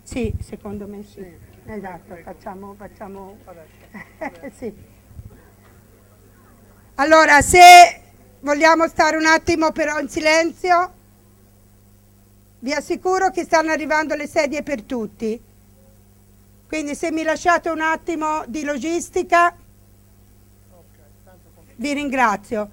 Sì, secondo me sì. Esatto, facciamo... sì. Allora, se vogliamo stare un attimo però in silenzio, vi assicuro che stanno arrivando le sedie per tutti. Quindi se mi lasciate un attimo di logistica, vi ringrazio.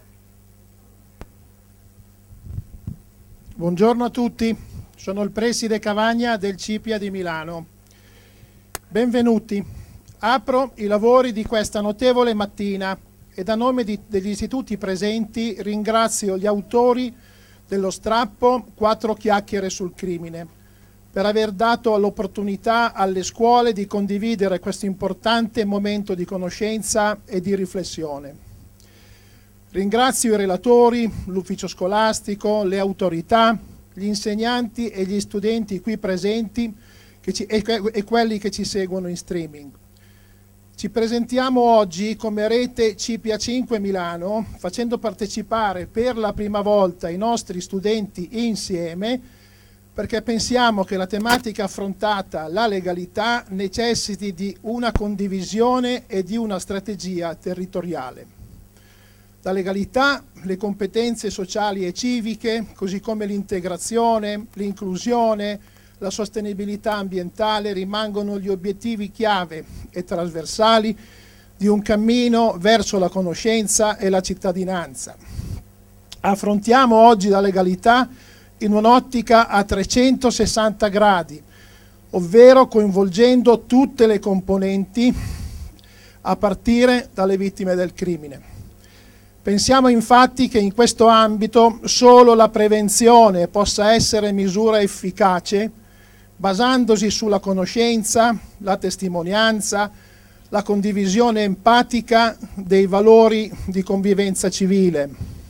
Buongiorno a tutti, sono il preside Cavagna del CIPIA di Milano. Benvenuti. Apro i lavori di questa notevole mattina e a nome degli istituti presenti ringrazio gli autori dello strappo Quattro chiacchiere sul crimine per aver dato l'opportunità alle scuole di condividere questo importante momento di conoscenza e di riflessione. Ringrazio i relatori, l'ufficio scolastico, le autorità, gli insegnanti e gli studenti qui presenti e quelli che ci seguono in streaming. Ci presentiamo oggi come rete CIPIA 5 Milano, facendo partecipare per la prima volta i nostri studenti insieme, perché pensiamo che la tematica affrontata, la legalità, necessiti di una condivisione e di una strategia territoriale. La legalità, le competenze sociali e civiche, così come l'integrazione, l'inclusione, la sostenibilità ambientale rimangono gli obiettivi chiave e trasversali di un cammino verso la conoscenza e la cittadinanza. Affrontiamo oggi la legalità in un'ottica a 360 gradi, ovvero coinvolgendo tutte le componenti a partire dalle vittime del crimine. Pensiamo infatti che in questo ambito solo la prevenzione possa essere misura efficace, basandosi sulla conoscenza, la testimonianza, la condivisione empatica dei valori di convivenza civile.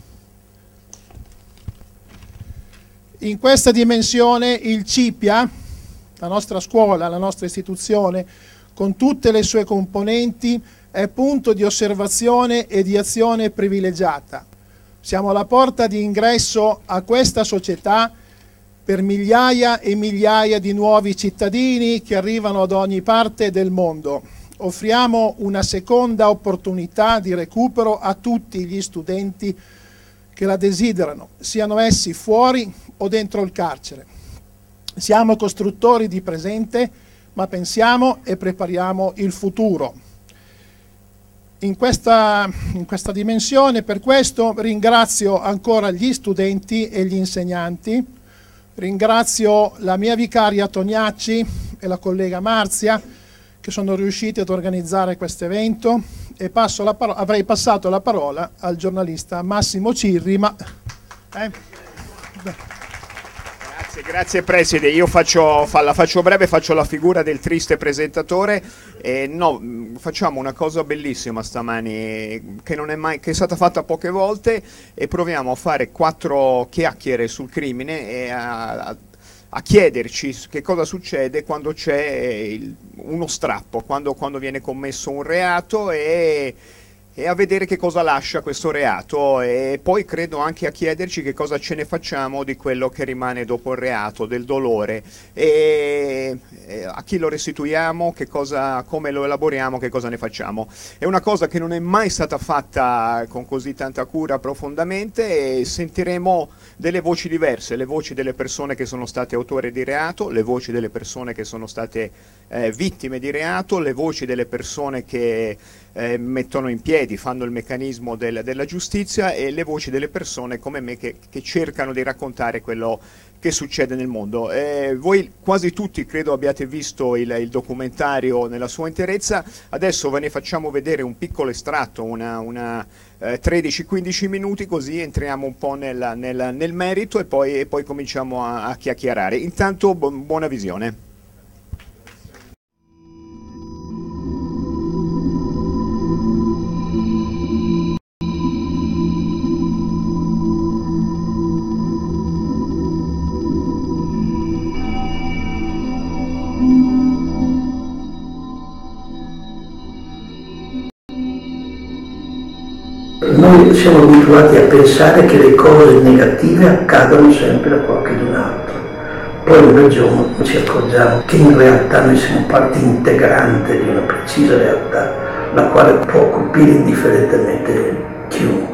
In questa dimensione il CIPIA, la nostra scuola, la nostra istituzione, con tutte le sue componenti, è punto di osservazione e di azione privilegiata. Siamo alla porta di ingresso a questa società per migliaia e migliaia di nuovi cittadini che arrivano da ogni parte del mondo. Offriamo una seconda opportunità di recupero a tutti gli studenti che la desiderano, siano essi fuori o dentro il carcere. Siamo costruttori di presente, ma pensiamo e prepariamo il futuro. In questa dimensione, per questo ringrazio ancora gli studenti e gli insegnanti, ringrazio la mia vicaria Tognacci e la collega Marzia che sono riusciti ad organizzare questo evento e avrei passato la parola al giornalista Massimo Cirri, ma... Grazie preside, io la faccio breve, faccio la figura del triste presentatore. No, facciamo una cosa bellissima stamani che è stata fatta poche volte e proviamo a fare 4 chiacchiere sul crimine e a chiederci che cosa succede quando c'è uno strappo, quando viene commesso un reato e a vedere che cosa lascia questo reato e poi credo anche a chiederci che cosa ce ne facciamo di quello che rimane dopo il reato, del dolore e a chi lo restituiamo, come lo elaboriamo, che cosa ne facciamo. È una cosa che non è mai stata fatta con così tanta cura profondamente e sentiremo delle voci diverse, le voci delle persone che sono state autori di reato, le voci delle persone che sono state vittime di reato, le voci delle persone che mettono in piedi, fanno il meccanismo della giustizia e le voci delle persone come me che cercano di raccontare quello che succede nel mondo. Voi quasi tutti credo abbiate visto il documentario nella sua interezza, adesso ve ne facciamo vedere un piccolo estratto, una 13-15 minuti, così entriamo un po' nel merito e poi cominciamo a chiacchierare. Intanto buona visione. Noi siamo abituati a pensare che le cose negative accadano sempre a qualcun altro. Poi un giorno ci accorgiamo che in realtà noi siamo parte integrante di una precisa realtà, la quale può colpire indifferentemente chiunque.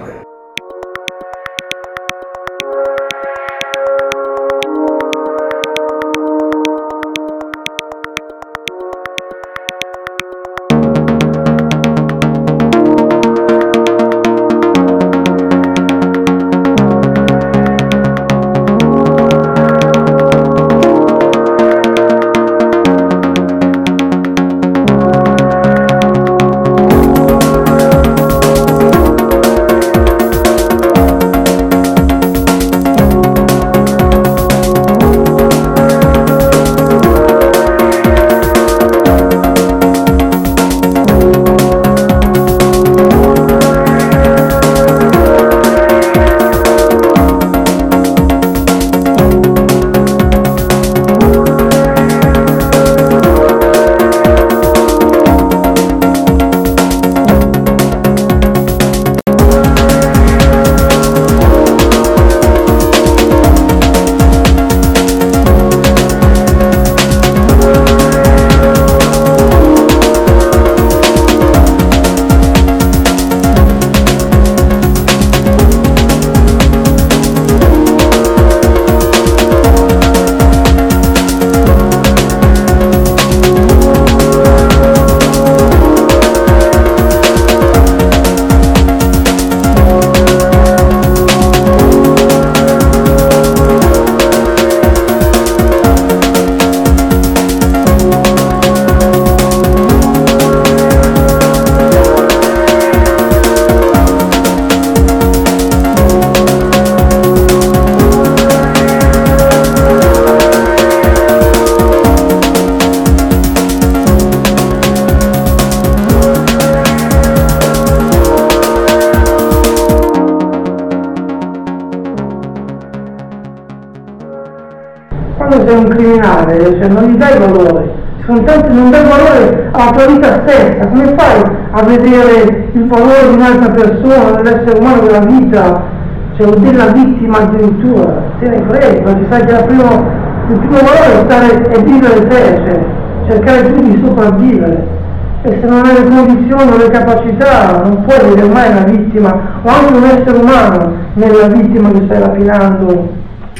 Quando sei un criminale, cioè non gli dai valore, non dai valore alla tua vita stessa, come fai a vedere il valore di un'altra persona, dell'essere umano, della vita, cioè della vittima addirittura? Te ne frega, ti sai che il primo valore è vivere te, cioè cercare tu di sopravvivere. E se non hai le condizioni o le capacità non puoi vedere mai una vittima o anche un essere umano nella vittima che stai rapinando.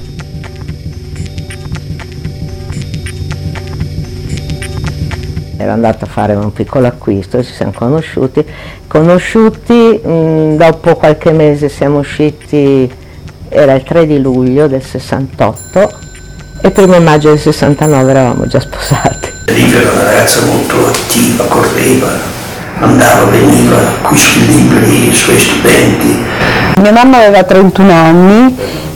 Ero andata a fare un piccolo acquisto e ci siamo conosciuti, dopo qualche mese siamo usciti, era il 3 di luglio del 68 e il 1 maggio del 69 eravamo già sposati. Livia era una ragazza molto attiva, correva, andava, veniva con i suoi libri, i suoi studenti. Mia mamma aveva 31 anni,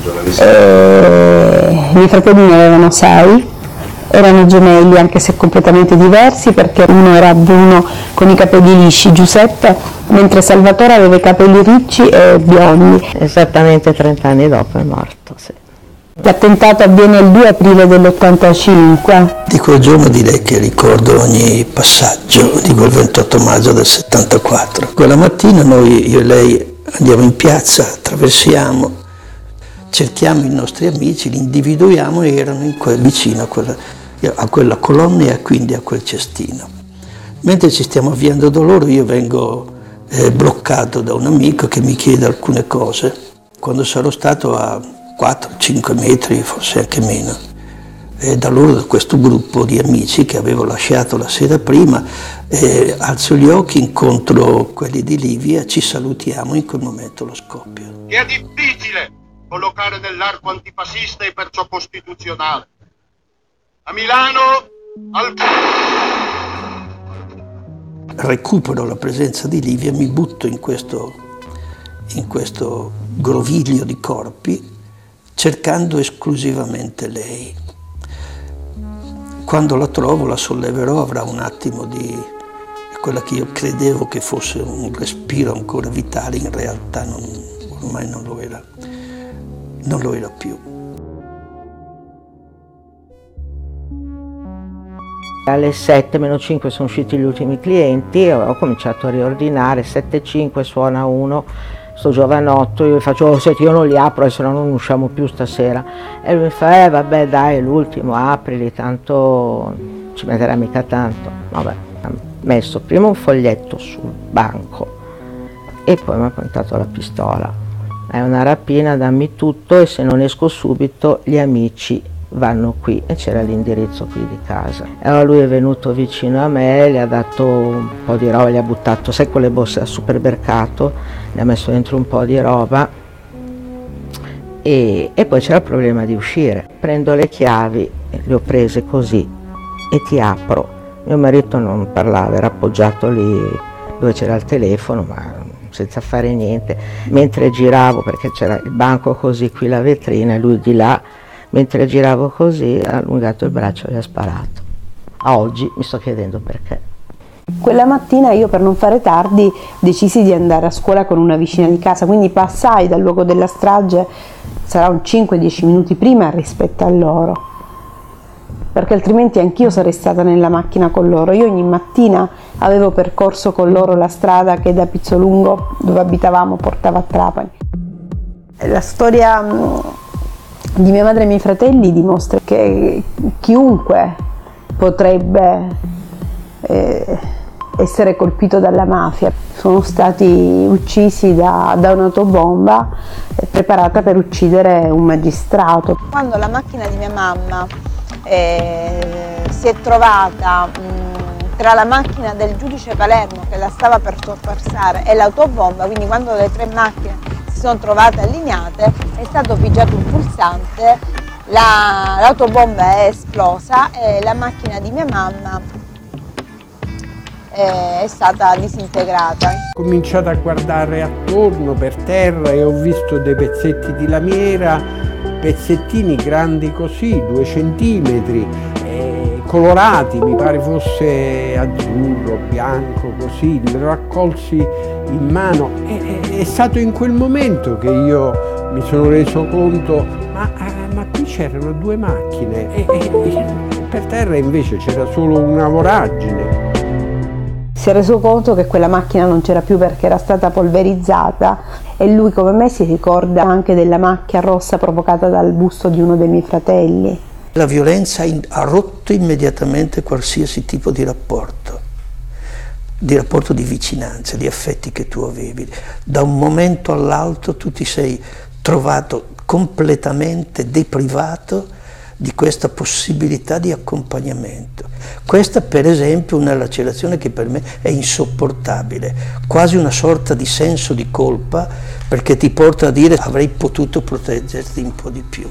i miei fratelli ne avevano 6. Erano gemelli anche se completamente diversi perché uno era bruno con i capelli lisci, Giuseppe, mentre Salvatore aveva i capelli ricci e biondi. Esattamente 30 anni dopo è morto, sì. L'attentato avviene il 2 aprile dell'85. Di quel giorno direi che ricordo ogni passaggio di quel 28 maggio del 74. Quella mattina noi, io e lei, andiamo in piazza, attraversiamo, cerchiamo i nostri amici, li individuiamo e erano vicino a quella colonna e quindi a quel cestino. Mentre ci stiamo avviando da loro io vengo bloccato da un amico che mi chiede alcune cose. Quando sarò stato a 4-5 metri, forse anche meno, da loro, da questo gruppo di amici che avevo lasciato la sera prima, alzo gli occhi, incontro quelli di Livia, ci salutiamo, in quel momento lo scoppio. È difficile collocare nell'arco antifascista e perciò costituzionale. A Milano, recupero la presenza di Livia, mi butto in questo groviglio di corpi, cercando esclusivamente lei. Quando la trovo, la solleverò, avrà un attimo di quella che io credevo che fosse un respiro ancora vitale, in realtà ormai non lo era più. Alle 7-5 sono usciti gli ultimi clienti, ho cominciato a riordinare, 7-5 suona uno, sto giovanotto, io gli faccio, oh, senti, io non li apro, se no non usciamo più stasera. E lui mi fa, vabbè dai, è l'ultimo, aprili, tanto ci metterà mica tanto. Vabbè, ha messo prima un foglietto sul banco e poi mi ha puntato la pistola. È una rapina, dammi tutto e se non esco subito gli amici vanno qui, e c'era l'indirizzo qui di casa. E allora lui è venuto vicino a me, gli ha dato un po' di roba, gli ha buttato, sai, quelle borse al supermercato, gli ha messo dentro un po' di roba e poi c'era il problema di uscire. Prendo le chiavi, le ho prese così e ti apro. Mio marito non parlava, era appoggiato lì dove c'era il telefono, ma senza fare niente. Mentre giravo, perché c'era il banco così, qui la vetrina, e lui di là, mentre giravo così, ha allungato il braccio e gli ha sparato. A oggi mi sto chiedendo perché. Quella mattina io, per non fare tardi, decisi di andare a scuola con una vicina di casa, quindi passai dal luogo della strage, sarà un 5-10 minuti prima rispetto a loro, perché altrimenti anch'io sarei stata nella macchina con loro. Io ogni mattina avevo percorso con loro la strada che da Pizzolungo, dove abitavamo, portava a Trapani. La storia di mia madre e miei fratelli dimostra che chiunque potrebbe essere colpito dalla mafia. Sono stati uccisi da un'autobomba preparata per uccidere un magistrato. Quando la macchina di mia mamma si è trovata tra la macchina del giudice Palermo che la stava per sorpassare e l'autobomba, quindi quando le tre macchine si sono trovate allineate, è stato pigiato un pulsante, l'autobomba è esplosa e la macchina di mia mamma è stata disintegrata. Ho cominciato a guardare attorno per terra e ho visto dei pezzetti di lamiera, pezzettini grandi così, 2 centimetri, colorati, mi pare fosse azzurro, bianco, così, li raccolsi in mano. È stato in quel momento che io mi sono reso conto, ma qui c'erano 2 macchine e per terra invece c'era solo una voragine. Si è reso conto che quella macchina non c'era più perché era stata polverizzata, e lui, come me, si ricorda anche della macchia rossa provocata dal busto di uno dei miei fratelli. La violenza ha rotto immediatamente qualsiasi tipo di rapporto di vicinanza, di affetti che tu avevi. Da un momento all'altro tu ti sei trovato completamente deprivato di questa possibilità di accompagnamento. Questa, per esempio, è una lacerazione che per me è insopportabile, quasi una sorta di senso di colpa, perché ti porta a dire avrei potuto proteggerti un po' di più.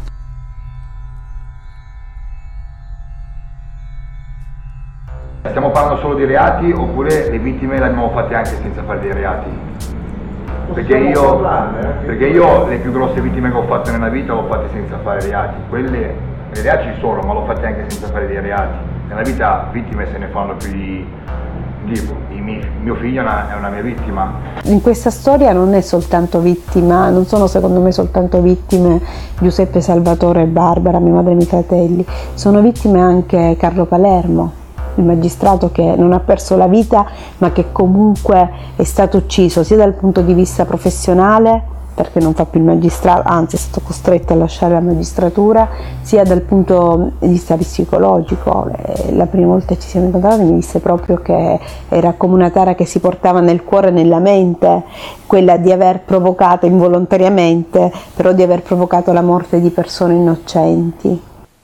Stiamo parlando solo di reati oppure le vittime le abbiamo fatte anche senza fare dei reati? Perché io le più grosse vittime che ho fatto nella vita le ho fatte senza fare reati. I reati ci sono, ma l'ho fatte anche senza fare dei reati. Nella vita vittime se ne fanno più di mio figlio è una mia vittima. In questa storia non è soltanto vittima, non sono secondo me soltanto vittime Giuseppe, Salvatore e Barbara, mia madre e i miei fratelli, sono vittime anche Carlo Palermo, il magistrato che non ha perso la vita ma che comunque è stato ucciso sia dal punto di vista professionale, perché non fa più il magistrato, anzi è stato costretto a lasciare la magistratura, sia dal punto di vista psicologico. La prima volta che ci siamo incontrati mi disse proprio che era come una tara che si portava nel cuore e nella mente, quella di aver provocato involontariamente, però di aver provocato la morte di persone innocenti.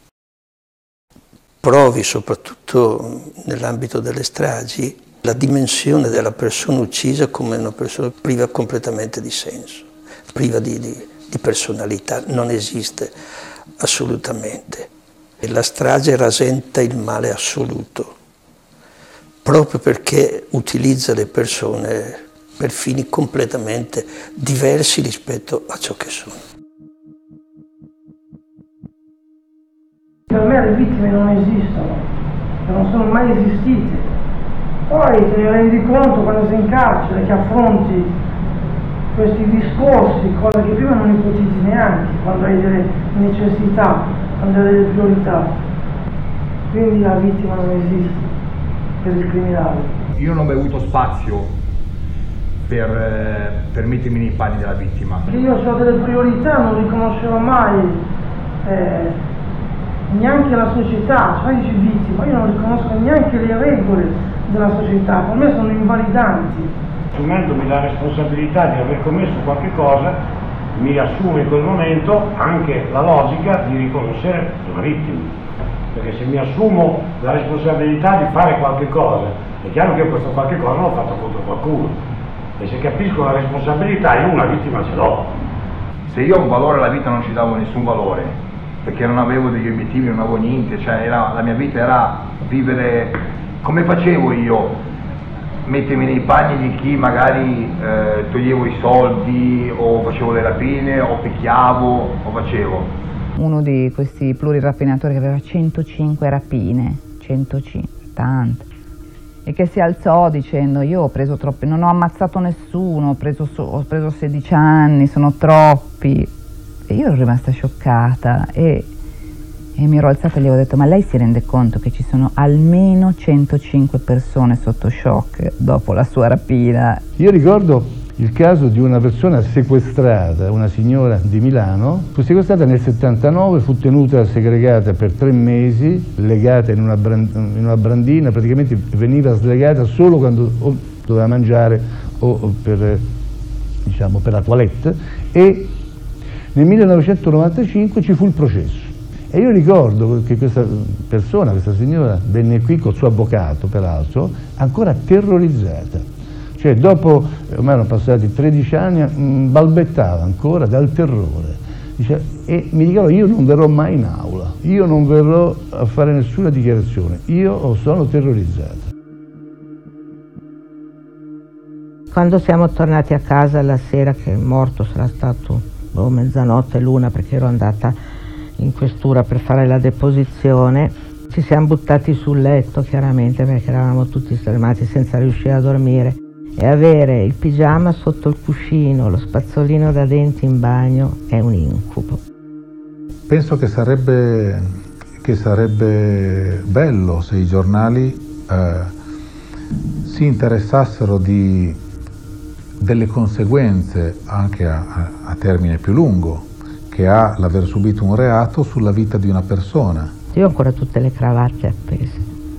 Provi, soprattutto nell'ambito delle stragi, la dimensione della persona uccisa come una persona priva completamente di senso, priva di personalità, non esiste assolutamente. E la strage rasenta il male assoluto, proprio perché utilizza le persone per fini completamente diversi rispetto a ciò che sono. Per me le vittime non esistono, non sono mai esistite. Poi te ne rendi conto quando sei in carcere, che affronti questi discorsi, cose che prima non ipotizzi neanche, quando hai delle necessità, quando hai delle priorità. Quindi la vittima non esiste per il criminale. Io non ho mai avuto spazio per mettermi nei panni della vittima. Io ho delle priorità, non riconoscevo mai neanche la società, cioè dici vittima, io non riconosco neanche le regole della società, per me sono invalidanti. Assumendomi la responsabilità di aver commesso qualche cosa, mi assume in quel momento anche la logica di riconoscere una vittima, perché se mi assumo la responsabilità di fare qualche cosa, è chiaro che io questo qualche cosa l'ho fatto contro qualcuno, e se capisco la responsabilità io una vittima ce l'ho. Se io un valore alla vita non ci davo nessun valore, perché non avevo degli obiettivi, non avevo niente, cioè la mia vita era vivere come facevo io, mettermi nei panni di chi magari toglievo i soldi o facevo le rapine o picchiavo o facevo. Uno di questi pluriraffinatori che aveva 105 rapine, 105, tante, e che si alzò dicendo io ho preso troppi, non ho ammazzato nessuno, ho preso 16 anni, sono troppi. E io ero rimasta scioccata e mi ero alzata e gli ho detto ma lei si rende conto che ci sono almeno 105 persone sotto shock dopo la sua rapina? Io ricordo il caso di una persona sequestrata, una signora di Milano, fu sequestrata nel 79, fu tenuta segregata per 3 mesi, legata in una brandina, praticamente veniva slegata solo quando doveva mangiare o per la toilette, e nel 1995 ci fu il processo. E io ricordo che questa persona, questa signora, venne qui col suo avvocato, peraltro, ancora terrorizzata. Cioè dopo, ormai erano passati 13 anni, balbettava ancora dal terrore. E mi dicono io non verrò mai in aula, io non verrò a fare nessuna dichiarazione, io sono terrorizzata. Quando siamo tornati a casa la sera che è morto, sarà stato mezzanotte, l'una, perché ero andata in questura per fare la deposizione, ci siamo buttati sul letto chiaramente perché eravamo tutti stermati senza riuscire a dormire, e avere il pigiama sotto il cuscino, lo spazzolino da denti in bagno è un incubo. Penso che sarebbe bello se i giornali si interessassero delle conseguenze anche a termine più lungo che ha l'aver subito un reato sulla vita di una persona. Io ho ancora tutte le cravatte appese.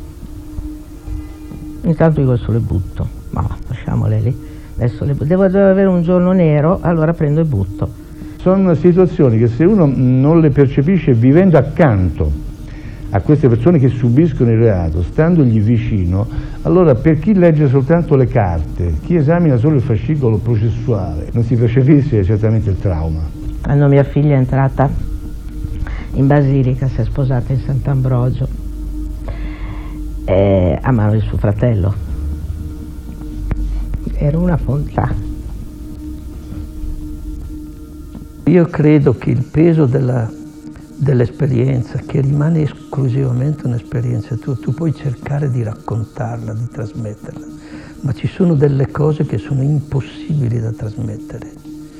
Intanto dico adesso le butto, ma lasciamole lì. Adesso devo avere un giorno nero, allora prendo e butto. Sono situazioni che se uno non le percepisce vivendo accanto a queste persone che subiscono il reato, standogli vicino, allora per chi legge soltanto le carte, chi esamina solo il fascicolo processuale, non si percepisce certamente il trauma. Quando mia figlia è entrata in Basilica, si è sposata in Sant'Ambrogio, a mano di suo fratello. Era una bontà. Io credo che il peso dell'esperienza, che rimane esclusivamente un'esperienza, tu puoi cercare di raccontarla, di trasmetterla, ma ci sono delle cose che sono impossibili da trasmettere.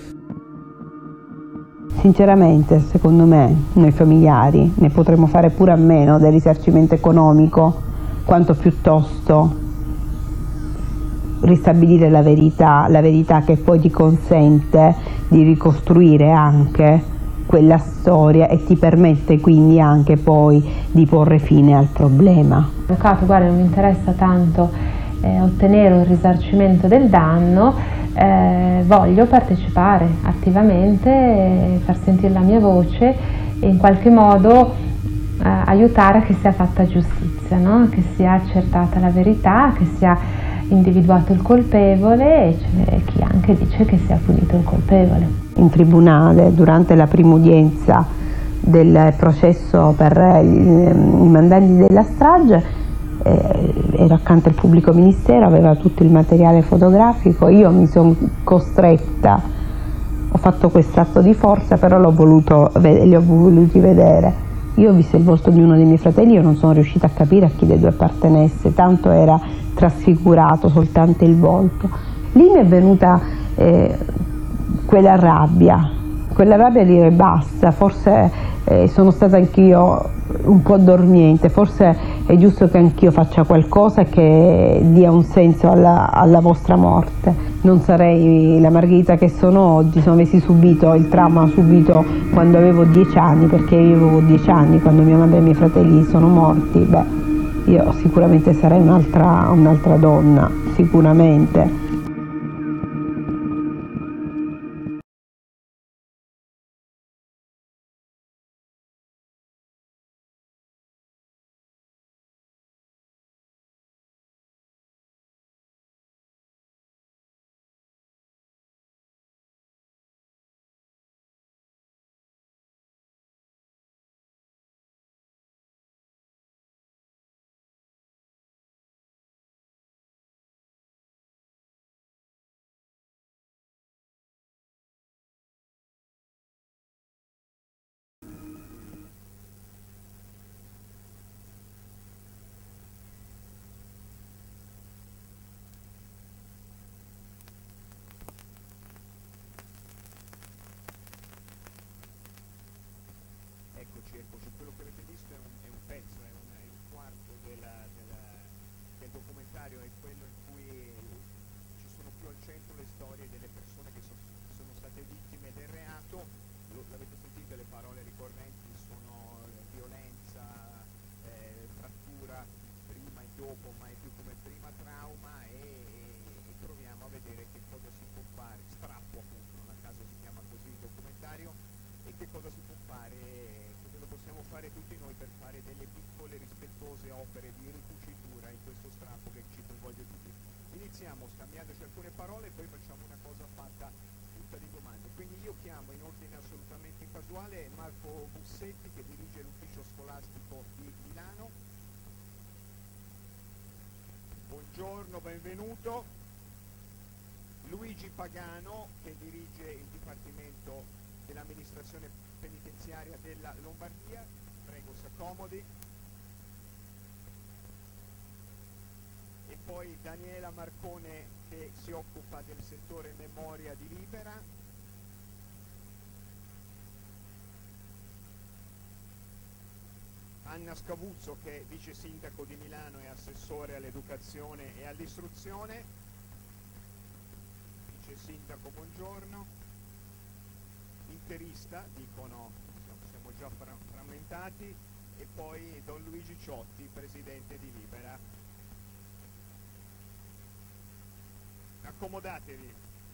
Sinceramente, secondo me, noi familiari ne potremmo fare pure a meno del risarcimento economico, quanto piuttosto ristabilire la verità che poi ti consente di ricostruire anche quella storia e ti permette quindi anche poi di porre fine al problema. Avvocato, guarda, non mi interessa tanto ottenere un risarcimento del danno, voglio partecipare attivamente, far sentire la mia voce e in qualche modo aiutare a che sia fatta giustizia, no? Che sia accertata la verità, che sia individuato il colpevole e c'è chi anche dice che sia punito il colpevole. In tribunale, durante la prima udienza del processo per i mandanti della strage, ero accanto al pubblico ministero, aveva tutto il materiale fotografico, io mi sono costretta, ho fatto quest'atto di forza, però li ho voluti vedere. Io ho visto il volto di uno dei miei fratelli, io non sono riuscita a capire a chi dei due appartenesse, tanto era trasfigurato soltanto il volto. Lì mi è venuta quella rabbia di dire basta, forse sono stata anch'io un po' dormiente. Forse è giusto che anch'io faccia qualcosa che dia un senso alla vostra morte. Non sarei la Margherita che sono oggi se non avessi subito il trauma subito quando avevo 10 anni, perché io avevo 10 anni quando mia madre e i miei fratelli sono morti. Io sicuramente sarei un'altra donna, sicuramente. Eccoci, quello che avete visto è un pezzo, è un quarto del documentario, è quello in cui ci sono più al centro le storie delle persone che sono state vittime del reato. L'avete sentito, le parole ricorrenti sono violenza, frattura prima e dopo, mai più come prima, trauma, e proviamo a vedere che cosa si può fare, strappo appunto, non a caso si chiama così il documentario, e che cosa si può fare, che cosa possiamo fare tutti noi per fare delle piccole rispettose opere di ricucitura in questo strappo che ci coinvolge tutti. Iniziamo scambiandoci alcune parole e poi facciamo una cosa fatta tutta di domande. Quindi io chiamo in ordine assolutamente casuale Marco Bussetti, che dirige l'ufficio scolastico di Milano. Buongiorno, benvenuto. Luigi Pagano, che dirige il Dipartimento dell'amministrazione penitenziaria della Lombardia. Prego, si accomodi. E poi Daniela Marcone, che si occupa del settore memoria di Libera. Anna Scavuzzo, che è vice sindaco di Milano e assessore all'educazione e all'istruzione. Vice sindaco, buongiorno. Interista, dicono, siamo già frammentati. E poi Don Luigi Ciotti, presidente di Libera. Accomodatevi.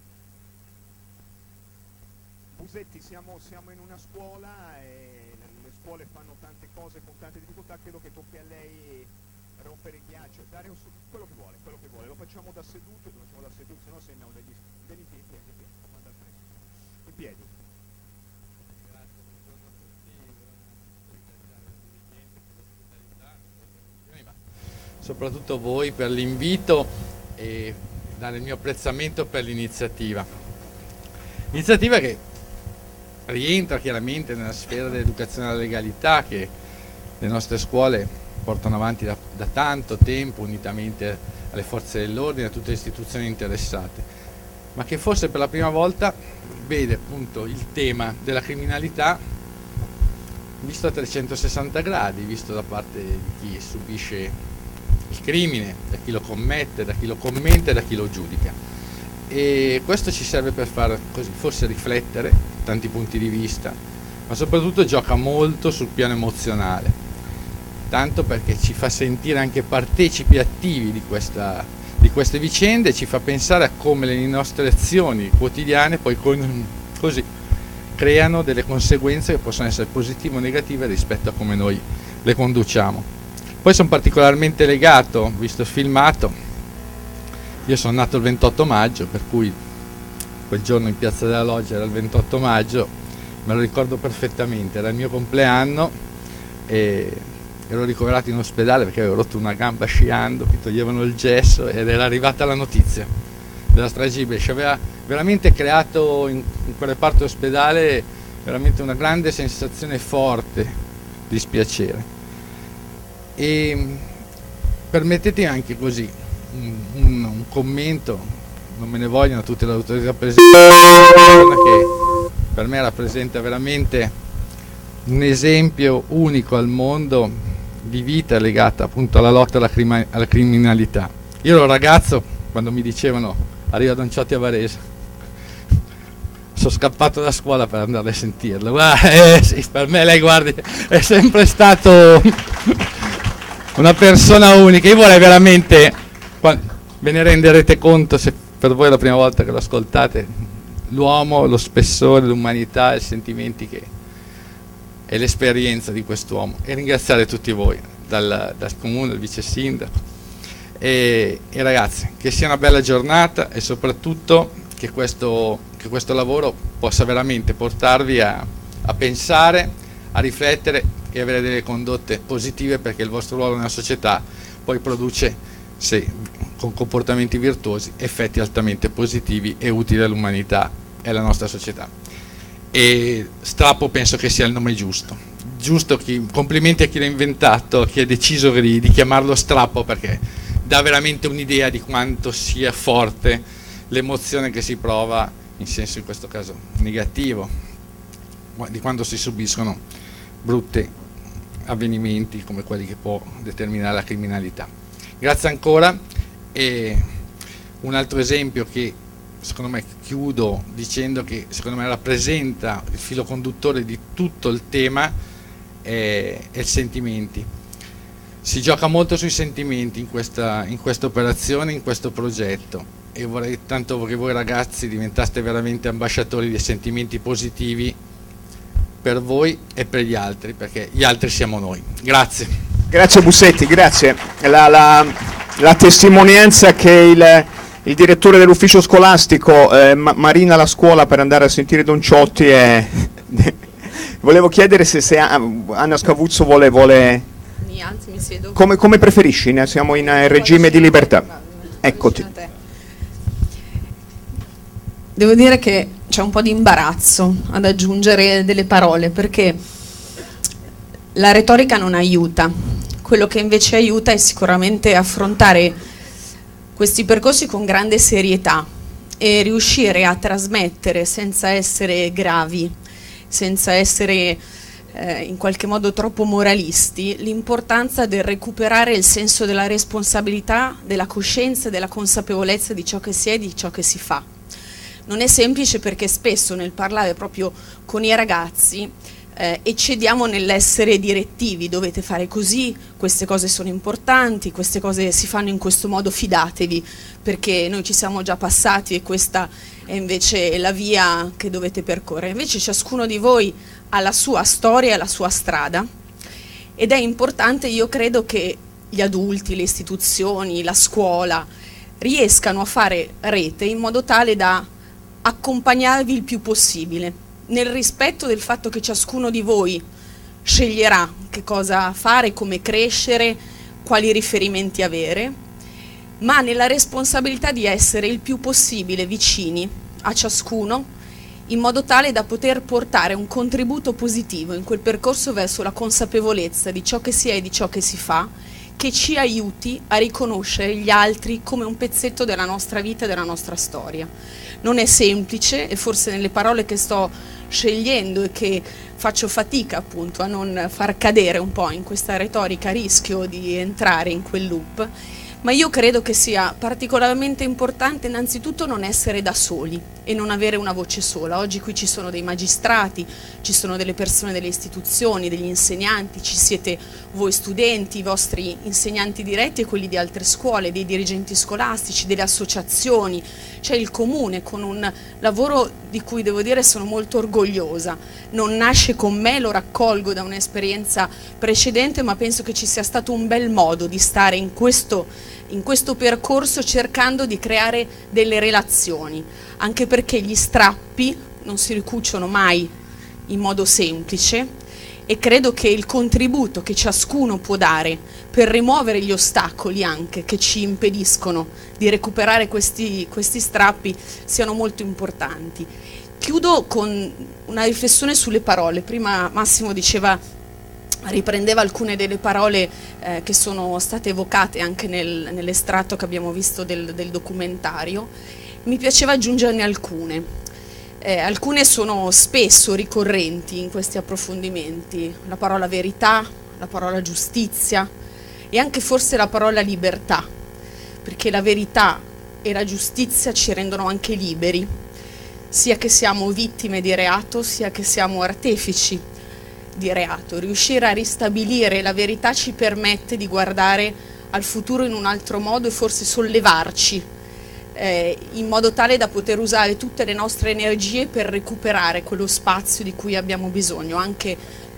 Busetti, siamo in una scuola e le scuole fanno tante cose con tante difficoltà, credo che tocchi a lei rompere il ghiaccio, dare quello che vuole, lo facciamo da seduto, se no sembriamo degli piedi, comanda al fresco. In piedi. Grazie, buongiorno a tutti, volevo soprattutto voi per l'invito e dare il mio apprezzamento per l'iniziativa. Iniziativa che rientra chiaramente nella sfera dell'educazione alla legalità che le nostre scuole portano avanti da tanto tempo, unitamente alle forze dell'ordine e a tutte le istituzioni interessate, ma che forse per la prima volta vede appunto il tema della criminalità visto a 360 gradi, visto da parte di chi subisce il crimine, da chi lo commette, da chi lo commenta e da chi lo giudica. E questo ci serve per far così, forse riflettere tanti punti di vista, ma soprattutto gioca molto sul piano emozionale, tanto perché ci fa sentire anche partecipi attivi di queste vicende, ci fa pensare a come le nostre azioni quotidiane poi così creano delle conseguenze che possono essere positive o negative rispetto a come noi le conduciamo. Poi sono particolarmente legato, visto il filmato, io sono nato il 28 maggio, per cui quel giorno in Piazza della Loggia era il 28 maggio, me lo ricordo perfettamente, era il mio compleanno e ero ricoverato in ospedale perché avevo rotto una gamba sciando, mi toglievano il gesso ed era arrivata la notizia della strage di Brescia. Aveva veramente creato in quel reparto ospedale veramente una grande sensazione forte di dispiacere. E permettetemi anche così un commento, non me ne vogliono tutte le autorità presenti, che per me rappresenta veramente un esempio unico al mondo di vita legata appunto alla lotta alla criminalità. Io ero ragazzo quando mi dicevano arriva Don Ciotti a Varese, sono scappato da scuola per andare a sentirlo. Sì, per me lei, guardi, è sempre stato una persona unica. Io vorrei veramente, ve ne renderete conto se per voi è la prima volta che lo ascoltate, l'uomo, lo spessore, l'umanità, i sentimenti e l'esperienza di quest'uomo, e ringraziare tutti voi, dal comune, dal vice sindaco, e ragazzi, che sia una bella giornata e soprattutto che questo lavoro possa veramente portarvi a pensare, a riflettere e avere delle condotte positive, perché il vostro ruolo nella società poi produce, se con comportamenti virtuosi, effetti altamente positivi e utili all'umanità e alla nostra società. E strappo penso che sia il nome giusto, complimenti a chi l'ha inventato, a chi ha deciso di chiamarlo strappo, perché dà veramente un'idea di quanto sia forte l'emozione che si prova, in senso in questo caso negativo, di quando si subiscono brutti avvenimenti come quelli che può determinare la criminalità. Grazie ancora. E un altro esempio che secondo me, chiudo dicendo che secondo me rappresenta il filo conduttore di tutto il tema, è il sentimenti. Si gioca molto sui sentimenti in questa operazione, in questo progetto, e vorrei tanto che voi ragazzi diventaste veramente ambasciatori dei sentimenti positivi per voi e per gli altri, perché gli altri siamo noi. Grazie. Grazie Bussetti, grazie. La testimonianza che il direttore dell'ufficio scolastico marina la scuola per andare a sentire Don Ciotti volevo chiedere se Anna Scavuzzo vuole... Anzi, mi siedo. Come preferisci, siamo in regime di libertà. Eccoti. Devo dire che c'è un po' di imbarazzo ad aggiungere delle parole, perché la retorica non aiuta. Quello che invece aiuta è sicuramente affrontare questi percorsi con grande serietà e riuscire a trasmettere, senza essere gravi, senza essere in qualche modo troppo moralisti, l'importanza del recuperare il senso della responsabilità, della coscienza e della consapevolezza di ciò che si è e di ciò che si fa. Non è semplice, perché spesso nel parlare proprio con i ragazzi eccediamo nell'essere direttivi: dovete fare così, queste cose sono importanti, queste cose si fanno in questo modo, fidatevi, perché noi ci siamo già passati e questa è invece la via che dovete percorrere. Invece ciascuno di voi ha la sua storia e la sua strada, ed è importante, io credo, che gli adulti, le istituzioni, la scuola riescano a fare rete in modo tale da accompagnarvi il più possibile, nel rispetto del fatto che ciascuno di voi sceglierà che cosa fare, come crescere, quali riferimenti avere, ma nella responsabilità di essere il più possibile vicini a ciascuno, in modo tale da poter portare un contributo positivo in quel percorso verso la consapevolezza di ciò che si è e di ciò che si fa, che ci aiuti a riconoscere gli altri come un pezzetto della nostra vita e della nostra storia. Non è semplice, e forse nelle parole che sto scegliendo e che faccio fatica appunto a non far cadere un po' in questa retorica, rischio di entrare in quel loop, ma io credo che sia particolarmente importante innanzitutto non essere da soli e non avere una voce sola. Oggi qui ci sono dei magistrati, ci sono delle persone delle istituzioni, degli insegnanti, ci siete voi studenti, i vostri insegnanti diretti e quelli di altre scuole, dei dirigenti scolastici, delle associazioni, c'è il comune con un lavoro di cui devo dire sono molto orgogliosa. Non nasce con me, lo raccolgo da un'esperienza precedente, ma penso che ci sia stato un bel modo di stare in questo percorso, cercando di creare delle relazioni, anche perché gli strappi non si ricuciono mai in modo semplice, e credo che il contributo che ciascuno può dare per rimuovere gli ostacoli anche che ci impediscono di recuperare questi strappi siano molto importanti. Chiudo con una riflessione sulle parole. Prima Massimo riprendeva alcune delle parole che sono state evocate anche nell'estratto che abbiamo visto del documentario. Mi piaceva aggiungerne alcune. Alcune sono spesso ricorrenti in questi approfondimenti: la parola verità, la parola giustizia e anche forse la parola libertà, perché la verità e la giustizia ci rendono anche liberi, sia che siamo vittime di reato, sia che siamo artefici di reato. Riuscire a ristabilire la verità ci permette di guardare al futuro in un altro modo e forse sollevarci in modo tale da poter usare tutte le nostre energie per recuperare quello spazio di cui abbiamo bisogno, anche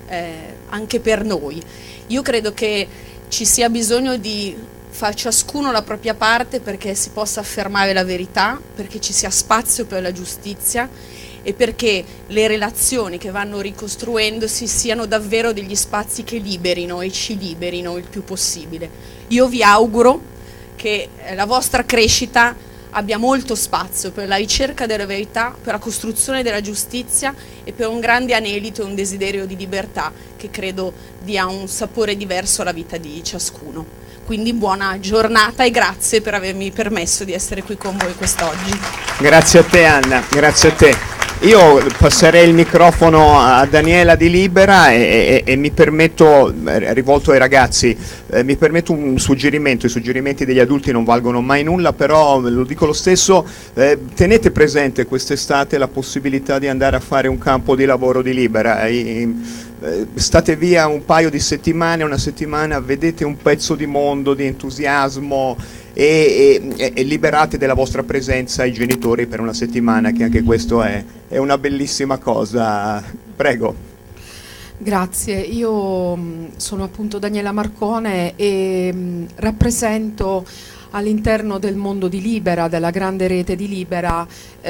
per noi. Io credo che ci sia bisogno di far ciascuno la propria parte perché si possa affermare la verità, perché ci sia spazio per la giustizia e perché le relazioni che vanno ricostruendosi siano davvero degli spazi che liberino e ci liberino il più possibile. Io vi auguro che la vostra crescita abbia molto spazio per la ricerca della verità, per la costruzione della giustizia e per un grande anelito e un desiderio di libertà che credo dia un sapore diverso alla vita di ciascuno. Quindi buona giornata e grazie per avermi permesso di essere qui con voi quest'oggi. Grazie a te Anna, grazie a te. Io passerei il microfono a Daniela di Libera e mi permetto, rivolto ai ragazzi, mi permetto un suggerimento. I suggerimenti degli adulti non valgono mai nulla, però lo dico lo stesso, tenete presente quest'estate la possibilità di andare a fare un campo di lavoro di Libera. State via un paio di settimane, una settimana, vedete un pezzo di mondo, di entusiasmo e liberate della vostra presenza i genitori per una settimana, che anche questo è una bellissima cosa. Prego. Grazie, io sono appunto Daniela Marcone e rappresento all'interno del mondo di Libera, della grande rete di Libera,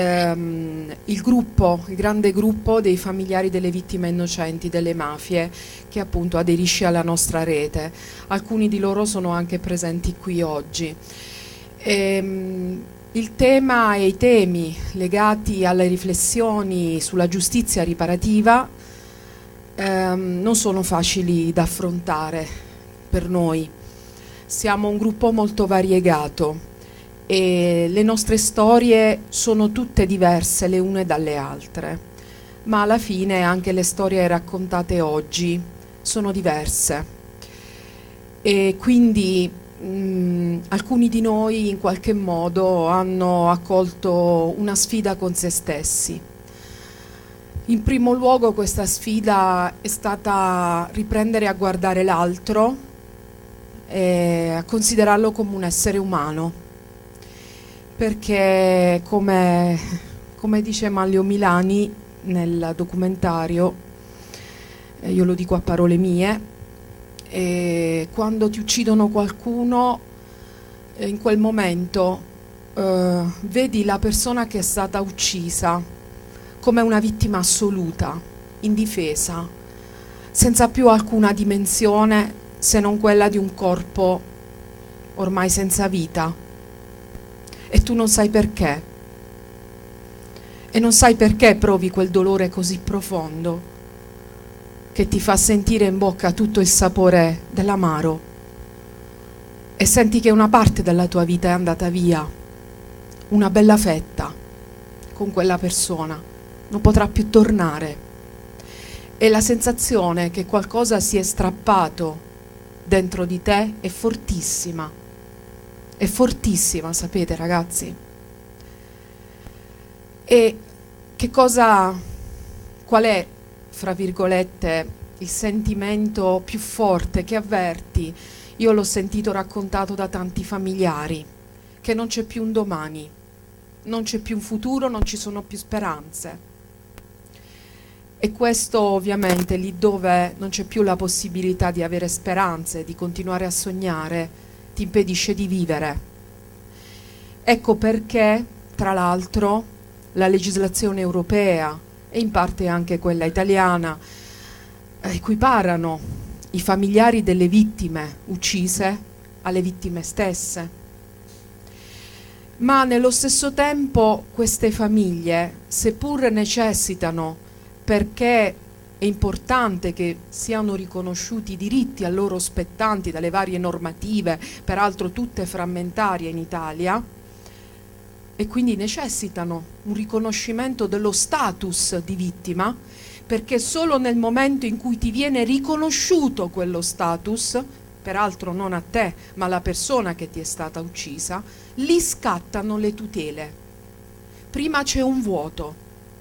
il grande gruppo dei familiari delle vittime innocenti delle mafie che appunto aderisce alla nostra rete. Alcuni di loro sono anche presenti qui oggi. Il tema e i temi legati alle riflessioni sulla giustizia riparativa non sono facili da affrontare per noi. Siamo un gruppo molto variegato e le nostre storie sono tutte diverse le une dalle altre, ma alla fine anche le storie raccontate oggi sono diverse e quindi alcuni di noi in qualche modo hanno accolto una sfida con se stessi. In primo luogo questa sfida è stata riprendere a guardare l'altro e a considerarlo come un essere umano, perché come dice Manlio Milani nel documentario, io lo dico a parole mie, quando ti uccidono qualcuno, in quel momento vedi la persona che è stata uccisa come una vittima assoluta, indifesa, senza più alcuna dimensione se non quella di un corpo ormai senza vita, e tu non sai perché, e non sai perché provi quel dolore così profondo che ti fa sentire in bocca tutto il sapore dell'amaro e senti che una parte della tua vita è andata via, una bella fetta con quella persona, non potrà più tornare, e la sensazione che qualcosa si è strappato dentro di te è fortissima, sapete ragazzi? E qual è, fra virgolette, il sentimento più forte che avverti? Io l'ho sentito raccontato da tanti familiari, che non c'è più un domani, non c'è più un futuro, non ci sono più speranze. E questo ovviamente lì dove non c'è più la possibilità di avere speranze, di continuare a sognare, ti impedisce di vivere. Ecco perché, tra l'altro, la legislazione europea e in parte anche quella italiana equiparano i familiari delle vittime uccise alle vittime stesse. Ma nello stesso tempo queste famiglie, seppur necessitano, perché è importante che siano riconosciuti i diritti a loro spettanti dalle varie normative, peraltro tutte frammentarie in Italia, e quindi necessitano un riconoscimento dello status di vittima, perché solo nel momento in cui ti viene riconosciuto quello status, peraltro non a te ma alla persona che ti è stata uccisa, lì scattano le tutele. Prima c'è un vuoto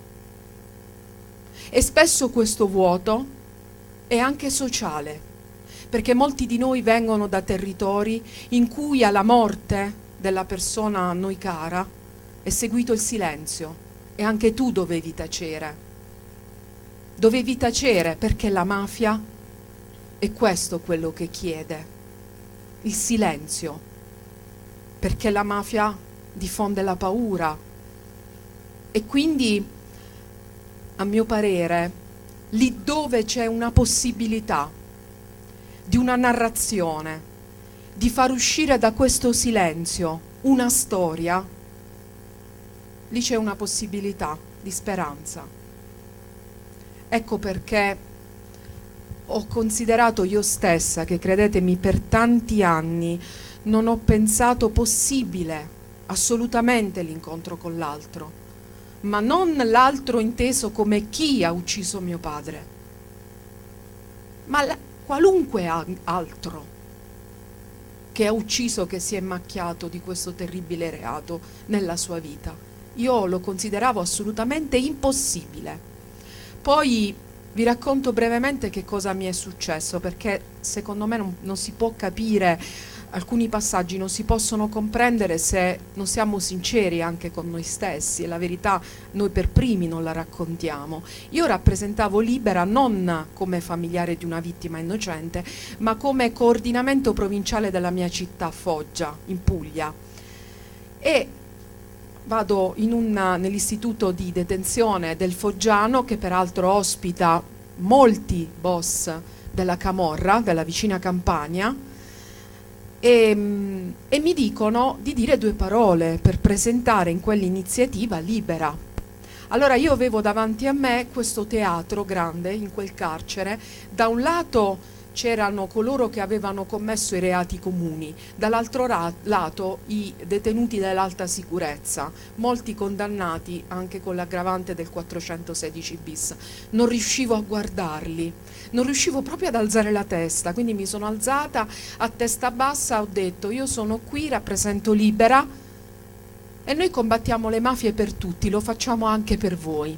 e spesso questo vuoto è anche sociale, perché molti di noi vengono da territori in cui alla morte della persona a noi cara è seguito il silenzio e anche tu dovevi tacere. Dovevi tacere perché la mafia è questo quello che chiede, il silenzio, perché la mafia diffonde la paura e quindi, a mio parere, lì dove c'è una possibilità di una narrazione, di far uscire da questo silenzio una storia, lì c'è una possibilità di speranza. Ecco perché ho considerato io stessa che, credetemi, per tanti anni non ho pensato possibile assolutamente l'incontro con l'altro, ma non l'altro inteso come chi ha ucciso mio padre, ma qualunque altro che ha ucciso, che si è macchiato di questo terribile reato nella sua vita. Io lo consideravo assolutamente impossibile. Poi vi racconto brevemente che cosa mi è successo, perché secondo me non si può capire, alcuni passaggi non si possono comprendere se non siamo sinceri anche con noi stessi, e la verità noi per primi non la raccontiamo. Io rappresentavo Libera non come familiare di una vittima innocente, ma come coordinamento provinciale della mia città, Foggia, in Puglia. E vado nell'istituto di detenzione del Foggiano, che peraltro ospita molti boss della camorra, della vicina Campania, e mi dicono di dire 2 parole per presentare in quell'iniziativa Libera. Allora io avevo davanti a me questo teatro grande in quel carcere, da un lato c'erano coloro che avevano commesso i reati comuni, dall'altro lato i detenuti dell'alta sicurezza, molti condannati anche con l'aggravante del 416 bis. Non riuscivo a guardarli, non riuscivo proprio ad alzare la testa, quindi mi sono alzata a testa bassa, ho detto: io sono qui, rappresento Libera e noi combattiamo le mafie per tutti, lo facciamo anche per voi.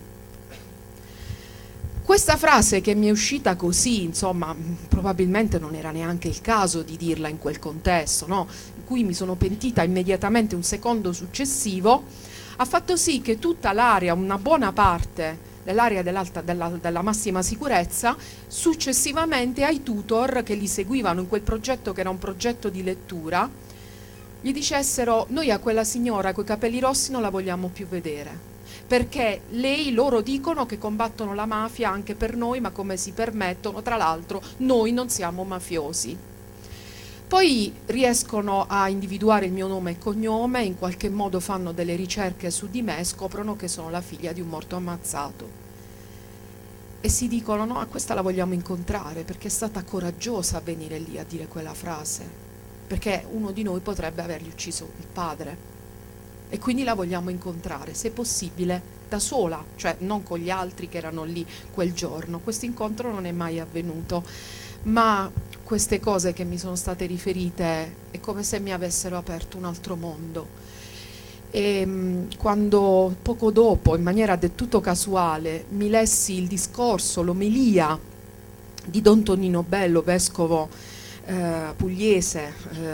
Questa frase che mi è uscita così, insomma, probabilmente non era neanche il caso di dirla in quel contesto, no? In cui mi sono pentita immediatamente un secondo successivo, ha fatto sì che tutta l'area, una buona parte dell'area della massima sicurezza, successivamente ai tutor che li seguivano in quel progetto, che era un progetto di lettura, gli dicessero: noi a quella signora coi capelli rossi non la vogliamo più vedere, perché loro dicono che combattono la mafia anche per noi, ma come si permettono? Tra l'altro noi non siamo mafiosi. Poi riescono a individuare il mio nome e cognome, in qualche modo fanno delle ricerche su di me, scoprono che sono la figlia di un morto ammazzato e si dicono: no, a questa la vogliamo incontrare perché è stata coraggiosa a venire lì a dire quella frase, perché uno di noi potrebbe avergli ucciso il padre. E quindi la vogliamo incontrare, se possibile, da sola, cioè non con gli altri che erano lì quel giorno. Questo incontro non è mai avvenuto, ma queste cose che mi sono state riferite è come se mi avessero aperto un altro mondo. E quando poco dopo, in maniera del tutto casuale, mi lessi il discorso, l'omelia di Don Tonino Bello, vescovo pugliese,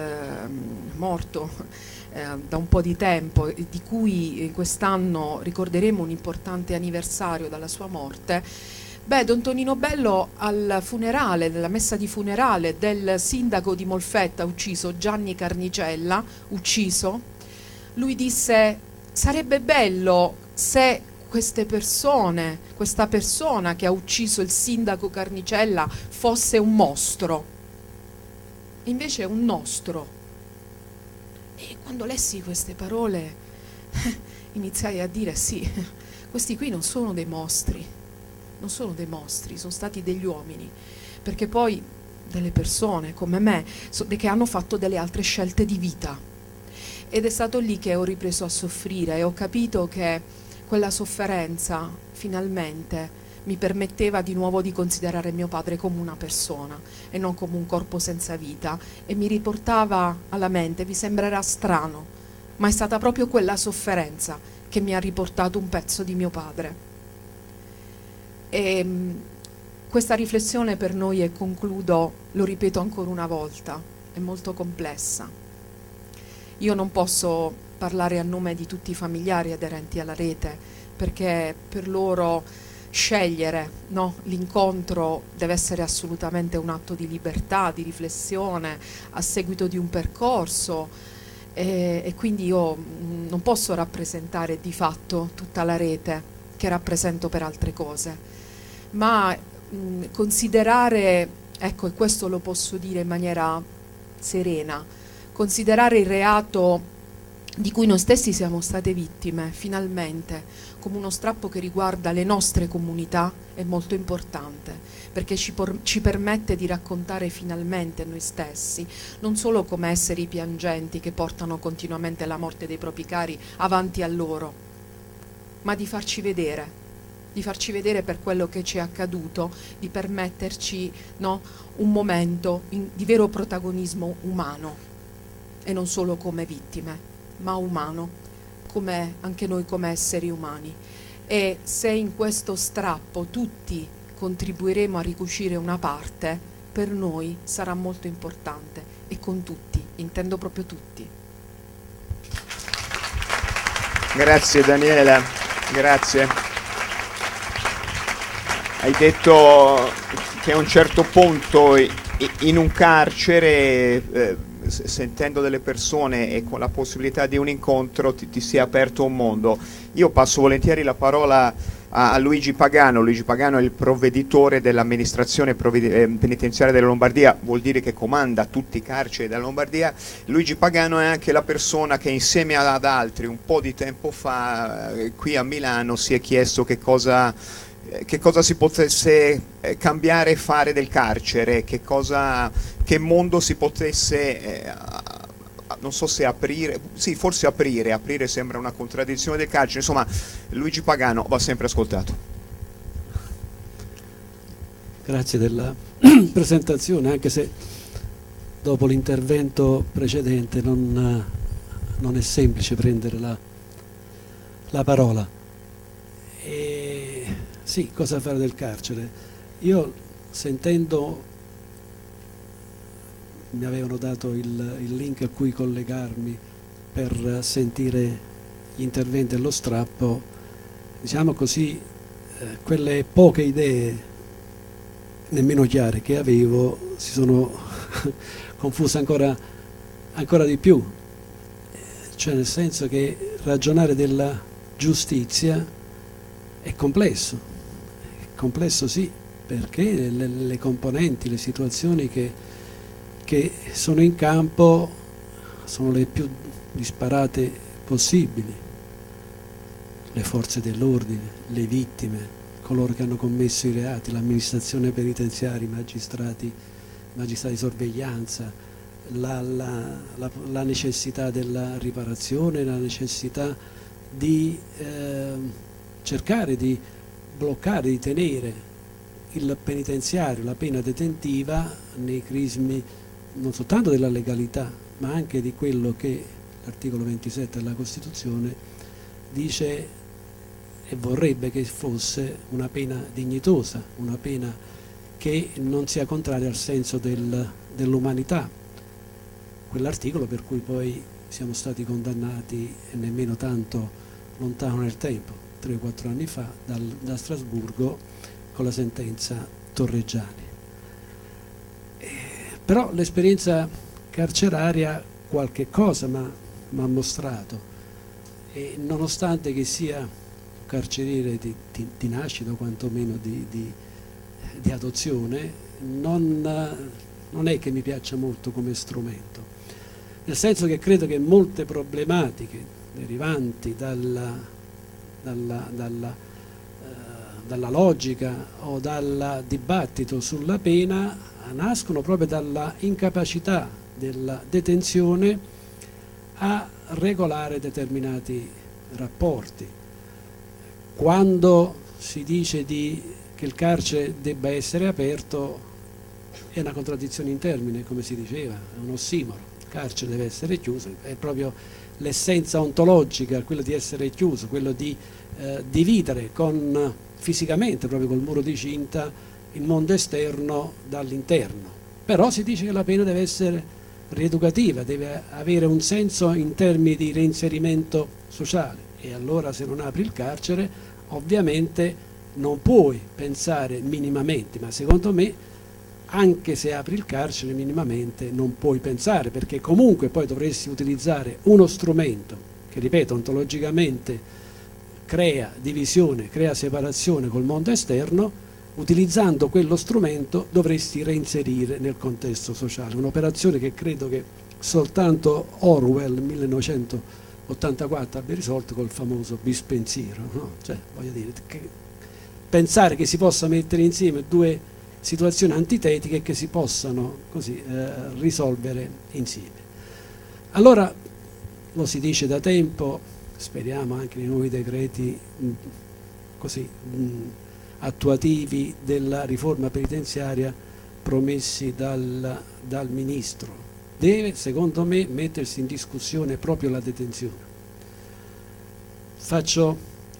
morto da un po' di tempo, di cui quest'anno ricorderemo un importante anniversario dalla sua morte. Don Tonino Bello, al funerale, nella messa di funerale del sindaco di Molfetta ucciso, Gianni Carnicella, ucciso, lui disse: sarebbe bello se queste persone, questa persona che ha ucciso il sindaco Carnicella fosse un mostro. Invece è un nostro. E quando lessi queste parole iniziai a dire: sì, questi qui non sono dei mostri, non sono dei mostri, sono stati degli uomini, perché poi delle persone come me che hanno fatto delle altre scelte di vita. ed è stato lì che ho ripreso a soffrire e ho capito che quella sofferenza finalmente mi permetteva di nuovo di considerare mio padre come una persona e non come un corpo senza vita, e mi riportava alla mente, vi sembrerà strano, ma è stata proprio quella sofferenza che mi ha riportato un pezzo di mio padre. E questa riflessione per noi, e concludo, lo ripeto ancora una volta, è molto complessa. Io non posso parlare a nome di tutti i familiari aderenti alla rete, perché per loro scegliere, no, l'incontro deve essere assolutamente un atto di libertà, di riflessione, a seguito di un percorso, e quindi io non posso rappresentare di fatto tutta la rete che rappresento per altre cose, ma considerare, ecco, e questo lo posso dire in maniera serena, considerare il reato di cui noi stessi siamo state vittime, finalmente, come uno strappo che riguarda le nostre comunità è molto importante, perché ci permette di raccontare finalmente noi stessi, non solo come esseri piangenti che portano continuamente la morte dei propri cari avanti a loro, ma di farci vedere per quello che ci è accaduto, di permetterci, no, un momento di vero protagonismo umano, e non solo come vittime, ma umano, come anche noi come esseri umani. E se in questo strappo tutti contribuiremo a ricucire una parte, per noi sarà molto importante, e con tutti, intendo proprio tutti. Grazie Daniela, grazie. Hai detto che a un certo punto in un carcere, sentendo delle persone e con la possibilità di un incontro, ti si è aperto un mondo. Io passo volentieri la parola a Luigi Pagano. Luigi Pagano è il provveditore dell'amministrazione penitenziaria della Lombardia, vuol dire che comanda tutti i carceri della Lombardia. Luigi Pagano è anche la persona che insieme ad altri un po' di tempo fa qui a Milano si è chiesto che cosa si potesse cambiare e fare del carcere, che mondo si potesse, non so se aprire, sì, forse aprire sembra una contraddizione del carcere. Insomma, Luigi Pagano va sempre ascoltato. Grazie della presentazione, anche se dopo l'intervento precedente non è semplice prendere la parola. Sì, cosa fare del carcere? Io, sentendo, mi avevano dato il link a cui collegarmi per sentire gli interventi allo strappo, diciamo così, quelle poche idee, nemmeno chiare, che avevo, si sono confuse ancora di più. Cioè, nel senso che ragionare della giustizia è complesso. Complesso sì, perché le componenti, le situazioni che sono in campo sono le più disparate possibili. Le forze dell'ordine, le vittime, coloro che hanno commesso i reati, l'amministrazione penitenziaria, i magistrati di sorveglianza, la necessità della riparazione, la necessità di cercare di bloccare, di tenere il penitenziario, la pena detentiva nei crismi non soltanto della legalità, ma anche di quello che l'articolo 27 della Costituzione dice e vorrebbe che fosse una pena dignitosa, una pena che non sia contraria al senso dell'umanità. Quell'articolo per cui poi siamo stati condannati nemmeno tanto lontano nel tempo, 3-4 anni fa, da Strasburgo, con la sentenza Torreggiani. Però l'esperienza carceraria qualche cosa mi ha mostrato, e nonostante che sia un carceriere di nascita o quantomeno di adozione, non è che mi piaccia molto come strumento, nel senso che credo che molte problematiche derivanti dalla logica o dal dibattito sulla pena nascono proprio dalla incapacità della detenzione a regolare determinati rapporti. Quando si dice che il carcere debba essere aperto è una contraddizione in termini, come si diceva, è un ossimoro. Il carcere deve essere chiuso, è proprio l'essenza ontologica, quello di essere chiuso, quello di dividere fisicamente, proprio col muro di cinta, il mondo esterno dall'interno. Però si dice che la pena deve essere rieducativa, deve avere un senso in termini di reinserimento sociale, e allora se non apri il carcere ovviamente non puoi pensare minimamente, ma secondo me anche se apri il carcere minimamente non puoi pensare, perché comunque poi dovresti utilizzare uno strumento che, ripeto, ontologicamente crea divisione, crea separazione col mondo esterno. Utilizzando quello strumento dovresti reinserire nel contesto sociale, un'operazione che credo che soltanto Orwell 1984 abbia risolto col famoso bispensiero, no? Cioè, voglio dire, pensare che si possa mettere insieme due situazioni antitetiche e che si possano così risolvere insieme. Allora, lo si dice da tempo, speriamo anche nei nuovi decreti così attuativi della riforma penitenziaria promessi dal Ministro, deve secondo me mettersi in discussione proprio la detenzione. Faccio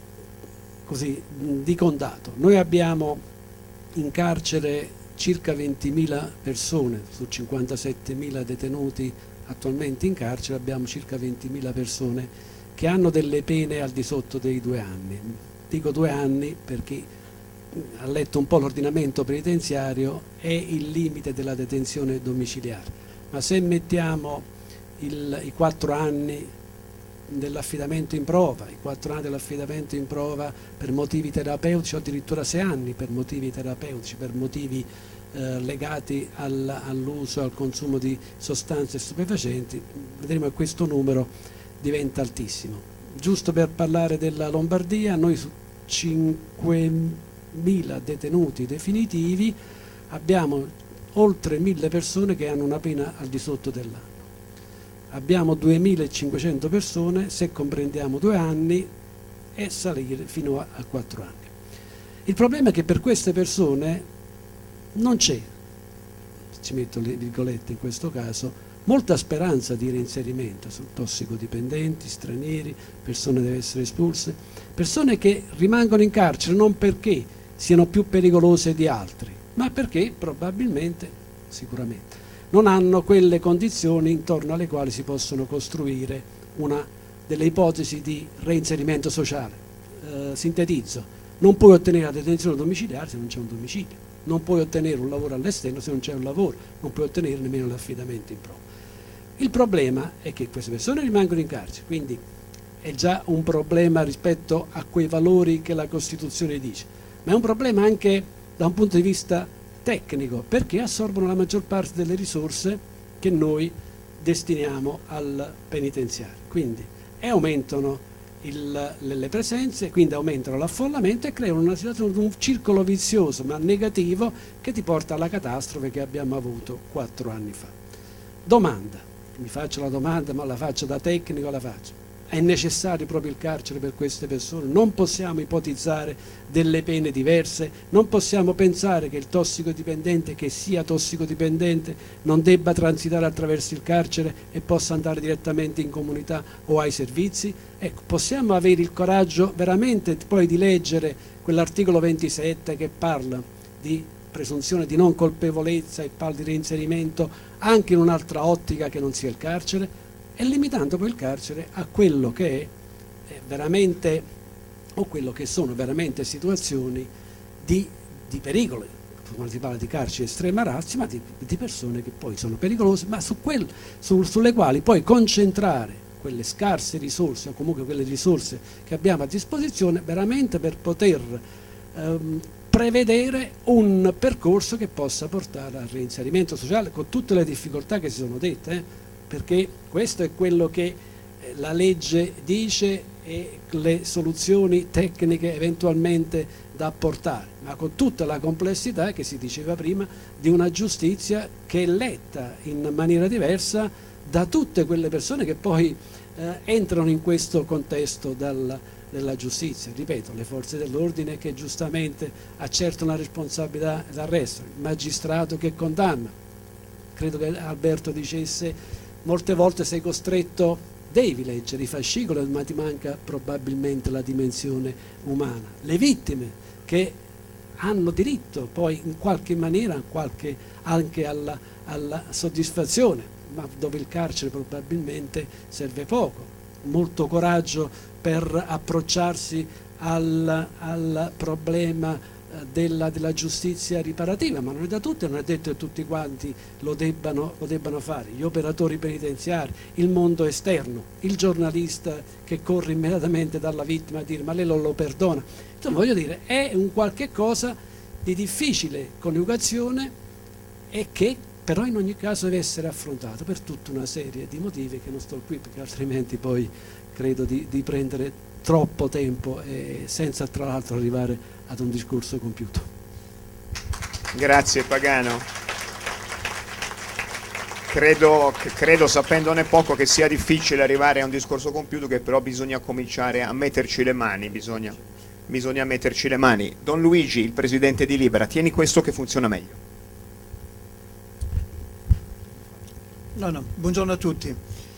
così, dico un dato: noi abbiamo in carcere circa 20.000 persone, su 57.000 detenuti attualmente in carcere abbiamo circa 20.000 persone che hanno delle pene al di sotto dei 2 anni. Dico 2 anni perché ha letto un po' l'ordinamento penitenziario, è il limite della detenzione domiciliare, ma se mettiamo i 4 anni dell'affidamento in prova, i 4 anni dell'affidamento in prova per motivi terapeutici, o addirittura 6 anni per motivi terapeutici, per motivi legati all'uso, al consumo di sostanze stupefacenti, vedremo che questo numero diventa altissimo. Giusto per parlare della Lombardia, noi su 5.000 detenuti definitivi abbiamo oltre 1.000 persone che hanno una pena al di sotto dell'anno. Abbiamo 2.500 persone, se comprendiamo 2 anni, e salire fino a 4 anni. Il problema è che per queste persone non c'è, ci metto le virgolette in questo caso, molta speranza di reinserimento su tossicodipendenti, stranieri, persone che devono essere espulse, persone che rimangono in carcere non perché siano più pericolose di altri, ma perché probabilmente, sicuramente, non hanno quelle condizioni intorno alle quali si possono costruire una delle ipotesi di reinserimento sociale. Sintetizzo: non puoi ottenere la detenzione domiciliare se non c'è un domicilio, non puoi ottenere un lavoro all'esterno se non c'è un lavoro, non puoi ottenere nemmeno l'affidamento in prova. Il problema è che queste persone rimangono in carcere, quindi è già un problema rispetto a quei valori che la Costituzione dice, ma è un problema anche da un punto di vista tecnico, perché assorbono la maggior parte delle risorse che noi destiniamo al penitenziario, quindi aumentano le presenze, quindi aumentano l'affollamento e creano una situazione, un circolo vizioso ma negativo che ti porta alla catastrofe che abbiamo avuto 4 anni fa. Domanda, mi faccio la domanda, ma la faccio da tecnico, la faccio: è necessario proprio il carcere per queste persone? Non possiamo ipotizzare delle pene diverse? Non possiamo pensare che il tossicodipendente, che sia tossicodipendente, non debba transitare attraverso il carcere e possa andare direttamente in comunità o ai servizi? Ecco, possiamo avere il coraggio veramente poi di leggere quell'articolo 27 che parla di presunzione di non colpevolezza e parla di reinserimento anche in un'altra ottica che non sia il carcere? E limitando poi il carcere a quello che è veramente, o quello che sono veramente situazioni di pericolo. Quando si parla di carceri estrema razza, ma di persone che poi sono pericolose, ma sulle quali poi concentrare quelle scarse risorse, o comunque quelle risorse che abbiamo a disposizione, veramente per poter prevedere un percorso che possa portare al reinserimento sociale, con tutte le difficoltà che si sono dette, perché questo è quello che la legge dice e le soluzioni tecniche eventualmente da apportare, ma con tutta la complessità che si diceva prima di una giustizia che è letta in maniera diversa da tutte quelle persone che poi entrano in questo contesto della giustizia, ripeto, le forze dell'ordine che giustamente accertano la responsabilità d'arresto, il magistrato che condanna. Credo che Alberto dicesse molte volte sei costretto, devi leggere i fascicoli, ma ti manca probabilmente la dimensione umana. Le vittime che hanno diritto poi in qualche maniera anche alla soddisfazione, ma dove il carcere probabilmente serve poco. Molto coraggio per approcciarsi al problema della giustizia riparativa, ma non è da tutti, non è detto che tutti quanti lo debbano fare. Gli operatori penitenziari, il mondo esterno, il giornalista che corre immediatamente dalla vittima a dire ma lei lo perdona. Insomma, voglio dire, è un qualche cosa di difficile coniugazione e che però in ogni caso deve essere affrontato per tutta una serie di motivi che non sto qui perché altrimenti poi credo di prendere troppo tempo e senza tra l'altro arrivare ad un discorso compiuto. Grazie Pagano. Credo, sapendone poco, che sia difficile arrivare a un discorso compiuto, che però bisogna cominciare a metterci le mani, bisogna metterci le mani. Don Luigi, il presidente di Libera, tieni questo che funziona meglio. No, buongiorno a tutti.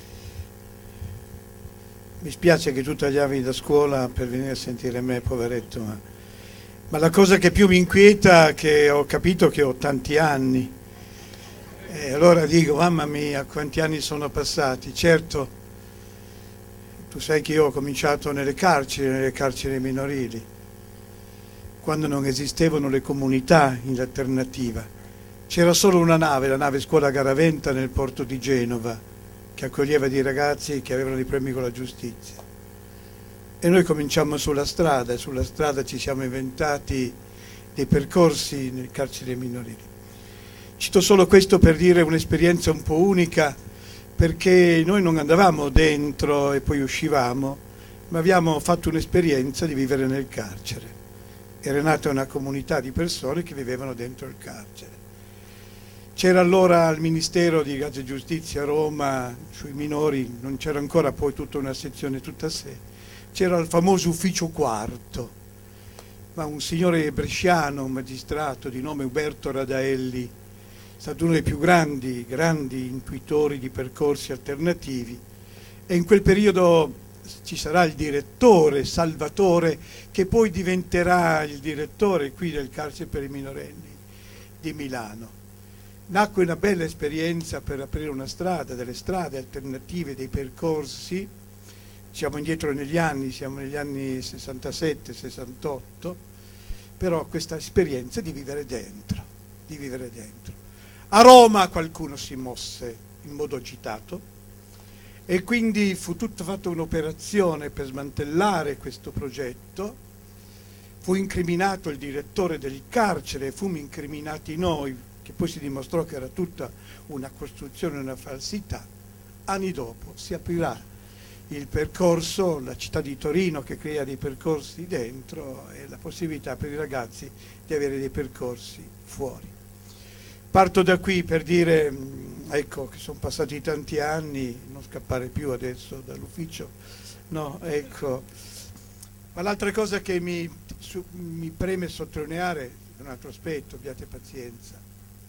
Mi spiace che tu tagliavi da scuola per venire a sentire me, poveretto, ma la cosa che più mi inquieta è che ho capito che ho tanti anni e allora dico, mamma mia, quanti anni sono passati. Certo, tu sai che io ho cominciato nelle carceri minorili, quando non esistevano le comunità in alternativa. C'era solo una nave, la nave Scuola Garaventa nel porto di Genova, che accoglieva dei ragazzi che avevano dei problemi con la giustizia. E noi cominciamo sulla strada, e sulla strada ci siamo inventati dei percorsi nel carcere minorili. Cito solo questo per dire un'esperienza un po' unica, perché noi non andavamo dentro e poi uscivamo, ma abbiamo fatto un'esperienza di vivere nel carcere. Era nata una comunità di persone che vivevano dentro il carcere. C'era allora al Ministero di Grazia e Giustizia a Roma, sui minori, non c'era ancora poi tutta una sezione tutta a sé, c'era il famoso ufficio quarto, ma un signore bresciano, un magistrato di nome Uberto Radaelli, è stato uno dei più grandi intuitori di percorsi alternativi, e in quel periodo ci sarà il direttore Salvatore, che poi diventerà il direttore qui del carcere per i minorenni di Milano. Nacque una bella esperienza per aprire una strada, delle strade alternative, dei percorsi. Siamo indietro negli anni, siamo negli anni 67-68, però questa esperienza di vivere dentro. A Roma qualcuno si mosse in modo agitato e quindi fu fatta un'operazione per smantellare questo progetto. Fu incriminato il direttore del carcere, fummo incriminati noi, che poi si dimostrò che era tutta una costruzione, una falsità. Anni dopo si aprirà il percorso, la città di Torino che crea dei percorsi dentro e la possibilità per i ragazzi di avere dei percorsi fuori. Parto da qui per dire, ecco, che sono passati tanti anni, non scappare più adesso dall'ufficio, no, ecco. Ma l'altra cosa che mi preme sottolineare è un altro aspetto, abbiate pazienza.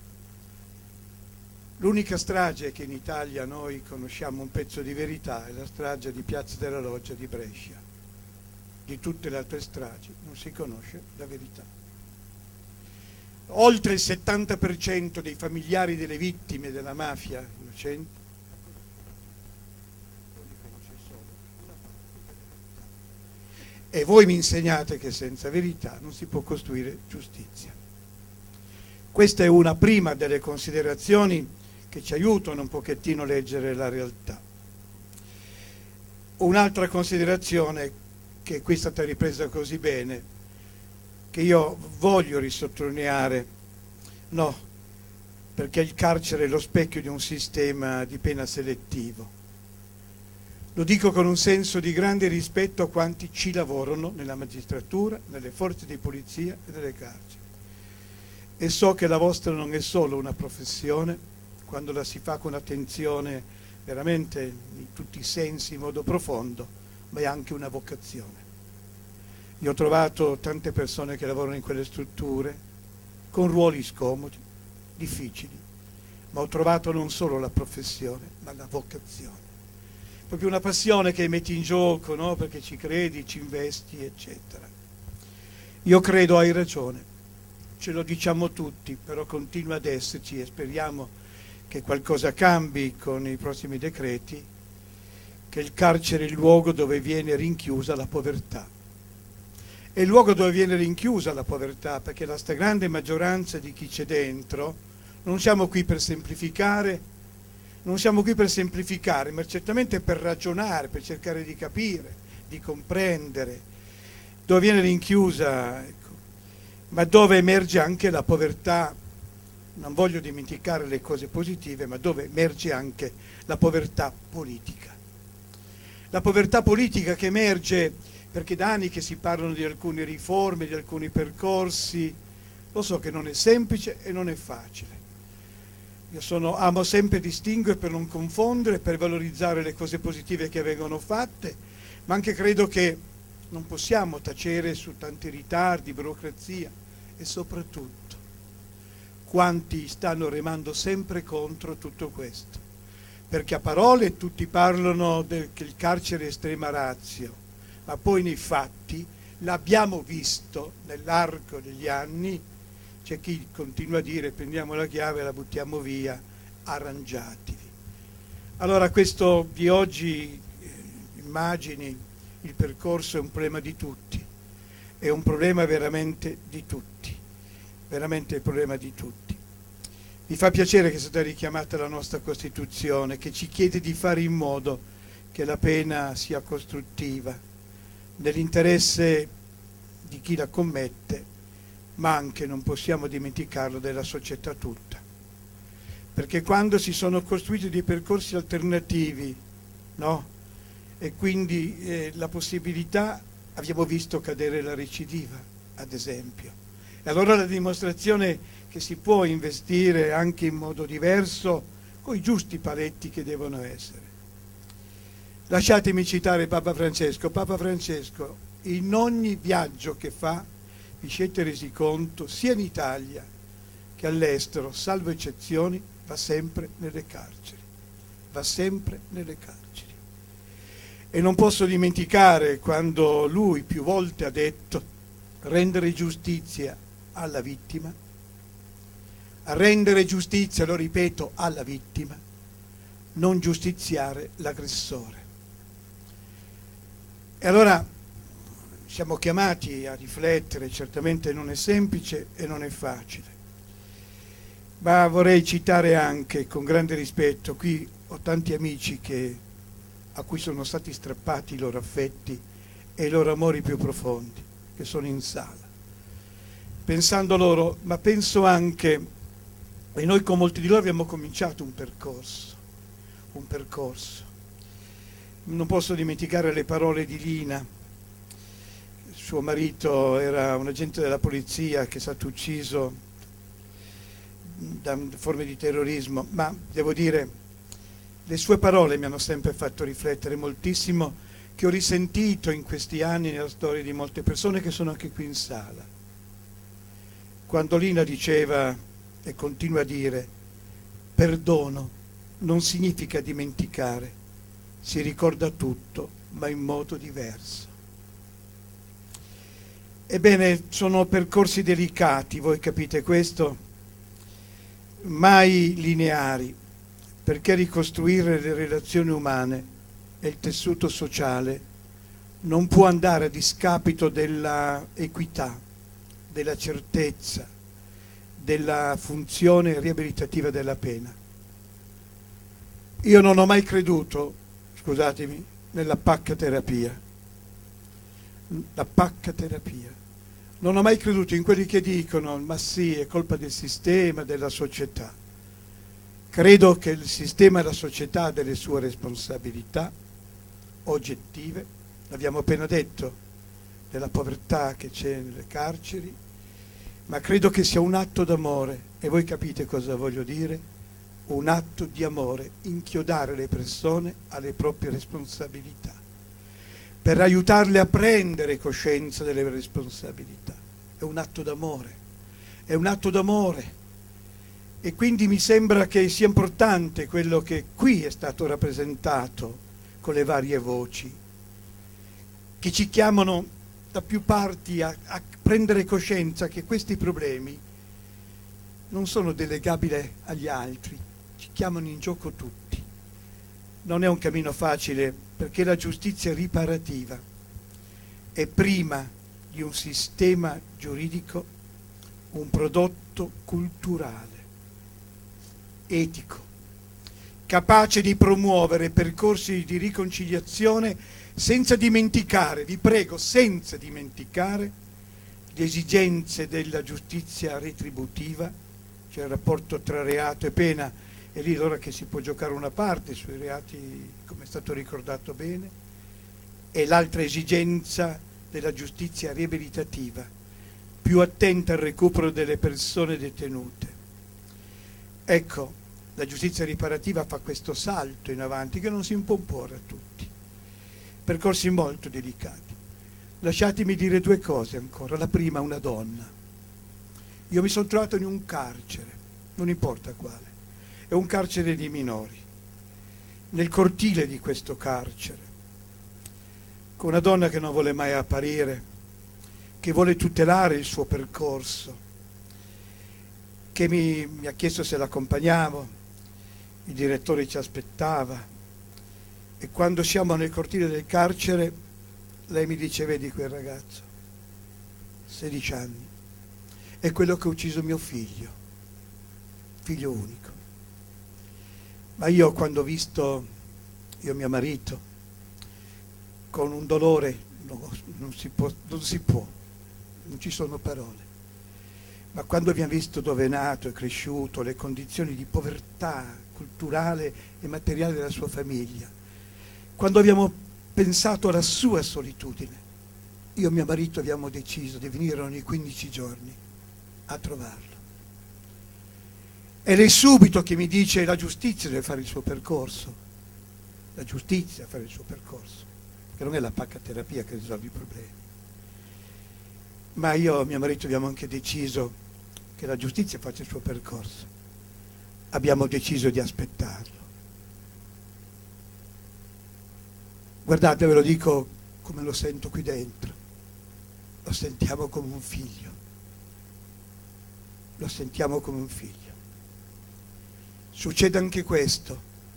L'unica strage che in Italia noi conosciamo un pezzo di verità è la strage di Piazza della Loggia di Brescia. Di tutte le altre stragi non si conosce la verità. Oltre il 70% dei familiari delle vittime della mafia innocenti e voi mi insegnate che senza verità non si può costruire giustizia. Questa è una prima delle considerazioni che ci aiutano un pochettino a leggere la realtà. Un'altra considerazione, che qui è stata ripresa così bene, che io voglio risottolineare, no, perché il carcere è lo specchio di un sistema di pena selettivo. Lo dico con un senso di grande rispetto a quanti ci lavorano nella magistratura, nelle forze di polizia e nelle carceri. E so che la vostra non è solo una professione, quando la si fa con attenzione veramente in tutti i sensi, in modo profondo, ma è anche una vocazione. Io ho trovato tante persone che lavorano in quelle strutture con ruoli scomodi, difficili, ma ho trovato non solo la professione, ma la vocazione. Proprio una passione che metti in gioco, no? Perché ci credi, ci investi, eccetera. Io credo, hai ragione, ce lo diciamo tutti, però continua ad esserci e speriamo che qualcosa cambi con i prossimi decreti, che il carcere è il luogo dove viene rinchiusa la povertà. È il luogo dove viene rinchiusa la povertà, perché la stragrande maggioranza di chi c'è dentro, non siamo qui per semplificare, ma certamente per ragionare, per cercare di capire, di comprendere, dove viene rinchiusa, ecco, ma dove emerge anche la povertà. Non voglio dimenticare le cose positive, ma dove emerge anche la povertà politica. La povertà politica che emerge perché da anni che si parlano di alcune riforme, di alcuni percorsi, lo so che non è semplice e non è facile. Io amo sempre distinguere per non confondere, per valorizzare le cose positive che vengono fatte, ma anche credo che non possiamo tacere su tanti ritardi, burocrazia e soprattutto quanti stanno remando sempre contro tutto questo. Perché a parole tutti parlano che il carcere è estrema ratio, ma poi nei fatti l'abbiamo visto nell'arco degli anni. C'è chi continua a dire prendiamo la chiave e la buttiamo via, arrangiatevi. Allora questo di oggi, immagini, il percorso è un problema di tutti, è un problema veramente di tutti, veramente il problema di tutti. Mi fa piacere che sia stata richiamata la nostra Costituzione, che ci chiede di fare in modo che la pena sia costruttiva, nell'interesse di chi la commette, ma anche, non possiamo dimenticarlo, della società tutta. Perché quando si sono costruiti dei percorsi alternativi, no? E quindi la possibilità, abbiamo visto cadere la recidiva, ad esempio. E allora la dimostrazione che si può investire anche in modo diverso, con i giusti paletti che devono essere. Lasciatemi citare Papa Francesco. Papa Francesco, in ogni viaggio che fa, vi siete resi conto, sia in Italia che all'estero, salvo eccezioni, va sempre nelle carceri. Va sempre nelle carceri. E non posso dimenticare quando lui più volte ha detto rendere giustizia alla vittima, a rendere giustizia, lo ripeto, alla vittima, non giustiziare l'aggressore. E allora siamo chiamati a riflettere, certamente non è semplice e non è facile, ma vorrei citare anche, con grande rispetto, qui ho tanti amici a cui sono stati strappati i loro affetti e i loro amori più profondi, che sono in sala. Pensando loro, ma penso anche, e noi con molti di loro abbiamo cominciato un percorso. Non posso dimenticare le parole di Lina. Suo marito era un agente della polizia che è stato ucciso da forme di terrorismo, ma devo dire, le sue parole mi hanno sempre fatto riflettere moltissimo, che ho risentito in questi anni nella storia di molte persone che sono anche qui in sala. Quando Lina diceva, e continua a dire, perdono non significa dimenticare, si ricorda tutto, ma in modo diverso. Ebbene, sono percorsi delicati, voi capite questo, mai lineari, perché ricostruire le relazioni umane e il tessuto sociale non può andare a discapito della equità, della certezza, della funzione riabilitativa della pena. Io non ho mai creduto, scusatemi, nella paccaterapia. La paccaterapia. Non ho mai creduto in quelli che dicono ma sì, è colpa del sistema, della società. Credo che il sistema e la società ha delle sue responsabilità oggettive, l'abbiamo appena detto, della povertà che c'è nelle carceri, ma credo che sia un atto d'amore, e voi capite cosa voglio dire, un atto di amore, inchiodare le persone alle proprie responsabilità, per aiutarle a prendere coscienza delle responsabilità. È un atto d'amore, è un atto d'amore. E quindi mi sembra che sia importante quello che qui è stato rappresentato con le varie voci, che ci chiamano da più parti a prendere coscienza che questi problemi non sono delegabili agli altri, ci chiamano in gioco tutti. Non è un cammino facile, perché la giustizia riparativa è prima di un sistema giuridico un prodotto culturale, etico, capace di promuovere percorsi di riconciliazione senza dimenticare, vi prego, senza dimenticare le esigenze della giustizia retributiva, cioè il rapporto tra reato e pena, è lì allora che si può giocare una parte sui reati, come è stato ricordato bene, e l'altra esigenza della giustizia riabilitativa, più attenta al recupero delle persone detenute. Ecco, la giustizia riparativa fa questo salto in avanti che non si può imporre a tutti. Percorsi molto delicati. Lasciatemi dire due cose ancora. La prima, una donna. Io mi sono trovato in un carcere, non importa quale, è un carcere di minori, nel cortile di questo carcere, con una donna che non vuole mai apparire, che vuole tutelare il suo percorso, che mi ha chiesto se l'accompagnavo, il direttore ci aspettava, e quando siamo nel cortile del carcere lei mi dice: vedi quel ragazzo, 16 anni, è quello che ha ucciso mio figlio unico. Ma io quando ho visto io mio marito con un dolore, non si può, non ci sono parole, ma quando abbiamo visto dove è nato e cresciuto, le condizioni di povertà culturale e materiale della sua famiglia, quando abbiamo pensato alla sua solitudine, io e mio marito abbiamo deciso di venire ogni 15 giorni a trovarlo. E lei subito che mi dice: la giustizia deve fare il suo percorso, la giustizia deve fare il suo percorso, che non è la paccaterapia che risolve i problemi. Ma io e mio marito abbiamo anche deciso che la giustizia faccia il suo percorso. Abbiamo deciso di aspettarlo. Guardate, ve lo dico come lo sento qui dentro, lo sentiamo come un figlio, lo sentiamo come un figlio. Succede anche questo,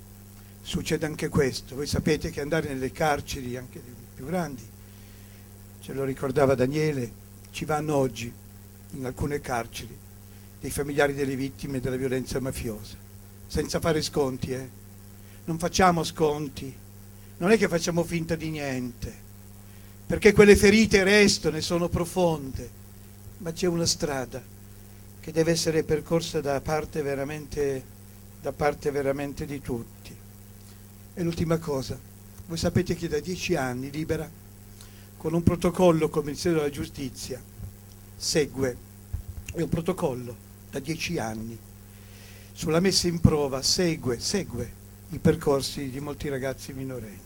voi sapete che andare nelle carceri, anche più grandi, ce lo ricordava Daniele, ci vanno oggi in alcune carceri dei familiari delle vittime della violenza mafiosa, senza fare sconti, non facciamo sconti. Non è che facciamo finta di niente, perché quelle ferite restano e sono profonde, ma c'è una strada che deve essere percorsa da parte veramente di tutti. E l'ultima cosa, voi sapete che da 10 anni Libera, con un protocollo con il Ministero della Giustizia, segue, è un protocollo da 10 anni, sulla messa in prova, segue i percorsi di molti ragazzi minorenni.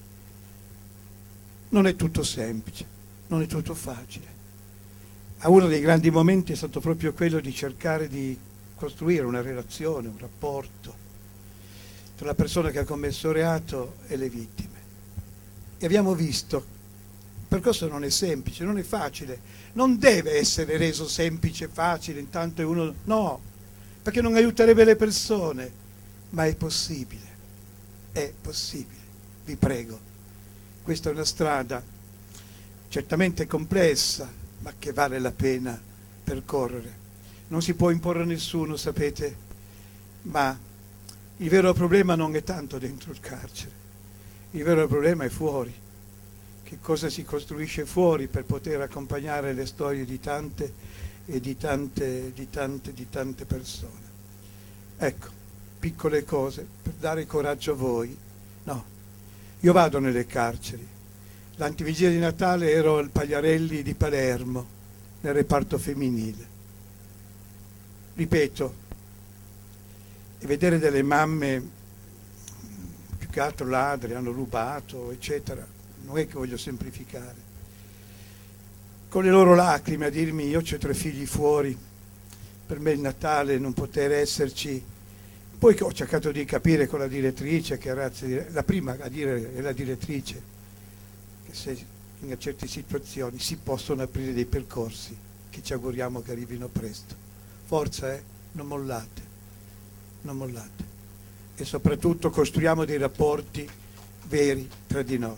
Non è tutto semplice, non è tutto facile. Ma uno dei grandi momenti è stato proprio quello di cercare di costruire una relazione, un rapporto tra la persona che ha commesso reato e le vittime. E abbiamo visto, il percorso non è semplice, non è facile, non deve essere reso semplice, facile, intanto è uno... No, perché non aiuterebbe le persone, ma è possibile, vi prego. Questa è una strada certamente complessa, ma che vale la pena percorrere. Non si può imporre a nessuno, sapete, ma il vero problema non è tanto dentro il carcere, il vero problema è fuori. Che cosa si costruisce fuori per poter accompagnare le storie di tante e di tante persone. Ecco, piccole cose per dare coraggio a voi. No. Io vado nelle carceri. L'antivigilia di Natale ero al Pagliarelli di Palermo, nel reparto femminile. Ripeto, e vedere delle mamme, più che altro ladri, hanno rubato, eccetera, non è che voglio semplificare, con le loro lacrime a dirmi: io ho 3 figli fuori, per me il Natale non poter esserci. Poi ho cercato di capire con la direttrice, che la prima a dire è la direttrice, che se in certe situazioni si possono aprire dei percorsi che ci auguriamo che arrivino presto. Forza, non mollate, non mollate, e soprattutto costruiamo dei rapporti veri tra di noi.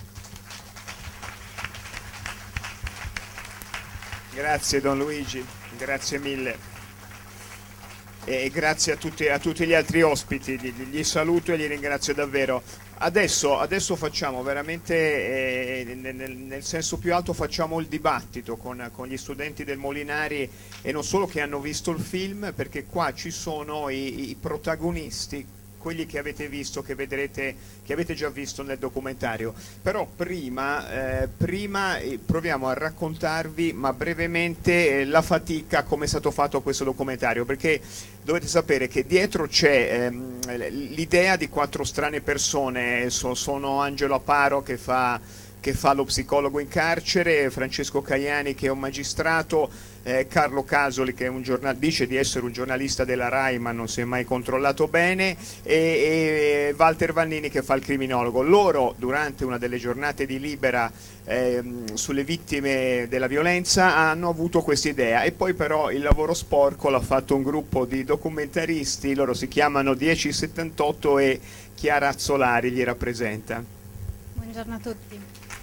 Grazie Don Luigi, grazie mille. E grazie a tutti gli altri ospiti, li saluto e li ringrazio davvero. Adesso facciamo veramente, nel senso più alto, facciamo il dibattito con gli studenti del Molinari, e non solo, che hanno visto il film, perché qua ci sono i protagonisti, quelli che avete visto, che vedrete, che avete già visto nel documentario. Però prima proviamo a raccontarvi, ma brevemente, la fatica, come è stato fatto questo documentario, perché dovete sapere che dietro c'è l'idea di 4 strane persone. Sono Angelo Aparo, che fa lo psicologo in carcere, Francesco Caiani, che è un magistrato, Carlo Casoli, che è dice di essere un giornalista della RAI ma non si è mai controllato bene, e Walter Vannini, che fa il criminologo. Loro, durante una delle giornate di Libera sulle vittime della violenza, hanno avuto questa idea, e poi però il lavoro sporco l'ha fatto un gruppo di documentaristi. Loro si chiamano 1078 e Chiara Azzolari li rappresenta. Buongiorno a tutti.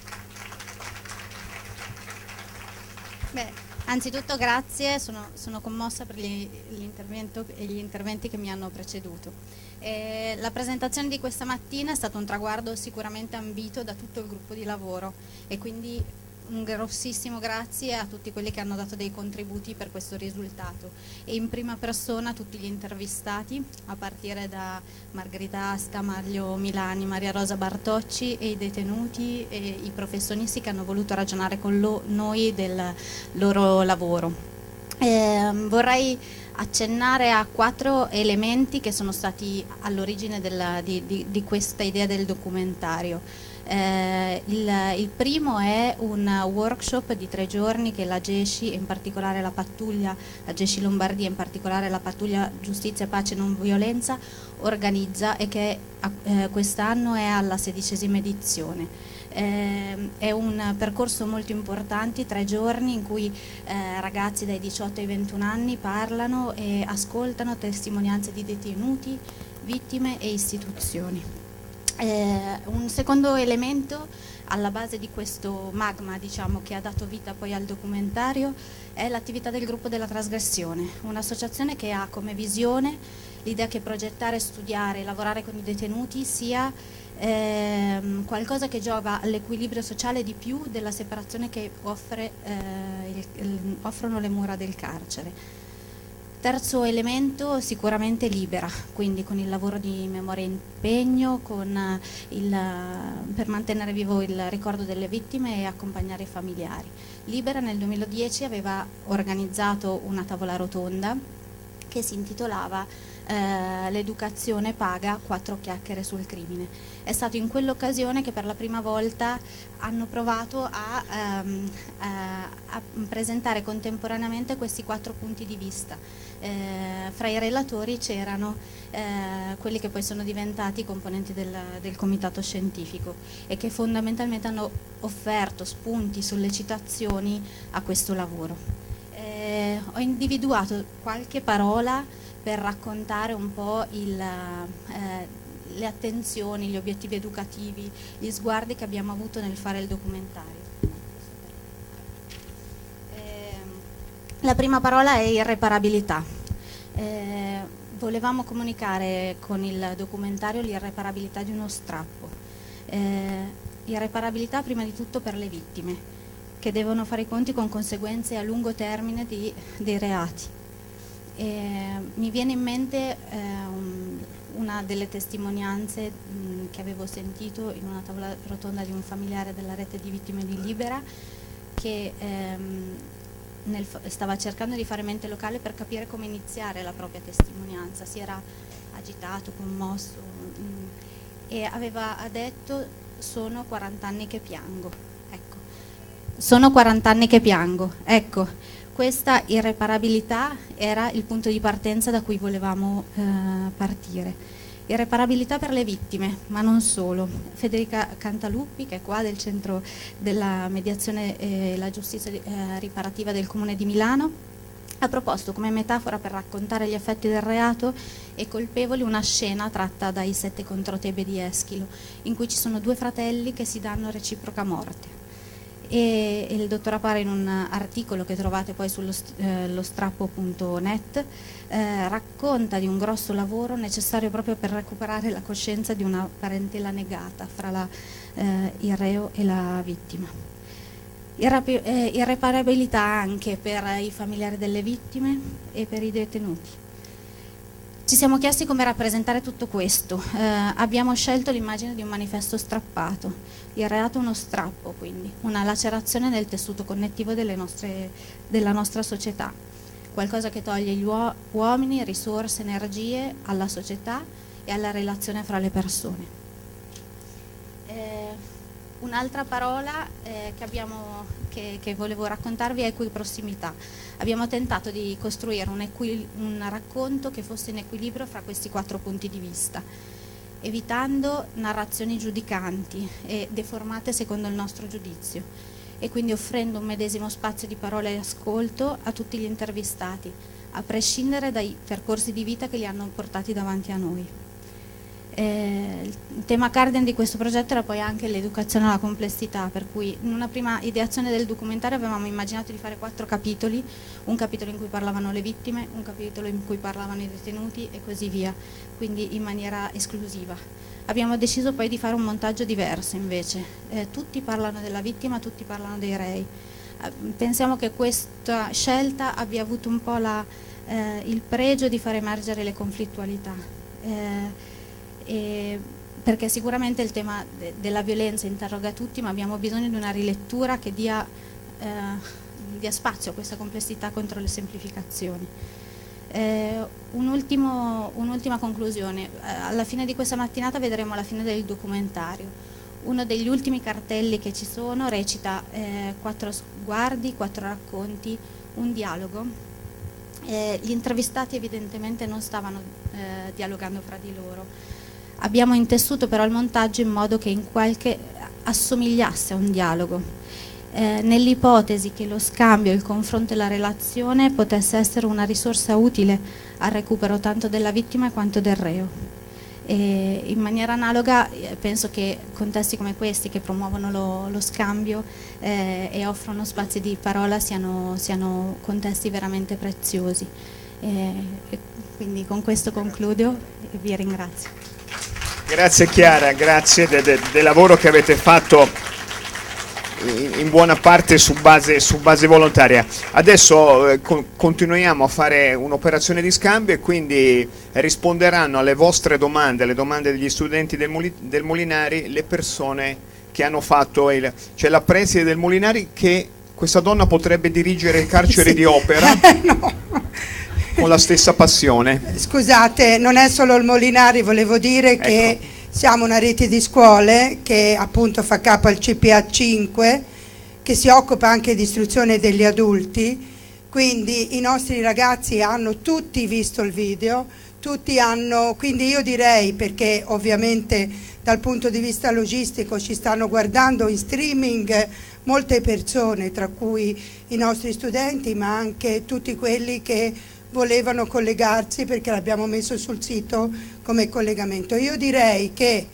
Beh, anzitutto grazie, sono commossa per l'intervento e gli interventi che mi hanno preceduto. La presentazione di questa mattina è stato un traguardo sicuramente ambito da tutto il gruppo di lavoro, e quindi un grossissimo grazie a tutti quelli che hanno dato dei contributi per questo risultato, e in prima persona a tutti gli intervistati, a partire da Margherita Asta, Mario Milani, Maria Rosa Bartocci, e i detenuti e i professionisti che hanno voluto ragionare con noi del loro lavoro. Vorrei accennare a 4 elementi che sono stati all'origine di questa idea del documentario. Il primo è un workshop di 3 giorni che la GESCI, in particolare la GESCI Lombardia, in particolare la pattuglia Giustizia, Pace e Non Violenza, organizza, e che quest'anno è alla 16ª edizione. È un percorso molto importante, 3 giorni in cui ragazzi dai 18 ai 21 anni parlano e ascoltano testimonianze di detenuti, vittime e istituzioni. Un secondo elemento alla base di questo magma, diciamo, che ha dato vita poi al documentario, è l'attività del gruppo della trasgressione, un'associazione che ha come visione l'idea che progettare, studiare e lavorare con i detenuti sia qualcosa che gioca all'equilibrio sociale di più della separazione che offrono le mura del carcere. Terzo elemento, sicuramente Libera, quindi con il lavoro di memoria e impegno, per mantenere vivo il ricordo delle vittime e accompagnare i familiari. Libera nel 2010 aveva organizzato una tavola rotonda che si intitolava L'educazione paga, 4 chiacchiere sul crimine. È stato in quell'occasione che per la prima volta hanno provato a presentare contemporaneamente questi 4 punti di vista. Fra i relatori c'erano quelli che poi sono diventati componenti del comitato scientifico, e che fondamentalmente hanno offerto spunti, sollecitazioni a questo lavoro. Ho individuato qualche parola per raccontare un po' le attenzioni, gli obiettivi educativi, gli sguardi che abbiamo avuto nel fare il documentario. La prima parola è irreparabilità. Volevamo comunicare con il documentario l'irreparabilità di uno strappo. Irreparabilità prima di tutto per le vittime, che devono fare i conti con conseguenze a lungo termine dei reati. Mi viene in mente una delle testimonianze che avevo sentito in una tavola rotonda di un familiare della rete di vittime di Libera, che stava cercando di fare mente locale per capire come iniziare la propria testimonianza. Si era agitato, commosso e ha detto: sono 40 anni che piango. Ecco, sono 40 anni che piango. Ecco, questa irreparabilità era il punto di partenza da cui volevamo partire. Irreparabilità per le vittime, ma non solo. Federica Cantaluppi, che è qua del Centro della Mediazione e la Giustizia Riparativa del Comune di Milano, ha proposto come metafora per raccontare gli effetti del reato e colpevoli una scena tratta dai 7 contro Tebe di Eschilo, in cui ci sono 2 fratelli che si danno reciproca morte. E il dottor Apara, in un articolo che trovate poi sullo strappo.net, racconta di un grosso lavoro necessario proprio per recuperare la coscienza di una parentela negata fra il reo e la vittima. Irreparabilità anche per i familiari delle vittime e per i detenuti. Ci siamo chiesti come rappresentare tutto questo. Abbiamo scelto l'immagine di un manifesto strappato. Il reato è uno strappo, quindi una lacerazione nel tessuto connettivo della nostra società, qualcosa che toglie gli uomini, risorse, energie alla società e alla relazione fra le persone. Un'altra parola che volevo raccontarvi è equiprossimità. Abbiamo tentato di costruire un racconto che fosse in equilibrio fra questi 4 punti di vista, evitando narrazioni giudicanti e deformate secondo il nostro giudizio, e quindi offrendo un medesimo spazio di parole e ascolto a tutti gli intervistati, a prescindere dai percorsi di vita che li hanno portati davanti a noi. Il tema cardine di questo progetto era poi anche l'educazione alla complessità, per cui in una prima ideazione del documentario avevamo immaginato di fare 4 capitoli, un capitolo in cui parlavano le vittime, un capitolo in cui parlavano i detenuti e così via, quindi in maniera esclusiva. Abbiamo deciso poi di fare un montaggio diverso invece, tutti parlano della vittima, tutti parlano dei rei. Pensiamo che questa scelta abbia avuto un po' il pregio di far emergere le conflittualità. Perché sicuramente il tema della violenza interroga tutti, ma abbiamo bisogno di una rilettura che dia spazio a questa complessità contro le semplificazioni. Un'ultima conclusione: alla fine di questa mattinata vedremo la fine del documentario. Uno degli ultimi cartelli che ci sono recita 4 sguardi, 4 racconti, un dialogo. Gli intervistati evidentemente non stavano dialogando fra di loro. Abbiamo intessuto però il montaggio in modo che assomigliasse a un dialogo, nell'ipotesi che lo scambio, il confronto e la relazione potesse essere una risorsa utile al recupero tanto della vittima quanto del reo. E in maniera analoga penso che contesti come questi, che promuovono lo scambio e offrono spazi di parola, siano contesti veramente preziosi. Quindi con questo concludo e vi ringrazio. Grazie Chiara, grazie del lavoro che avete fatto in buona parte su base volontaria. Adesso continuiamo a fare un'operazione di scambio e quindi risponderanno alle vostre domande, alle domande degli studenti del Molinari, le persone che hanno fatto c'è la preside del Molinari, che questa donna potrebbe dirigere il carcere sì. Di Opera. No. Con la stessa passione. Scusate, non è solo il Molinari, volevo dire che siamo una rete di scuole che appunto fa capo al CPA 5, che si occupa anche di istruzione degli adulti, quindi i nostri ragazzi hanno tutti visto il video, quindi io direi, perché ovviamente dal punto di vista logistico ci stanno guardando in streaming molte persone, tra cui i nostri studenti, ma anche tutti quelli che volevano collegarsi, perché l'abbiamo messo sul sito come collegamento. Io direi che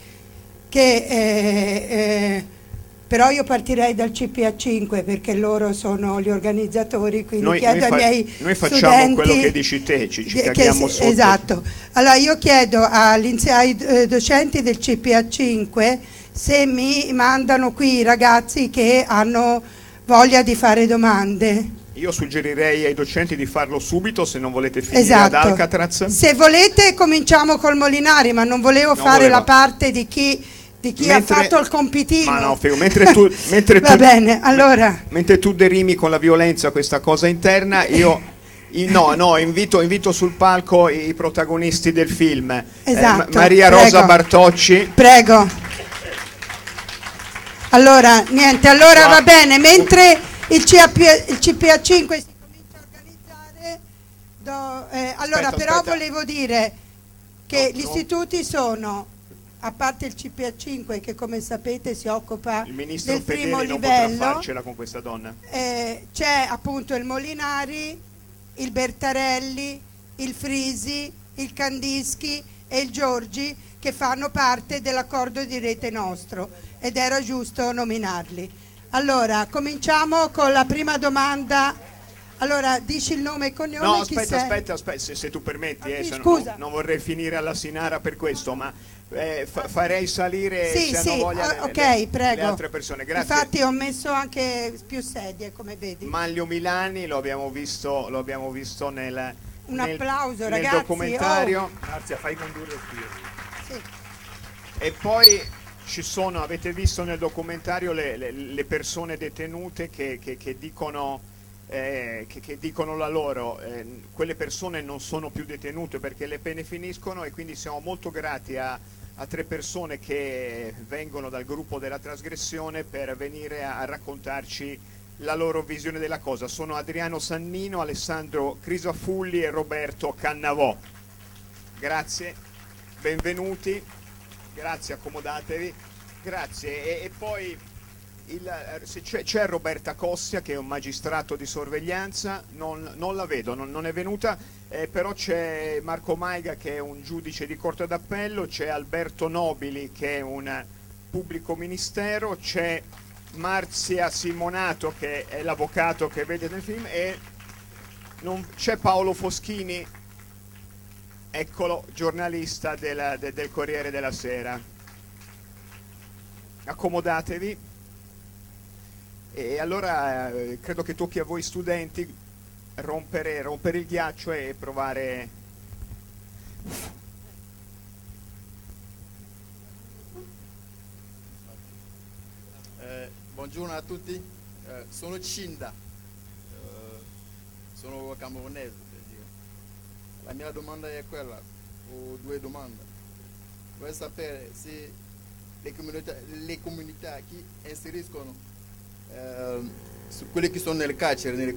però io partirei dal CPA 5 perché loro sono gli organizzatori, quindi chiedo ai miei noi facciamo studenti, quello che dici te, ci caghiamo sotto. Esatto. Allora io chiedo ai docenti del CPA 5 se mi mandano qui i ragazzi che hanno voglia di fare domande. Io suggerirei ai docenti di farlo subito, se non volete finire ad Alcatraz. Se volete cominciamo col Molinari, ma non volevo fare la parte di chi di chi ha fatto il compitino. Ma no, mentre Va bene, allora. Mentre tu derimi con la violenza questa cosa interna, invito sul palco i protagonisti del film. Esatto, Maria Rosa Bartocci. Prego. Allora, va bene, mentre il CPA5 si comincia a organizzare, volevo dire che gli istituti sono, a parte il CPA5 che come sapete si occupa del primo livello, non potrà farcela con questa donna. C'è appunto il Molinari, il Bertarelli, il Frisi, il Candischi e il Giorgi, che fanno parte dell'accordo di Rete Nostro, ed era giusto nominarli. Allora, cominciamo con la prima domanda. Allora, dici il nome e cognome. No, aspetta, se tu permetti, scusa. Non vorrei finire alla Sinara per questo, ma farei salire se hanno voglia le altre persone. Grazie. Infatti ho messo anche più sedie, come vedi. Manlio Milani, lo abbiamo visto nel applauso, nel ragazzi. documentario. Grazie, fai condurre il Sì. E poi ci sono, avete visto nel documentario le persone detenute che dicono la loro. Quelle persone non sono più detenute perché le pene finiscono, e quindi siamo molto grati a 3 persone che vengono dal gruppo della trasgressione per venire a raccontarci la loro visione della cosa. Sono Adriano Sannino, Alessandro Crisafulli e Roberto Cannavò. Grazie, benvenuti, grazie, accomodatevi, grazie. E poi c'è Roberta Cossia, che è un magistrato di sorveglianza, non la vedo, non è venuta, però c'è Marco Maiga, che è un giudice di Corte d'Appello, c'è Alberto Nobili, che è un pubblico ministero, c'è Marzia Simonato, che è l'avvocato che vede nel film, e non c'è Paolo Foschini, eccolo, giornalista del Corriere della Sera. Accomodatevi. E allora credo che tocchi a voi studenti rompere il ghiaccio e provare. Buongiorno a tutti, sono Cinda, sono camerunese. La mia domanda è quella, ho 2 domande. Vorrei sapere se le comunità che inseriscono su quelli che sono nel carcere,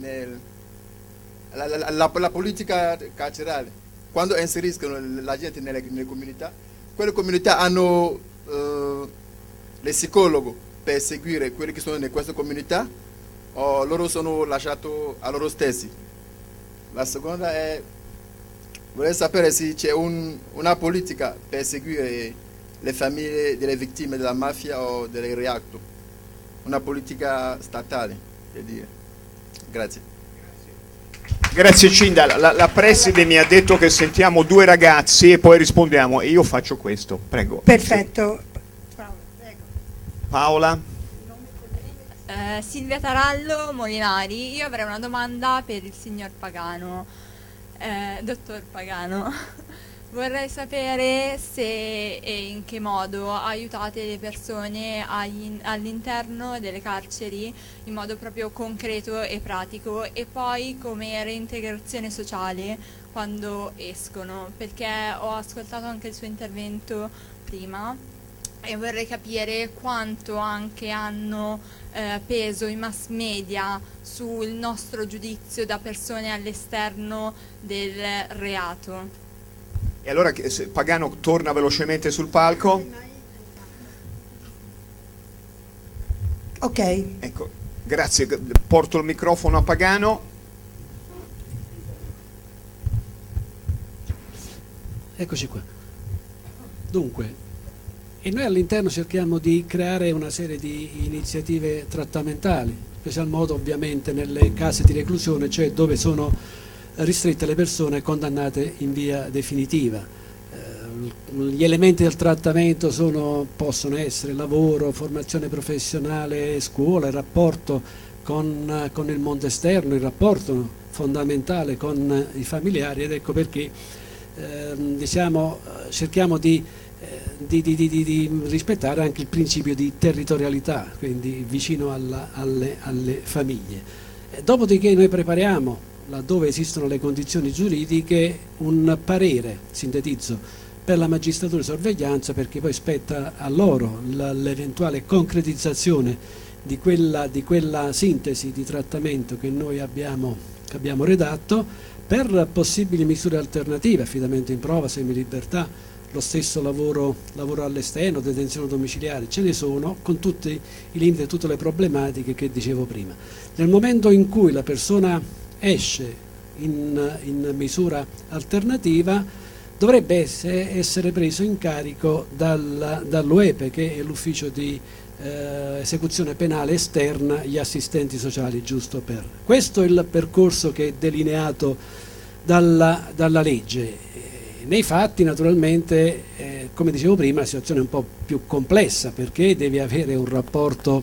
la politica carceraria, quando inseriscono la gente nelle comunità, quelle comunità hanno le psicologi per seguire quelli che sono in queste comunità, o loro sono lasciati a loro stessi? La seconda è, vorrei sapere se c'è una politica per seguire le famiglie delle vittime della mafia o del reato, una politica statale, per dire. Grazie. Grazie Cinda, la preside mi ha detto che sentiamo 2 ragazzi e poi rispondiamo, e io faccio questo, prego. Perfetto. Paola? Silvia Tarallo, Molinari. Io avrei una domanda per il signor Pagano, dottor Pagano. Vorrei sapere se e in che modo aiutate le persone all'interno delle carceri in modo proprio concreto e pratico, e poi come reintegrazione sociale quando escono, perché ho ascoltato anche il suo intervento prima e vorrei capire quanto anche hanno peso i mass media sul nostro giudizio da persone all'esterno del reato. E allora Pagano torna velocemente sul palco. Ok. Ecco, grazie, porto il microfono a Pagano. Eccoci qua. Dunque, e noi all'interno cerchiamo di creare una serie di iniziative trattamentali, in special modo ovviamente nelle case di reclusione, cioè dove sono ristrette le persone condannate in via definitiva. Gli elementi del trattamento possono essere lavoro, formazione professionale, scuola, il rapporto con il mondo esterno, il rapporto fondamentale con i familiari, ed ecco perché cerchiamo di rispettare anche il principio di territorialità, quindi vicino alle famiglie. Dopodiché noi prepariamo, laddove esistono le condizioni giuridiche, un parere, sintetizzo, per la magistratura di sorveglianza, perché poi spetta a loro l'eventuale concretizzazione di quella sintesi di trattamento che noi abbiamo redatto, per possibili misure alternative, affidamento in prova, semilibertà, lo stesso lavoro all'esterno, detenzione domiciliare, ce ne sono, con tutti i limiti e tutte le problematiche che dicevo prima. Nel momento in cui la persona esce in misura alternativa, dovrebbe essere preso in carico dall'UEPE, che è l'ufficio di esecuzione penale esterna, gli assistenti sociali, giusto per. Questo è il percorso che è delineato dalla legge. Nei fatti, naturalmente, come dicevo prima, la situazione è un po' più complessa, perché devi avere un rapporto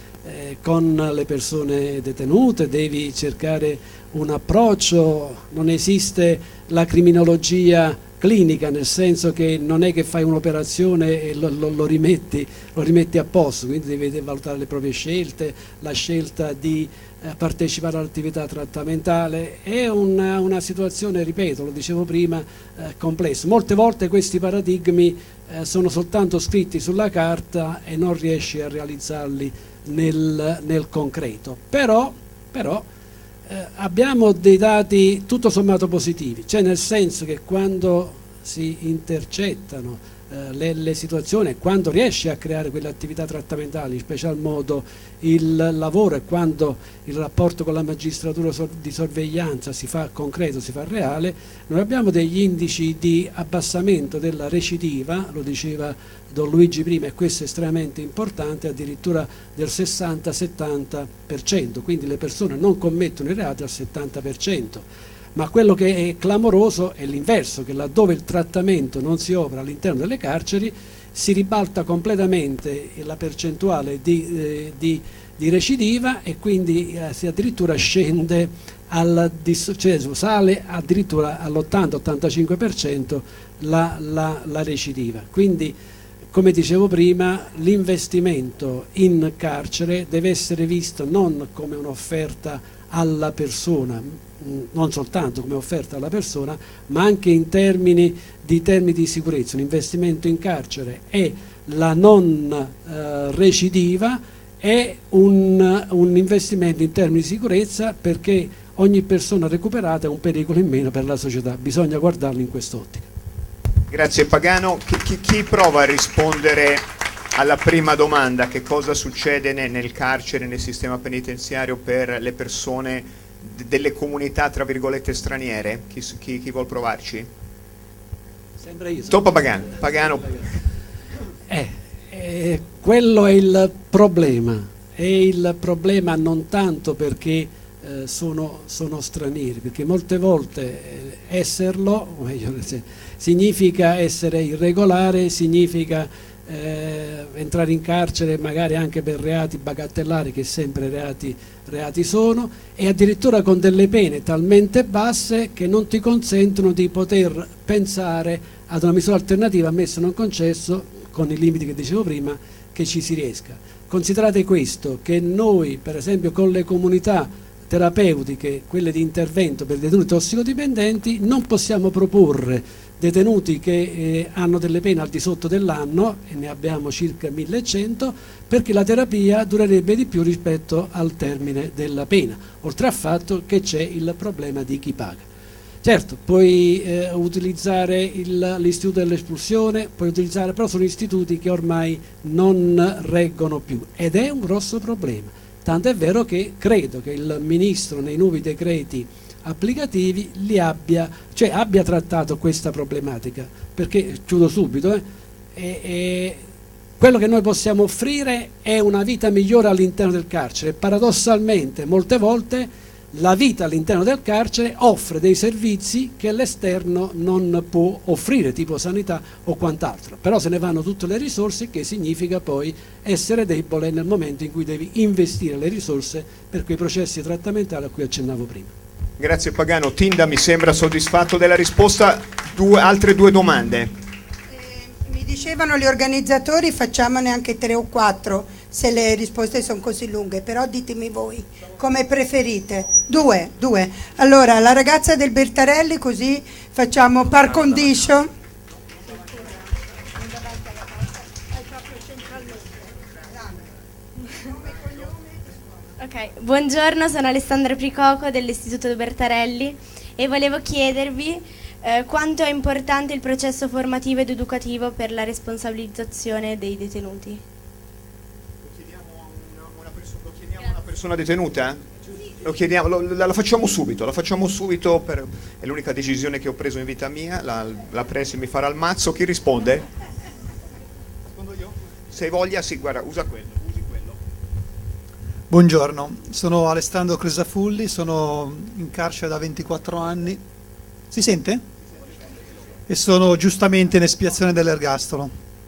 con le persone detenute, devi cercare un approccio, non esiste la criminologia clinica, nel senso che non è che fai un'operazione e lo rimetti a posto, quindi devi valutare le proprie scelte, la scelta di partecipare all'attività trattamentale. È una situazione, ripeto, lo dicevo prima, complessa. Molte volte questi paradigmi sono soltanto scritti sulla carta e non riesci a realizzarli nel concreto. Però abbiamo dei dati tutto sommato positivi, cioè nel senso che quando si intercettano le situazioni, quando riesci a creare quelle attività trattamentali, in special modo il lavoro, e quando il rapporto con la magistratura di sorveglianza si fa concreto, si fa reale, noi abbiamo degli indici di abbassamento della recidiva, lo diceva Don Luigi prima, e questo è estremamente importante, addirittura del 60-70%, quindi le persone non commettono i reati al 70%. Ma quello che è clamoroso è l'inverso, che laddove il trattamento non si opera all'interno delle carceri si ribalta completamente la percentuale di recidiva, e quindi si addirittura scende sale addirittura all'80-85% la recidiva. Quindi, come dicevo prima, l'investimento in carcere deve essere visto non come un'offerta alla persona, non soltanto come offerta alla persona, ma anche in termini di sicurezza. Un investimento in carcere e la non recidiva è un investimento in termini di sicurezza, perché ogni persona recuperata è un pericolo in meno per la società. Bisogna guardarlo in quest'ottica. Grazie Pagano. Chi prova a rispondere alla prima domanda, che cosa succede nel carcere, nel sistema penitenziario per le persone delle comunità tra virgolette straniere? Chi vuol provarci? Sembra io. Dopo Pagano. Quello è il problema. È il problema non tanto perché sono stranieri, perché molte volte esserlo, o meglio, significa essere irregolare, significa entrare in carcere magari anche per reati bagatellari, che sempre reati sono, e addirittura con delle pene talmente basse che non ti consentono di poter pensare ad una misura alternativa, ammesso non concesso, con i limiti che dicevo prima, che ci si riesca. Considerate questo, che noi per esempio con le comunità terapeutiche, quelle di intervento per detenuti tossicodipendenti, non possiamo proporre detenuti che hanno delle pene al di sotto dell'anno, e ne abbiamo circa 1100, perché la terapia durerebbe di più rispetto al termine della pena, oltre al fatto che c'è il problema di chi paga. Certo, puoi utilizzare l'istituto dell'espulsione, però sono istituti che ormai non reggono più, ed è un grosso problema. Tanto è vero che credo che il Ministro nei nuovi decreti applicativi abbia trattato questa problematica, perché chiudo subito, quello che noi possiamo offrire è una vita migliore all'interno del carcere. Paradossalmente molte volte la vita all'interno del carcere offre dei servizi che l'esterno non può offrire, tipo sanità o quant'altro, però se ne vanno tutte le risorse, che significa poi essere debole nel momento in cui devi investire le risorse per quei processi trattamentali a cui accennavo prima. Grazie Pagano. Tinda mi sembra soddisfatto della risposta. Altre due domande. Mi dicevano gli organizzatori facciamone anche 3 o 4 se le risposte sono così lunghe, però ditemi voi come preferite. Due. Allora, la ragazza del Bertarelli, così facciamo par condicio. Ok, buongiorno, sono Alessandra Pricoco dell'Istituto Bertarelli e volevo chiedervi quanto è importante il processo formativo ed educativo per la responsabilizzazione dei detenuti. Lo chiediamo a una persona detenuta? Lo chiediamo, la facciamo subito, è l'unica decisione che ho preso in vita mia, la Presi mi farà il mazzo. Chi risponde? Rispondo io? Se hai voglia, sì, guarda, usa quello. Buongiorno, sono Alessandro Crisafulli, sono in carcere da 24 anni. Si sente? E sono giustamente in espiazione dell'ergastolo.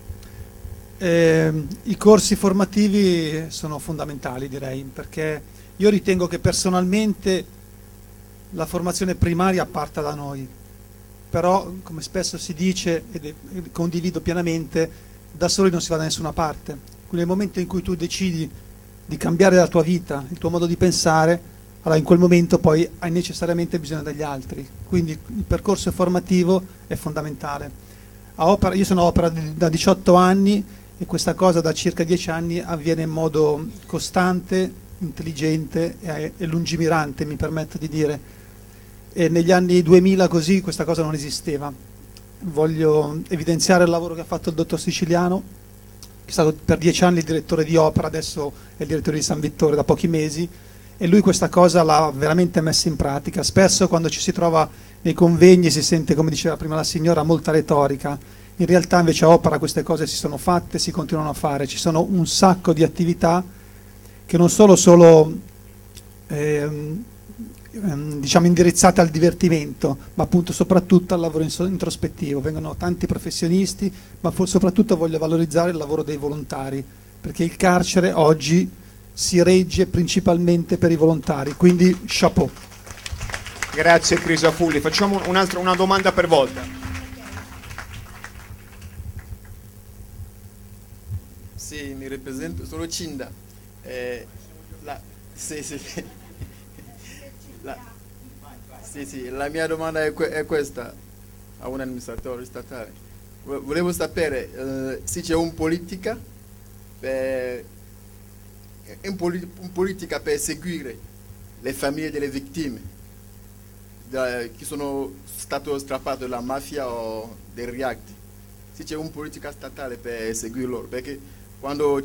I corsi formativi sono fondamentali, direi, perché io ritengo che personalmente la formazione primaria parta da noi, però, come spesso si dice, e condivido pienamente, da soli non si va da nessuna parte. Quindi nel momento in cui tu decidi di cambiare la tua vita, il tuo modo di pensare, allora in quel momento poi hai necessariamente bisogno degli altri. Quindi il percorso formativo è fondamentale. Io sono a Opera da 18 anni e questa cosa da circa 10 anni avviene in modo costante, intelligente e lungimirante, mi permetto di dire. E negli anni 2000 così questa cosa non esisteva. Voglio evidenziare il lavoro che ha fatto il dottor Siciliano, che è stato per 10 anni il direttore di Opera, adesso è il direttore di San Vittore da pochi mesi, e lui questa cosa l'ha veramente messa in pratica. Spesso quando ci si trova nei convegni si sente, come diceva prima la signora, molta retorica. In realtà invece a Opera queste cose si sono fatte, si continuano a fare. Ci sono un sacco di attività che non solo diciamo indirizzate al divertimento, ma appunto soprattutto al lavoro introspettivo. Vengono tanti professionisti, ma soprattutto voglio valorizzare il lavoro dei volontari, perché il carcere oggi si regge principalmente per i volontari, quindi chapeau. Grazie Crisafulli. Facciamo una domanda per volta. Sì, mi rappresento, sono Cinda. La mia domanda è questa a un amministratore statale. Volevo sapere se c'è un politica per seguire le famiglie delle vittime che sono state strappate dalla mafia o dei reati. Se c'è un politica statale per seguire loro, perché quando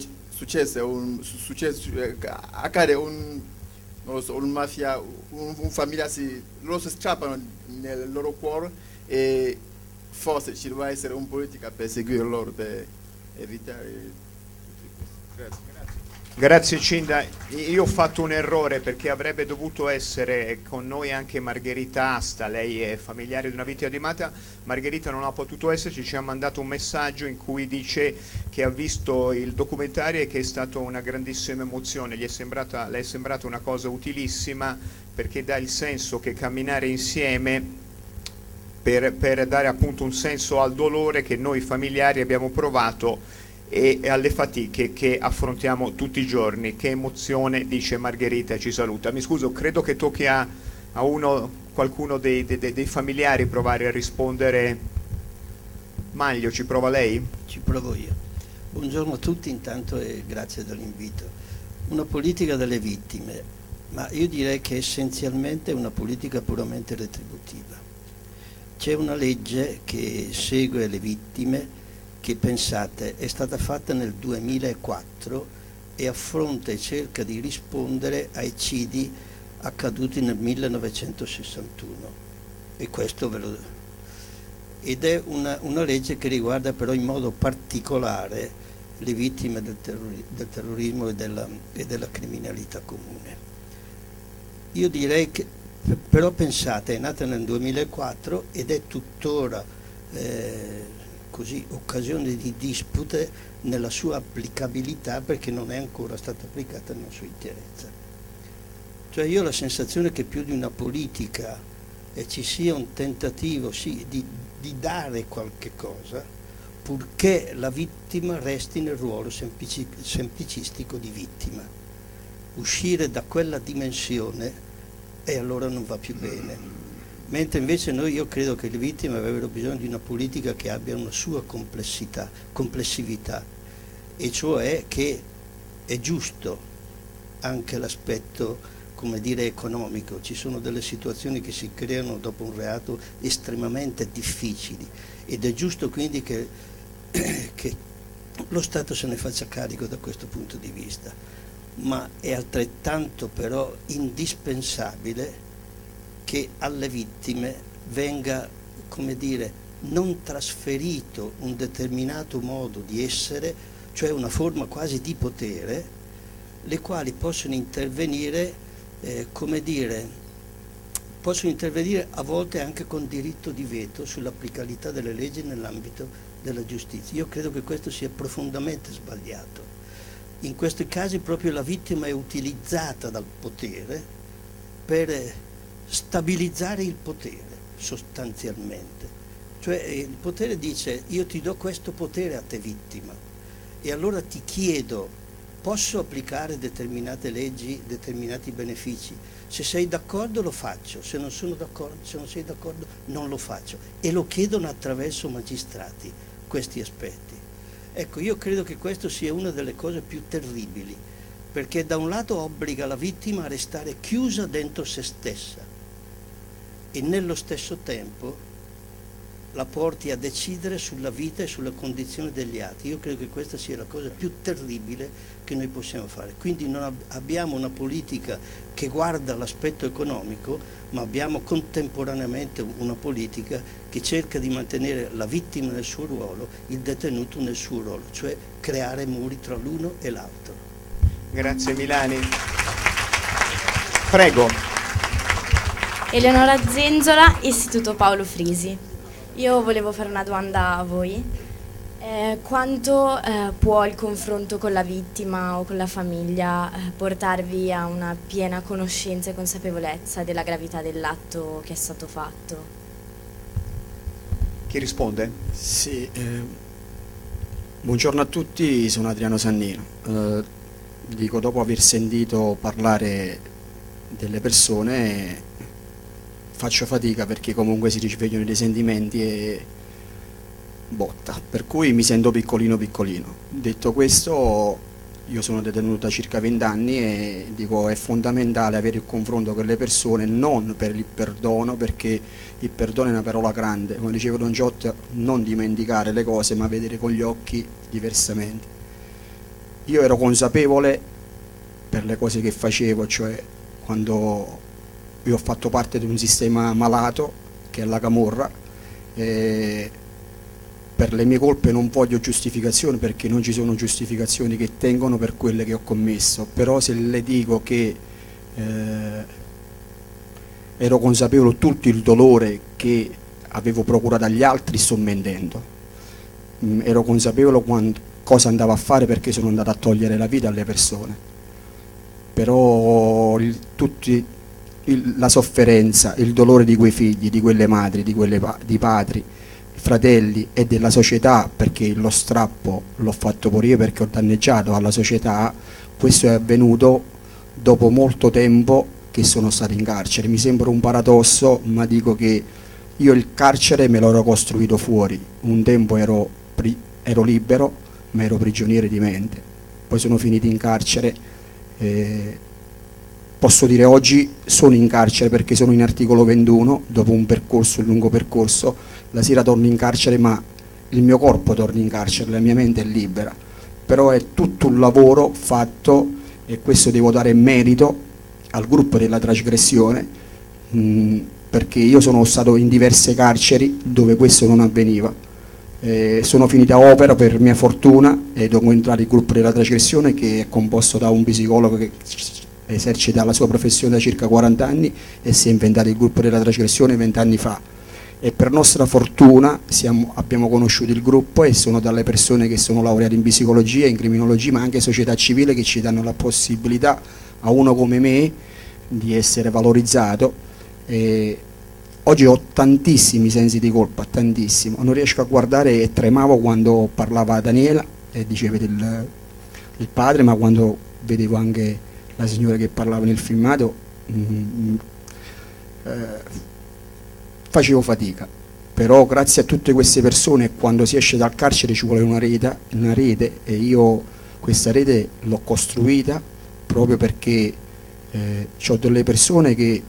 accade un mafia, un famiglia, loro si strappano nel loro cuore e forse ci deve essere un politica per seguire loro, per evitare. Grazie. Grazie Cinda. Io ho fatto un errore, perché avrebbe dovuto essere con noi anche Margherita Asta. Lei è familiare di una vittima di mafia. Margherita non ha potuto esserci, ci ha mandato un messaggio in cui dice che ha visto il documentario e che è stata una grandissima emozione. Le è sembrata una cosa utilissima, perché dà il senso che camminare insieme per dare appunto un senso al dolore che noi familiari abbiamo provato e alle fatiche che affrontiamo tutti i giorni. Che emozione, dice Margherita e ci saluta. Mi scuso, credo che tocchi a qualcuno dei familiari provare a rispondere. Maglio, ci prova lei? Ci provo io. Buongiorno a tutti intanto e grazie dell'invito. Una politica delle vittime, ma io direi che essenzialmente è una politica puramente retributiva. C'è una legge che segue le vittime che, pensate, è stata fatta nel 2004 e affronta e cerca di rispondere ai eccidi accaduti nel 1961, e questo ed è una legge che riguarda però in modo particolare le vittime del terrorismo e della criminalità comune. Io direi che però, pensate, è nata nel 2004 ed è tuttora così occasione di dispute nella sua applicabilità, perché non è ancora stata applicata nella sua interezza. Cioè io ho la sensazione che più di una politica ci sia un tentativo di dare qualche cosa, purché la vittima resti nel ruolo semplicistico di vittima. Uscire da quella dimensione e allora non va più bene. Mentre invece io credo che le vittime avrebbero bisogno di una politica che abbia una sua complessività, e cioè che è giusto anche l'aspetto, come dire, economico. Ci sono delle situazioni che si creano dopo un reato estremamente difficili, ed è giusto quindi che lo Stato se ne faccia carico da questo punto di vista, ma è altrettanto però indispensabile che alle vittime venga, come dire, non trasferito un determinato modo di essere, cioè una forma quasi di potere, le quali possono intervenire, come dire, possono intervenire a volte anche con diritto di veto sull'applicabilità delle leggi nell'ambito della giustizia. Io credo che questo sia profondamente sbagliato. In questi casi proprio la vittima è utilizzata dal potere per stabilizzare il potere, sostanzialmente. Cioè il potere dice: io ti do questo potere a te vittima, e allora ti chiedo: posso applicare determinate leggi, determinati benefici? Se sei d'accordo lo faccio, se non sono d'accordo, se non sei d'accordo non lo faccio. E lo chiedono attraverso magistrati questi aspetti. Ecco, io credo che questo sia una delle cose più terribili, perché da un lato obbliga la vittima a restare chiusa dentro se stessa e nello stesso tempo la porti a decidere sulla vita e sulla condizione degli altri. Io credo che questa sia la cosa più terribile che noi possiamo fare. Quindi non abbiamo una politica che guarda l'aspetto economico, ma abbiamo contemporaneamente una politica che cerca di mantenere la vittima nel suo ruolo, il detenuto nel suo ruolo, cioè creare muri tra l'uno e l'altro. Grazie Milani. Prego. Eleonora Zenzola, Istituto Paolo Frisi. Io volevo fare una domanda a voi. Quanto può il confronto con la vittima o con la famiglia portarvi a una piena conoscenza e consapevolezza della gravità dell'atto che è stato fatto? Chi risponde? Sì, buongiorno a tutti, sono Adriano Sannino. Dico, dopo aver sentito parlare delle persone, faccio fatica perché comunque si risvegliano dei sentimenti e botta, per cui mi sento piccolino. Detto questo, io sono detenuto da circa 20 anni e dico è fondamentale avere il confronto con le persone, non per il perdono, perché il perdono è una parola grande, come diceva Don Giotto, non dimenticare le cose ma vedere con gli occhi diversamente. Io ero consapevole per le cose che facevo, cioè quando io ho fatto parte di un sistema malato che è la camorra, per le mie colpe non voglio giustificazioni, perché non ci sono giustificazioni che tengono per quelle che ho commesso, però se le dico che ero consapevole di tutto il dolore che avevo procurato agli altri, sto mentendo. Ero consapevole cosa andavo a fare, perché sono andato a togliere la vita alle persone, però la sofferenza, il dolore di quei figli, di quelle madri, di padri, fratelli e della società, perché lo strappo l'ho fatto pure io perché ho danneggiato alla società, questo è avvenuto dopo molto tempo che sono stato in carcere. Mi sembra un paradosso, ma dico che io il carcere me l'ho costruito fuori. Un tempo ero libero, ma ero prigioniero di mente. Poi sono finito in carcere. Posso dire oggi sono in carcere perché sono in articolo 21, dopo un lungo percorso. La sera torno in carcere, ma il mio corpo torna in carcere, la mia mente è libera. Però è tutto un lavoro fatto, e questo devo dare merito al gruppo della trasgressione, perché io sono stato in diverse carceri dove questo non avveniva. Sono finita a Opera per mia fortuna e devo entrare il gruppo della trasgressione, che è composto da un psicologo che esercita la sua professione da circa 40 anni e si è inventato il gruppo della trasgressione 20 anni fa. E per nostra fortuna abbiamo conosciuto il gruppo e sono dalle persone che sono laureate in psicologia, in criminologia, ma anche società civile, che ci danno la possibilità a uno come me di essere valorizzato. Oggi ho tantissimi sensi di colpa, tantissimo, non riesco a guardare e tremavo quando parlava Daniela e diceva il padre, ma quando vedevo anche la signora che parlava nel filmato facevo fatica. Però grazie a tutte queste persone, quando si esce dal carcere ci vuole una rete, e io questa rete l'ho costruita proprio perché ho delle persone che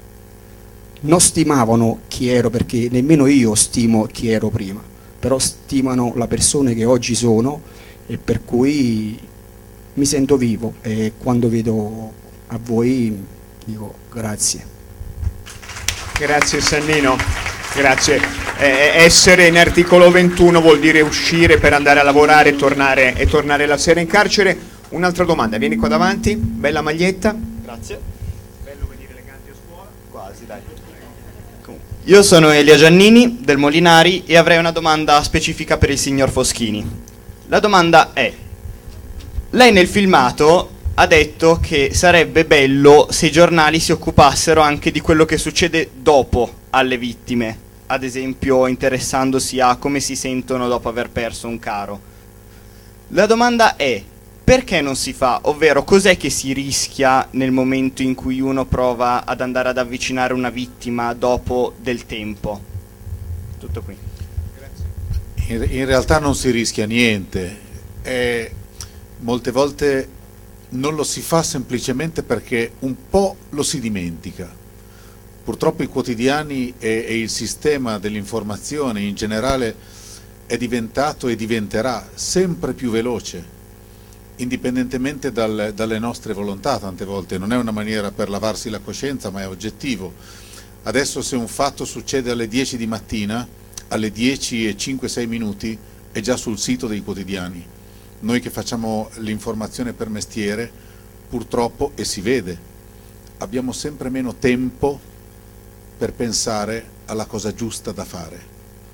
non stimavano chi ero, perché nemmeno io stimo chi ero prima, però stimano la persona che oggi sono, e per cui mi sento vivo, e quando vedo a voi dico grazie. Grazie Sannino, grazie. Essere in articolo 21 vuol dire uscire per andare a lavorare e tornare la sera in carcere. Un'altra domanda, vieni qua davanti, bella maglietta. Grazie. Bello venire eleganti a scuola. Quasi, dai. Io sono Elia Giannini del Molinari e avrei una domanda specifica per il signor Foschini. La domanda è: lei nel filmato ha detto che sarebbe bello se i giornali si occupassero anche di quello che succede dopo alle vittime, ad esempio interessandosi a come si sentono dopo aver perso un caro. La domanda è: perché non si fa? Ovvero, cos'è che si rischia nel momento in cui uno prova ad andare ad avvicinare una vittima dopo del tempo? Tutto qui. In realtà non si rischia niente, molte volte non lo si fa semplicemente perché un po' lo si dimentica. Purtroppo i quotidiani e il sistema dell'informazione in generale è diventato e diventerà sempre più veloce, indipendentemente dalle nostre volontà. Tante volte non è una maniera per lavarsi la coscienza, ma è oggettivo. Adesso se un fatto succede alle 10 di mattina, alle 10:05-6 minuti è già sul sito dei quotidiani. Noi che facciamo l'informazione per mestiere, purtroppo, e si vede, abbiamo sempre meno tempo per pensare alla cosa giusta da fare.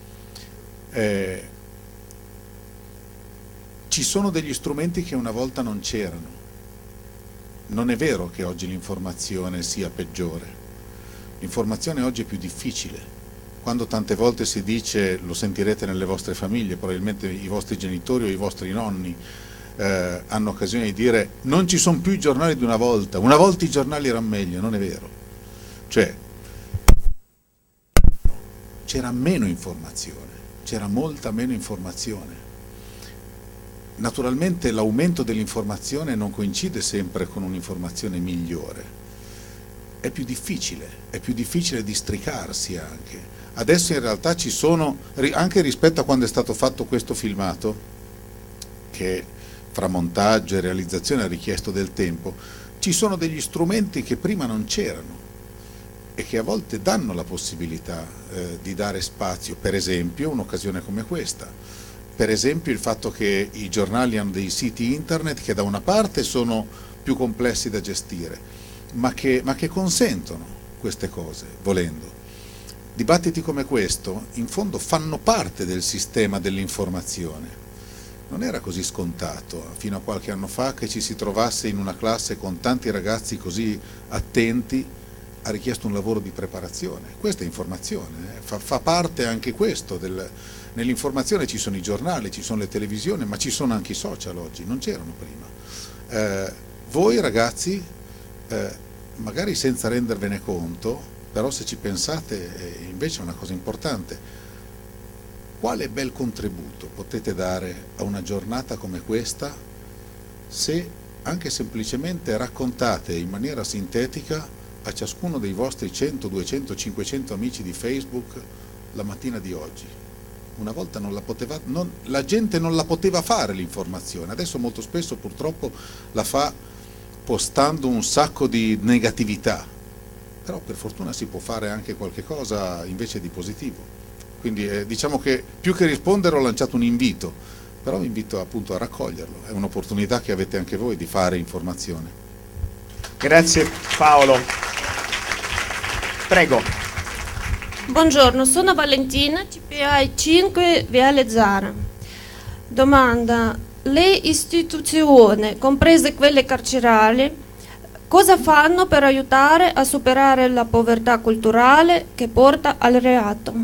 Ci sono degli strumenti che una volta non c'erano. Non è vero che oggi l'informazione sia peggiore. L'informazione oggi è più difficile. Quando tante volte si dice, lo sentirete nelle vostre famiglie, probabilmente i vostri genitori o i vostri nonni hanno occasione di dire non ci sono più i giornali di una volta i giornali erano meglio. Non è vero. Cioè, c'era meno informazione, c'era molta meno informazione. Naturalmente l'aumento dell'informazione non coincide sempre con un'informazione migliore, è più difficile districarsi anche. Adesso in realtà ci sono, anche rispetto a quando è stato fatto questo filmato, che fra montaggio e realizzazione ha richiesto del tempo, ci sono degli strumenti che prima non c'erano e che a volte danno la possibilità di dare spazio, per esempio un'occasione come questa. Per esempio il fatto che i giornali hanno dei siti internet che da una parte sono più complessi da gestire, ma che consentono queste cose, volendo. Dibattiti come questo, in fondo, fanno parte del sistema dell'informazione. Non era così scontato, fino a qualche anno fa, che ci si trovasse in una classe con tanti ragazzi così attenti. Ha richiesto un lavoro di preparazione. Questa è informazione, fa parte anche questo nell'informazione. Ci sono i giornali, ci sono le televisioni, ma ci sono anche i social oggi, non c'erano prima. Voi ragazzi, magari senza rendervene conto, però se ci pensate invece è una cosa importante, quale bel contributo potete dare a una giornata come questa se anche semplicemente raccontate in maniera sintetica a ciascuno dei vostri 100, 200, 500 amici di Facebook la mattina di oggi. Una volta la gente non la poteva fare l'informazione, adesso molto spesso purtroppo la fa postando un sacco di negatività, però per fortuna si può fare anche qualche cosa invece di positivo. Quindi diciamo che più che rispondere ho lanciato un invito, però vi invito appunto a raccoglierlo, è un'opportunità che avete anche voi di fare informazione. Grazie Paolo. Prego. Buongiorno, sono Valentina, CPI 5, Viale Zara. Domanda: le istituzioni, comprese quelle carcerali, Cosa fanno per aiutare a superare la povertà culturale che porta al reato?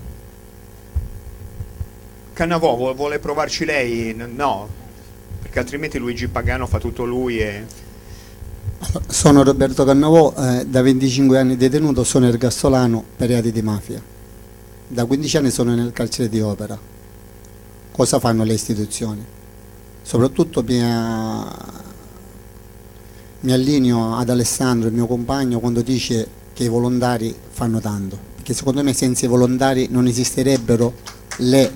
Cannavò, vuole provarci lei? No, perché altrimenti Luigi Pagano fa tutto lui e... Sono Roberto Cannavò, da 25 anni detenuto, sono ergastolano per reati di mafia. Da 15 anni sono nel carcere di Opera. Cosa fanno le istituzioni? Soprattutto mi allineo ad Alessandro, il mio compagno, quando dice che i volontari fanno tanto, perché secondo me senza i volontari non esisterebbero le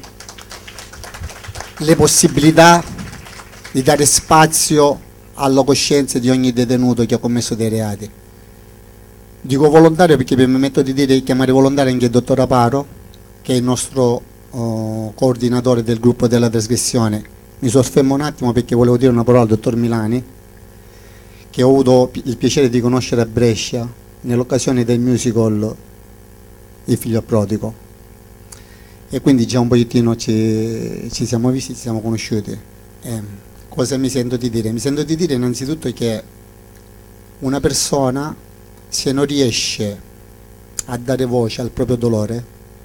possibilità di dare spazio alla coscienza di ogni detenuto che ha commesso dei reati. Dico volontario perché mi permetto di chiamare volontario anche il dottor Aparo, che è il nostro coordinatore del gruppo della trasgressione. Mi soffermo un attimo perché volevo dire una parola al dottor Milani, che ho avuto il piacere di conoscere a Brescia nell'occasione del musical Il figlio prodigo, e quindi già un pochettino ci siamo visti, ci siamo conosciuti. Cosa mi sento di dire? Mi sento di dire innanzitutto che una persona, se non riesce a dare voce al proprio dolore,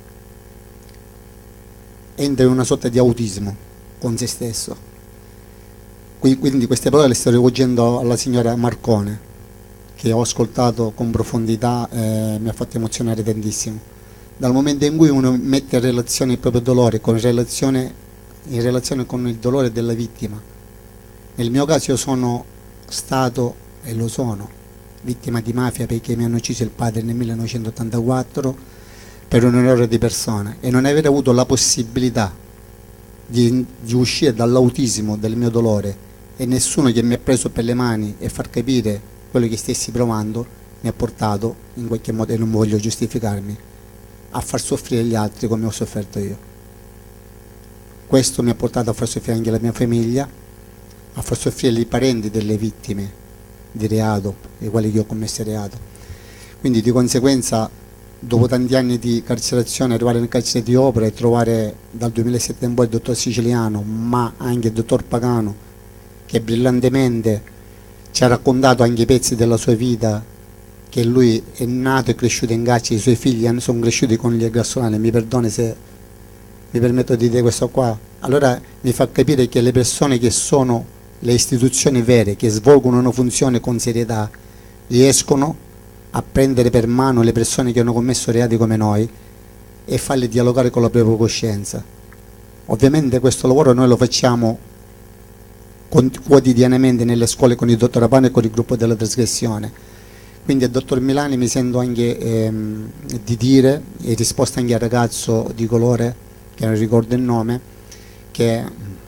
entra in una sorta di autismo con se stesso. Quindi queste parole le sto rivolgendo alla signora Marcone, che ho ascoltato con profondità e mi ha fatto emozionare tantissimo. Dal momento in cui uno mette in relazione il proprio dolore in relazione con il dolore della vittima. Nel mio caso io sono stato, e lo sono, vittima di mafia perché mi hanno ucciso il padre nel 1984 per un errore di persona, e non aver avuto la possibilità di uscire dall'autismo del mio dolore, e nessuno che mi ha preso per le mani e far capire quello che stessi provando mi ha portato in qualche modo, e non voglio giustificarmi, a far soffrire gli altri come ho sofferto io. Questo mi ha portato a far soffrire anche la mia famiglia, a far soffrire i parenti delle vittime di reato, i quali io ho commesso reato. Quindi di conseguenza, dopo tanti anni di carcerazione, arrivare nel carcere di Opera e trovare dal 2007 in poi il dottor Siciliano, ma anche il dottor Pagano, che brillantemente ci ha raccontato anche i pezzi della sua vita, che lui è nato e cresciuto in carcere, i suoi figli sono cresciuti con gli ergastolani. Mi perdoni se mi permetto di dire questo qua. Allora mi fa capire che le persone che sono le istituzioni vere, che svolgono una funzione con serietà, riescono a prendere per mano le persone che hanno commesso reati come noi e farle dialogare con la propria coscienza. Ovviamente questo lavoro noi lo facciamo quotidianamente nelle scuole con il dottor Apano e con il gruppo della trasgressione. Quindi al dottor Milani mi sento anche di dire, in risposta anche al ragazzo di colore, che non ricordo il nome, che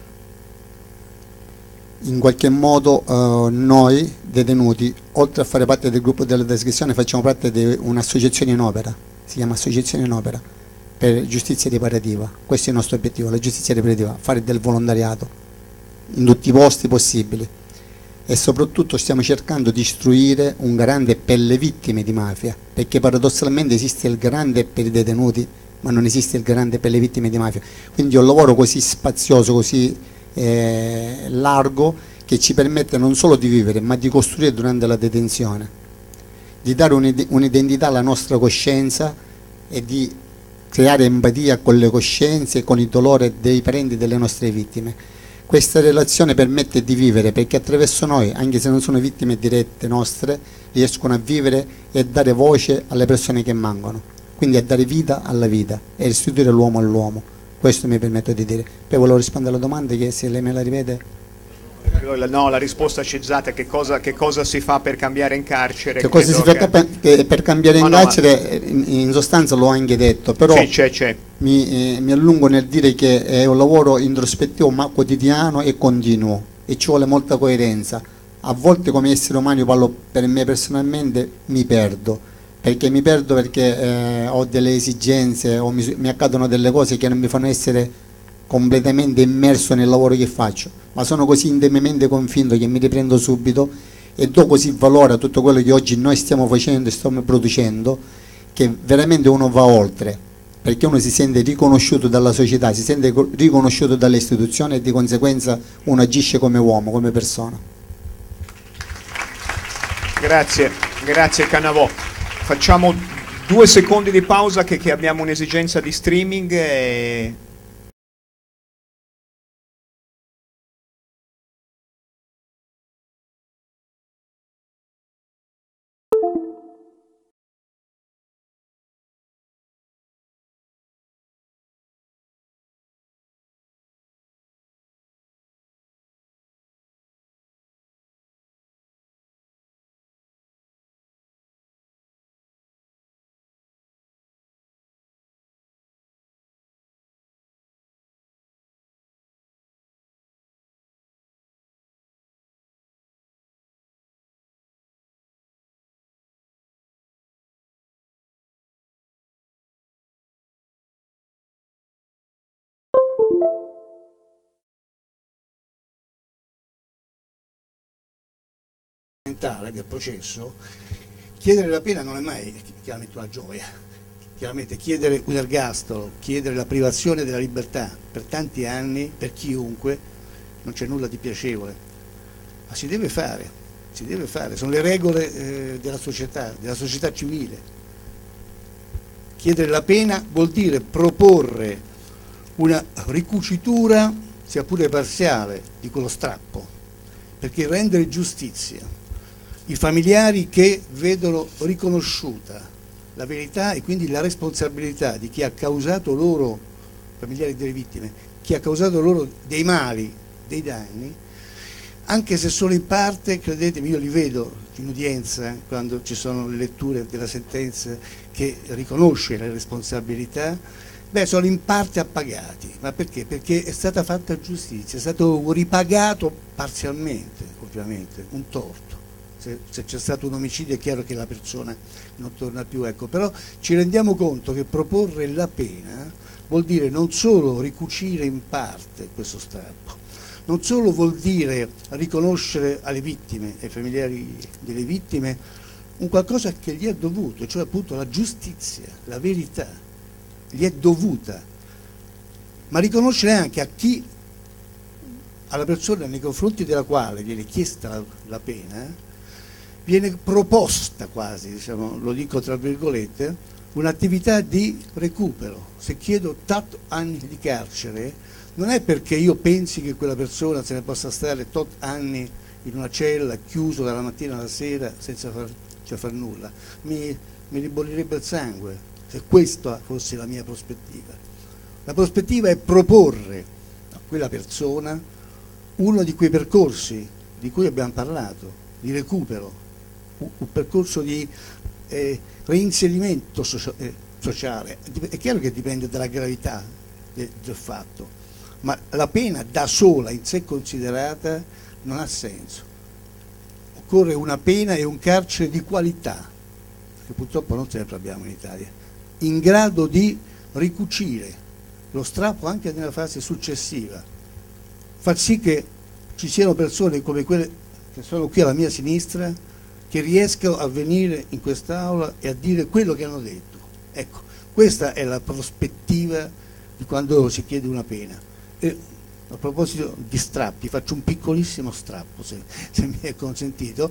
in qualche modo noi detenuti, oltre a fare parte del gruppo della trasgressione, facciamo parte di un'associazione in opera, si chiama Associazione in Opera per Giustizia Riparativa. Questo è il nostro obiettivo, la giustizia riparativa, fare del volontariato in tutti i posti possibili, e soprattutto stiamo cercando di istruire un garante per le vittime di mafia, perché paradossalmente esiste il garante per i detenuti ma non esiste il garante per le vittime di mafia. Quindi è un lavoro così spazioso, così largo, che ci permette non solo di vivere ma di costruire durante la detenzione, di dare un'identità alla nostra coscienza e di creare empatia con le coscienze e con il dolore dei parenti delle nostre vittime. Questa relazione permette di vivere, perché attraverso noi, anche se non sono vittime dirette nostre, riescono a vivere e dare voce alle persone che mancano, quindi a dare vita alla vita e restituire l'uomo all'uomo. Questo mi permetto di dire. Poi volevo rispondere alla domanda, che se lei me la rivede. No, la risposta ceggiata, che cosa si fa per cambiare in carcere? Che cosa si fa per cambiare in carcere? In sostanza l'ho anche detto, però c'è. Mi allungo nel dire che è un lavoro introspettivo ma quotidiano e continuo, e ci vuole molta coerenza. A volte come essere umano, io parlo per me personalmente, mi perdo perché ho delle esigenze o mi accadono delle cose che non mi fanno essere completamente immerso nel lavoro che faccio, ma sono così intimamente convinto che mi riprendo subito e do così valore a tutto quello che oggi noi stiamo facendo e stiamo producendo, che veramente uno va oltre, perché uno si sente riconosciuto dalla società, si sente riconosciuto dalle istituzioni, e di conseguenza uno agisce come uomo, come persona. Grazie Cannavò. Facciamo 2 secondi di pausa che abbiamo un'esigenza di streaming e... del processo, chiedere la pena non è mai chiaramente una gioia. Chiaramente chiedere un ergastolo, chiedere la privazione della libertà per tanti anni, per chiunque, non c'è nulla di piacevole, ma si deve fare, sono le regole della società civile. Chiedere la pena vuol dire proporre una ricucitura, sia pure parziale, di quello strappo, perché rendere giustizia. I familiari che vedono riconosciuta la verità e quindi la responsabilità di chi ha causato loro, familiari delle vittime, chi ha causato loro dei mali, dei danni, anche se solo in parte, credetemi, io li vedo in udienza quando ci sono le letture della sentenza che riconosce le responsabilità, sono in parte appagati. Ma perché? Perché è stata fatta giustizia, è stato ripagato parzialmente, ovviamente, un torto. Se c'è stato un omicidio è chiaro che la persona non torna più, ecco. Però ci rendiamo conto che proporre la pena vuol dire non solo ricucire in parte questo strappo, non solo vuol dire riconoscere alle vittime, ai familiari delle vittime, un qualcosa che gli è dovuto, cioè appunto la giustizia, la verità, gli è dovuta, ma riconoscere anche a chi, alla persona nei confronti della quale viene chiesta la pena, viene proposta quasi, diciamo, lo dico tra virgolette, un'attività di recupero. Se chiedo 8 anni di carcere non è perché io pensi che quella persona se ne possa stare 8 anni in una cella, chiuso dalla mattina alla sera senza far nulla. Mi ribollirebbe il sangue se questa fosse la mia prospettiva. La prospettiva è proporre a quella persona uno di quei percorsi di cui abbiamo parlato, di recupero, un percorso di reinserimento sociale. È chiaro che dipende dalla gravità del fatto, ma la pena da sola, in sé considerata, non ha senso. Occorre una pena e un carcere di qualità, che purtroppo non sempre abbiamo in Italia, in grado di ricucire lo strappo anche nella fase successiva, far sì che ci siano persone come quelle che sono qui alla mia sinistra che riescano a venire in quest'aula e a dire quello che hanno detto. Ecco, questa è la prospettiva di quando si chiede una pena. E a proposito di strappi, faccio un piccolissimo strappo, se mi è consentito,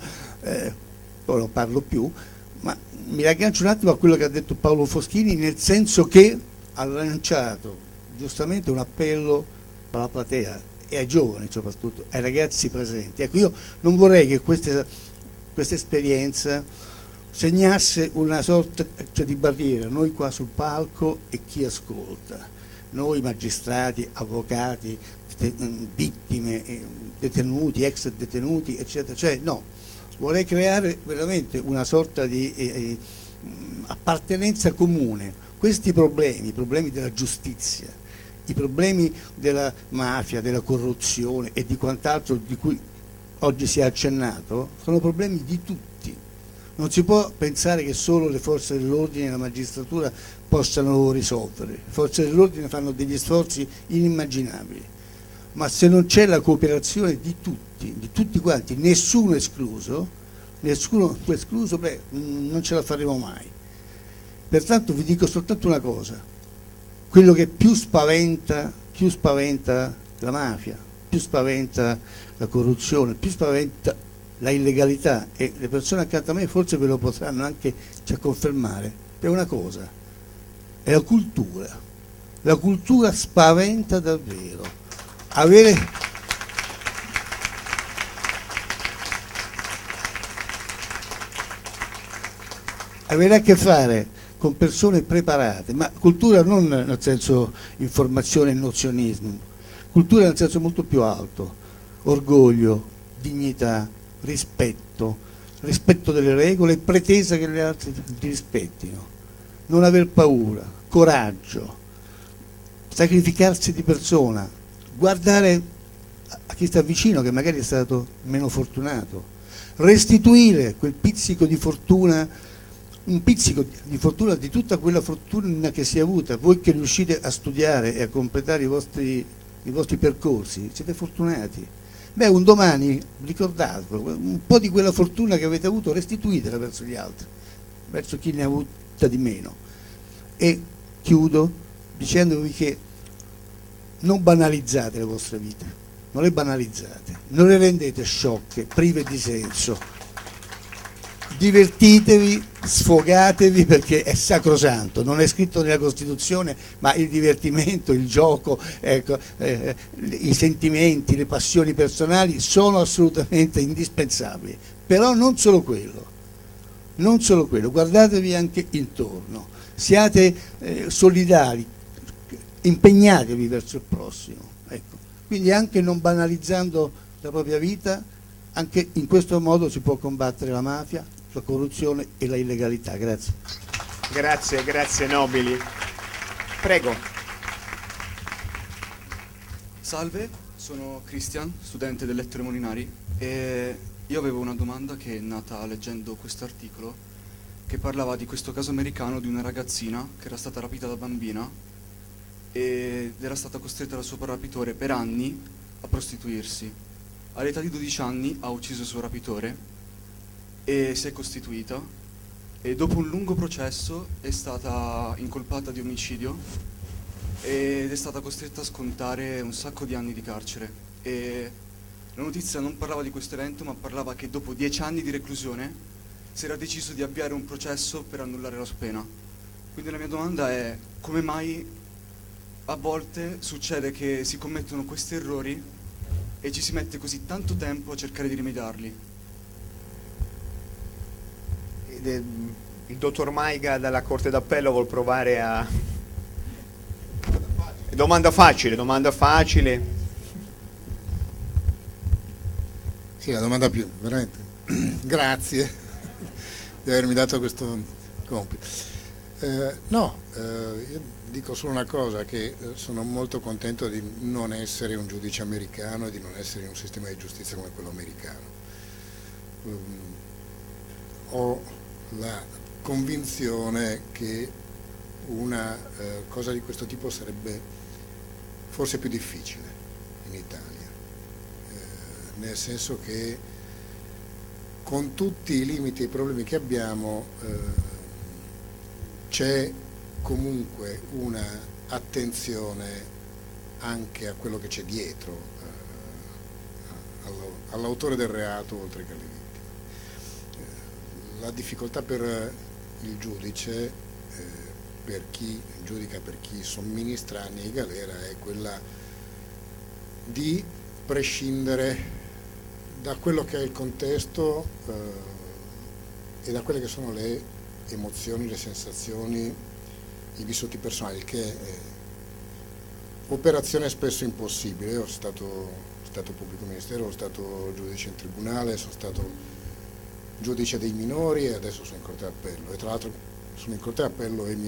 poi non parlo più, ma mi raggancio un attimo a quello che ha detto Paolo Foschini, nel senso che ha lanciato giustamente un appello alla platea e ai giovani soprattutto, ai ragazzi presenti. Ecco, io non vorrei che questa esperienza segnasse una sorta di barriera, noi qua sul palco e chi ascolta, noi magistrati, avvocati, vittime, detenuti, ex detenuti, eccetera. Cioè no, vorrei creare veramente una sorta di appartenenza comune. Questi problemi, i problemi della giustizia, i problemi della mafia, della corruzione e di quant'altro di cui oggi si è accennato, sono problemi di tutti. Non si può pensare che solo le forze dell'ordine e la magistratura possano risolvere. Le forze dell'ordine fanno degli sforzi inimmaginabili, ma se non c'è la cooperazione di tutti quanti, nessuno escluso, non ce la faremo mai. Pertanto vi dico soltanto una cosa: quello che più spaventa la mafia, più spaventa la corruzione, più spaventa la illegalità, e le persone accanto a me forse ve lo potranno anche confermare, è una cosa, è la cultura. La cultura spaventa davvero. Avere a che fare con persone preparate, ma cultura non nel senso informazione e nozionismo, cultura nel senso molto più alto, orgoglio, dignità, rispetto delle regole e pretesa che gli altri ti rispettino, non aver paura, coraggio, sacrificarsi di persona, guardare a chi sta vicino che magari è stato meno fortunato, restituire quel pizzico di fortuna, un pizzico di fortuna di tutta quella fortuna che si è avuta. Voi che riuscite a studiare e a completare i vostri percorsi, siete fortunati. Beh, un domani, ricordatelo, un po' di quella fortuna che avete avuto restituitela verso gli altri, verso chi ne ha avuta di meno. E chiudo dicendovi che non banalizzate le vostre vite, non le banalizzate, non le rendete sciocche, prive di senso. Divertitevi, sfogatevi, perché è sacrosanto, non è scritto nella Costituzione, ma il divertimento, il gioco, ecco, i sentimenti, le passioni personali sono assolutamente indispensabili, però non solo quello, guardatevi anche intorno, siate solidari, impegnatevi verso il prossimo, ecco. Quindi anche non banalizzando la propria vita, anche in questo modo si può combattere la mafia, la corruzione e la illegalità. Grazie. Grazie nobili. Prego. Salve, sono Cristian, studente del Lettere Molinari, e io avevo una domanda che è nata leggendo questo articolo che parlava di questo caso americano di una ragazzina che era stata rapita da bambina ed era stata costretta dal suo rapitore per anni a prostituirsi. All'età di 12 anni ha ucciso il suo rapitore e si è costituita, e dopo un lungo processo è stata incolpata di omicidio ed è stata costretta a scontare un sacco di anni di carcere. E la notizia non parlava di questo evento, ma parlava che dopo 10 anni di reclusione si era deciso di avviare un processo per annullare la sua pena. Quindi la mia domanda è: come mai a volte succede che si commettono questi errori e ci si mette così tanto tempo a cercare di rimediarli? Il dottor Maiga dalla Corte d'Appello vuol provare a... Domanda facile. Sì, la domanda più, veramente. Grazie di avermi dato questo compito. Io dico solo una cosa, che sono molto contento di non essere un giudice americano e di non essere in un sistema di giustizia come quello americano. Ho la convinzione che una cosa di questo tipo sarebbe forse più difficile in Italia, nel senso che con tutti i limiti e i problemi che abbiamo c'è comunque una attenzione anche a quello che c'è dietro, all'autore del reato oltre che alle vittime. La difficoltà per il giudice, per chi giudica, per chi somministra anni di galera, è quella di prescindere da quello che è il contesto e da quelle che sono le emozioni, le sensazioni, i vissuti personali, che è operazione spesso impossibile. Io sono stato pubblico ministero, sono stato giudice in tribunale, sono stato giudice dei minori e adesso sono in Corte d'Appello, e tra l'altro sono in Corte d'Appello e mi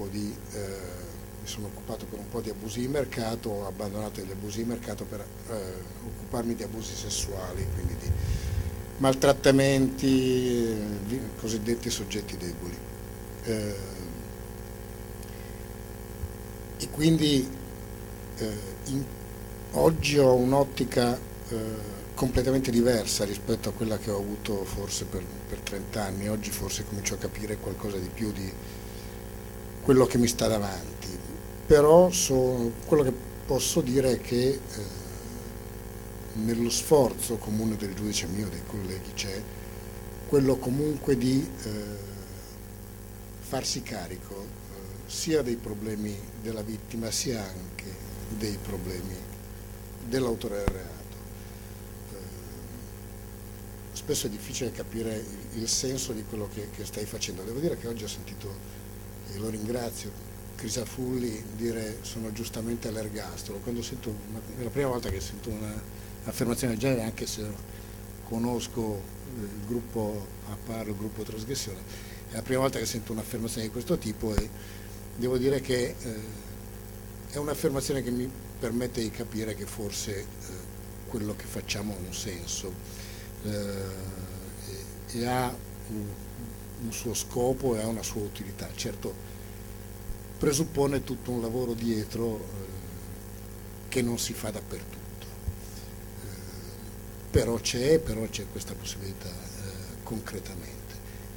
sono occupato per un po' di abusi di mercato, ho abbandonato gli abusi di mercato per occuparmi di abusi sessuali, quindi di maltrattamenti, cosiddetti soggetti deboli. E quindi oggi ho un'ottica completamente diversa rispetto a quella che ho avuto forse per 30 anni. Oggi forse comincio a capire qualcosa di più di quello che mi sta davanti, però quello che posso dire è che nello sforzo comune del giudice mio e dei colleghi c'è quello comunque di farsi carico sia dei problemi della vittima sia anche dei problemi dell'autore del reato. Spesso è difficile capire il senso di quello che stai facendo. Devo dire che oggi ho sentito, e lo ringrazio, Crisafulli dire sono giustamente all'ergastolo. Quando sento è la prima volta che sento un'affermazione del genere, anche se conosco il gruppo Apparo, il gruppo Trasgressione, è la prima volta che sento un'affermazione di questo tipo e devo dire che è un'affermazione che mi permette di capire che forse quello che facciamo ha un senso. E ha un suo scopo e ha una sua utilità. Certo, presuppone tutto un lavoro dietro che non si fa dappertutto, però c'è questa possibilità concretamente.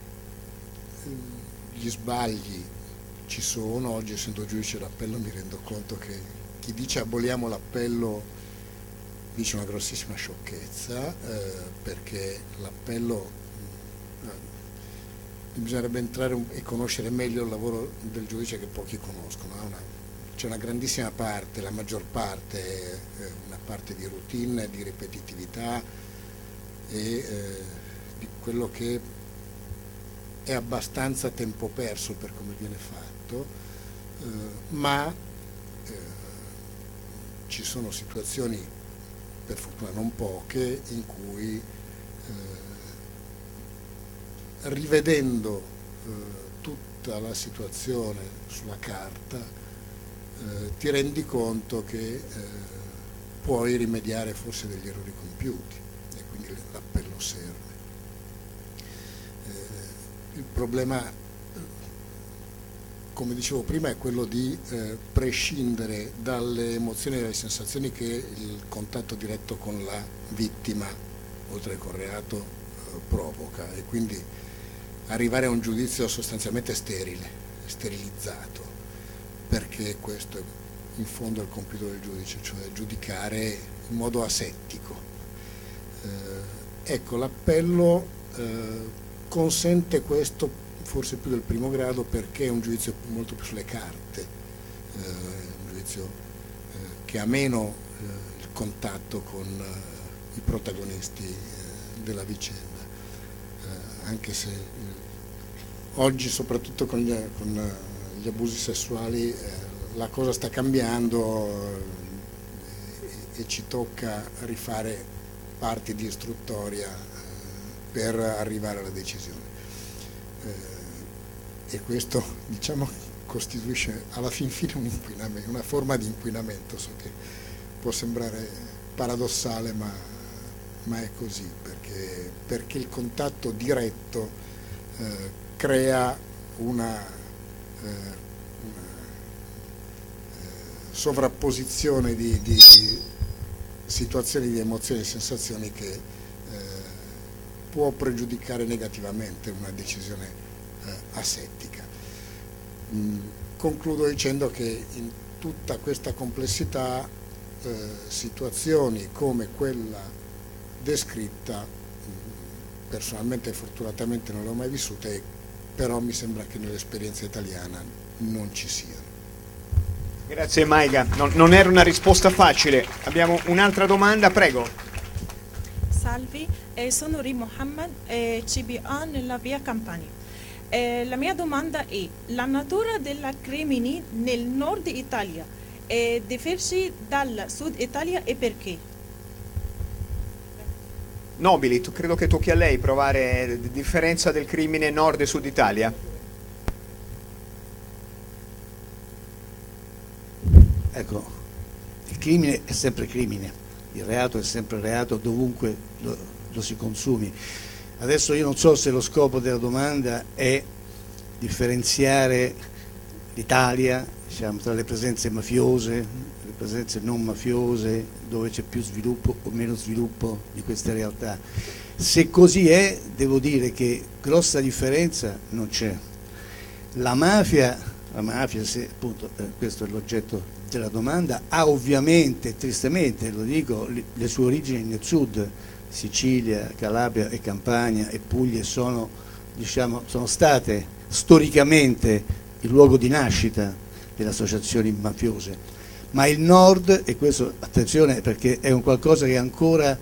Gli sbagli ci sono. Oggi, essendo giudice d'appello, mi rendo conto che chi dice aboliamo l'appello dice una grossissima sciocchezza, perché l'appello bisognerebbe entrare e conoscere meglio il lavoro del giudice che pochi conoscono. C'è una grandissima parte, la maggior parte è una parte di routine, di ripetitività e di quello che è abbastanza tempo perso per come viene fatto, ma ci sono situazioni, per fortuna non poche, in cui rivedendo tutta la situazione sulla carta ti rendi conto che puoi rimediare forse degli errori compiuti e quindi l'appello serve. Il problema, come dicevo prima, è quello di prescindere dalle emozioni e dalle sensazioni che il contatto diretto con la vittima, oltre che col reato, provoca, e quindi arrivare a un giudizio sostanzialmente sterile, sterilizzato, perché questo è in fondo il compito del giudice, cioè giudicare in modo asettico. Ecco, l'appello consente questo forse più del primo grado, perché è un giudizio molto più sulle carte, un giudizio che ha meno il contatto con i protagonisti della vicenda, anche se oggi, soprattutto con gli abusi sessuali, la cosa sta cambiando e ci tocca rifare parti di istruttoria per arrivare alla decisione. E questo, diciamo, costituisce alla fin fine un inquinamento, una forma di inquinamento. So che può sembrare paradossale, ma è così, perché il contatto diretto crea una sovrapposizione di situazioni, di emozioni e sensazioni che può pregiudicare negativamente una decisione asettica. Concludo dicendo che in tutta questa complessità situazioni come quella descritta personalmente e fortunatamente non le ho mai vissute, però mi sembra che nell'esperienza italiana non ci siano. Grazie Maiga, non era una risposta facile. Abbiamo un'altra domanda, prego. Salve, sono Ri Mohammed, CBA nella via Campania. La mia domanda è: la natura della crimine nel nord Italia differisce dal sud Italia e perché? Nobili, credo che tocchi a lei provare la differenza del crimine nord e sud Italia. Ecco, il crimine è sempre crimine, il reato è sempre reato dovunque lo si consumi. Adesso io non so se lo scopo della domanda è differenziare l'Italia, diciamo, tra le presenze mafiose, le presenze non mafiose, dove c'è più sviluppo o meno sviluppo di queste realtà. Se così è, devo dire che grossa differenza non c'è. La mafia, se appunto questo è l'oggetto della domanda ha ovviamente, tristemente lo dico, le sue origini nel sud. Sicilia, Calabria e Campania e Puglia sono state storicamente il luogo di nascita delle associazioni mafiose, ma il nord, e questo attenzione perché è un qualcosa che ancora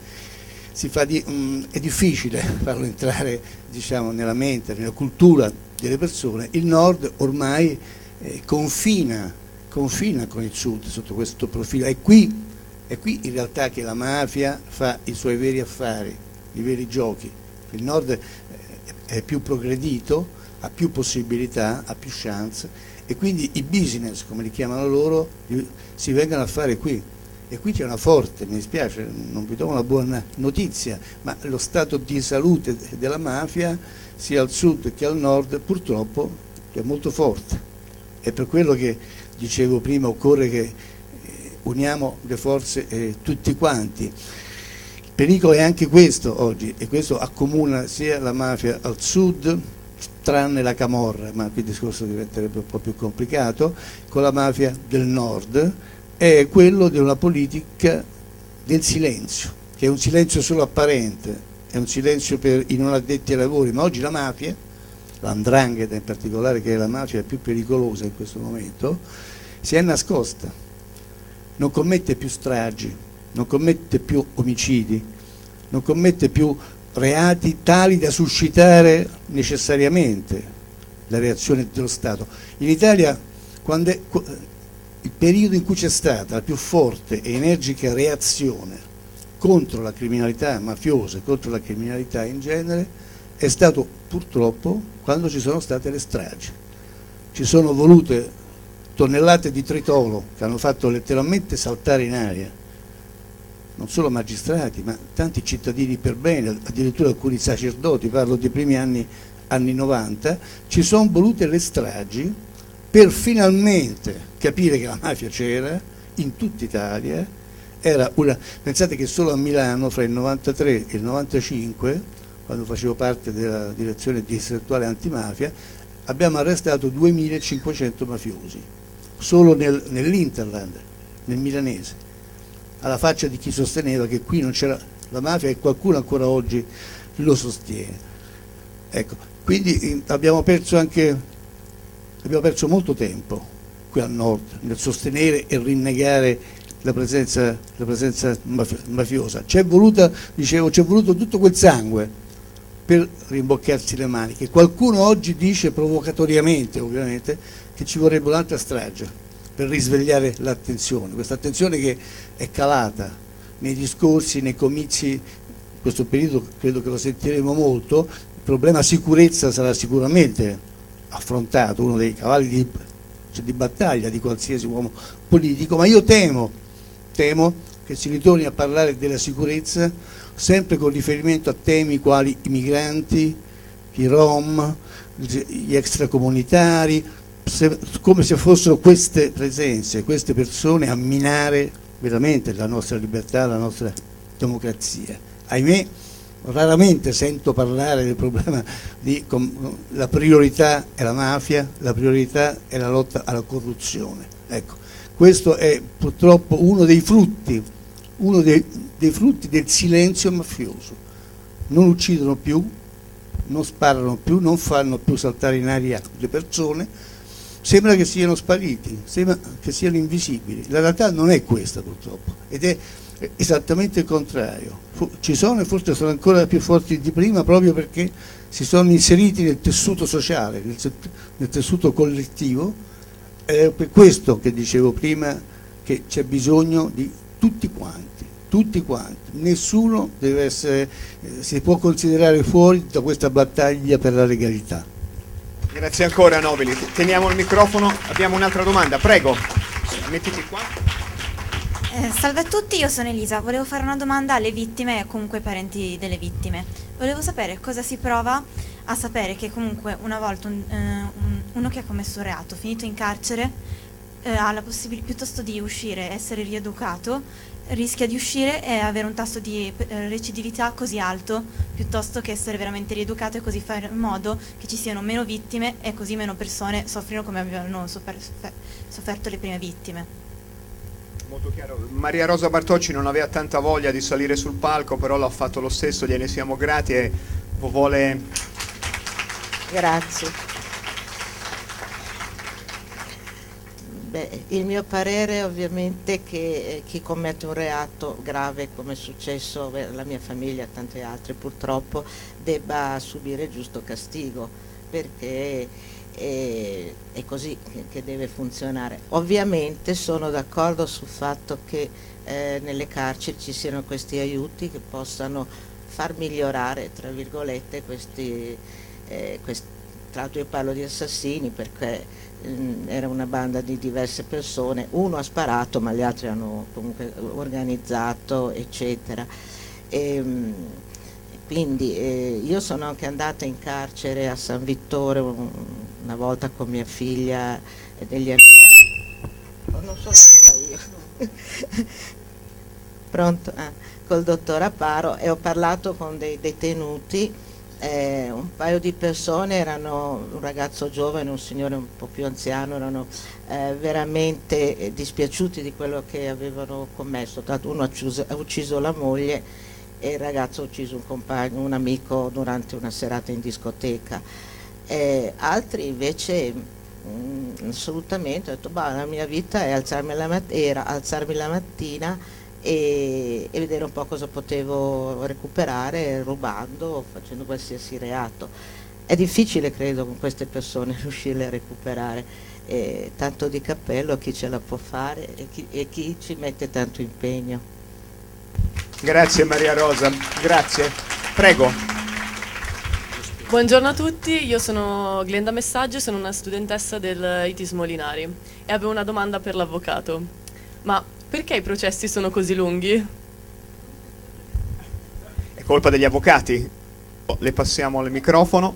è difficile farlo entrare nella mente, nella cultura delle persone, il nord ormai confina con il sud sotto questo profilo. È qui in realtà che la mafia fa i suoi veri affari, i veri giochi. Il nord è più progredito, ha più possibilità, ha più chance, e quindi i business, come li chiamano loro, si vengono a fare qui. E qui c'è una forte, mi dispiace, non vi do una buona notizia, ma lo stato di salute della mafia, sia al sud che al nord, purtroppo è molto forte. È per quello che dicevo prima, occorre che uniamo le forze tutti quanti. Il pericolo è anche questo oggi, e questo accomuna sia la mafia al sud, tranne la camorra, ma qui il discorso diventerebbe un po' più complicato, con la mafia del nord, è quello di una politica del silenzio, che è un silenzio solo apparente, è un silenzio per i non addetti ai lavori, ma oggi la mafia, l''ndrangheta in particolare, che è la mafia più pericolosa in questo momento, si è nascosta. Non commette più stragi, non commette più omicidi, non commette più reati tali da suscitare necessariamente la reazione dello Stato. In Italia, il periodo in cui c'è stata la più forte e energica reazione contro la criminalità mafiosa e contro la criminalità in genere è stato purtroppo quando ci sono state le stragi. Ci sono volute tonnellate di tritolo che hanno fatto letteralmente saltare in aria non solo magistrati, ma tanti cittadini per bene, addirittura alcuni sacerdoti, parlo dei primi anni 90, ci sono volute le stragi per finalmente capire che la mafia c'era in tutta Italia. Pensate che solo a Milano fra il 93 e il 95, quando facevo parte della direzione distrettuale antimafia, abbiamo arrestato 2500 mafiosi solo nell'Interland, nel milanese, alla faccia di chi sosteneva che qui non c'era la mafia, e qualcuno ancora oggi lo sostiene. Ecco, quindi abbiamo perso molto tempo qui al nord nel sostenere e rinnegare la presenza mafiosa. C'è voluto tutto quel sangue per rimboccarsi le maniche. Qualcuno oggi dice, provocatoriamente ovviamente, che ci vorrebbe un'altra strage per risvegliare l'attenzione, questa attenzione che è calata nei discorsi, nei comizi. In questo periodo credo che lo sentiremo molto. Il problema sicurezza sarà sicuramente affrontato, uno dei cavalli di battaglia di qualsiasi uomo politico, ma io temo che si ritorni a parlare della sicurezza sempre con riferimento a temi quali i migranti, i rom, gli extracomunitari, come se fossero queste presenze, queste persone a minare veramente la nostra libertà, la nostra democrazia. Ahimè, raramente sento parlare del problema la priorità è la mafia, la priorità è la lotta alla corruzione. Ecco, questo è purtroppo uno dei frutti del silenzio mafioso. Non uccidono più, non sparano più, non fanno più saltare in aria le persone, sembra che siano spariti, sembra che siano invisibili. La realtà non è questa purtroppo, ed è esattamente il contrario. Ci sono, e forse sono ancora più forti di prima, proprio perché si sono inseriti nel tessuto sociale, nel tessuto collettivo. È per questo che dicevo prima che c'è bisogno di tutti quanti, nessuno deve si può considerare fuori da questa battaglia per la legalità. Grazie ancora Nobili, teniamo il microfono, abbiamo un'altra domanda, prego, mettiti qua. Salve a tutti, io sono Elisa, volevo fare una domanda alle vittime e comunque ai parenti delle vittime. Volevo sapere cosa si prova a sapere che comunque una volta uno che ha commesso un reato, finito in carcere, ha la possibilità, piuttosto di uscire e essere rieducato, rischia di uscire e avere un tasso di recidività così alto, piuttosto che essere veramente rieducato e così fare in modo che ci siano meno vittime e così meno persone soffrino come avevano sofferto le prime vittime. Molto chiaro. Maria Rosa Bartocci non aveva tanta voglia di salire sul palco, però l'ha fatto lo stesso, gliene siamo grati e vuole... Grazie. Beh, il mio parere ovviamente è che chi commette un reato grave come è successo alla mia famiglia e a tanti altri purtroppo debba subire il giusto castigo, perché è così che deve funzionare. Ovviamente sono d'accordo sul fatto che nelle carceri ci siano questi aiuti che possano far migliorare, tra virgolette, questi tra l'altro io parlo di assassini perché era una banda di diverse persone, uno ha sparato ma gli altri hanno comunque organizzato, eccetera. Quindi io sono anche andata in carcere a San Vittore una volta con mia figlia e degli amici. Non sono stata io. Pronto? Col dottor Aparo, e ho parlato con dei detenuti. Un paio di persone erano, un ragazzo giovane, un signore un po' più anziano, erano veramente dispiaciuti di quello che avevano commesso. Tanto uno ha ucciso la moglie e il ragazzo ha ucciso un compagno, un amico durante una serata in discoteca. Altri invece assolutamente, ho detto la mia vita è era alzarmi la mattina e vedere un po' cosa potevo recuperare rubando o facendo qualsiasi reato. È difficile, credo, con queste persone riuscirle a recuperare, tanto di cappello a chi ce la può fare e chi ci mette tanto impegno. Grazie Maria Rosa, grazie. Prego. Buongiorno a tutti, io sono Glenda Messaggio, sono una studentessa del ITIS Molinari e avevo una domanda per l'avvocato. Ma perché i processi sono così lunghi? È colpa degli avvocati? Le passiamo il microfono.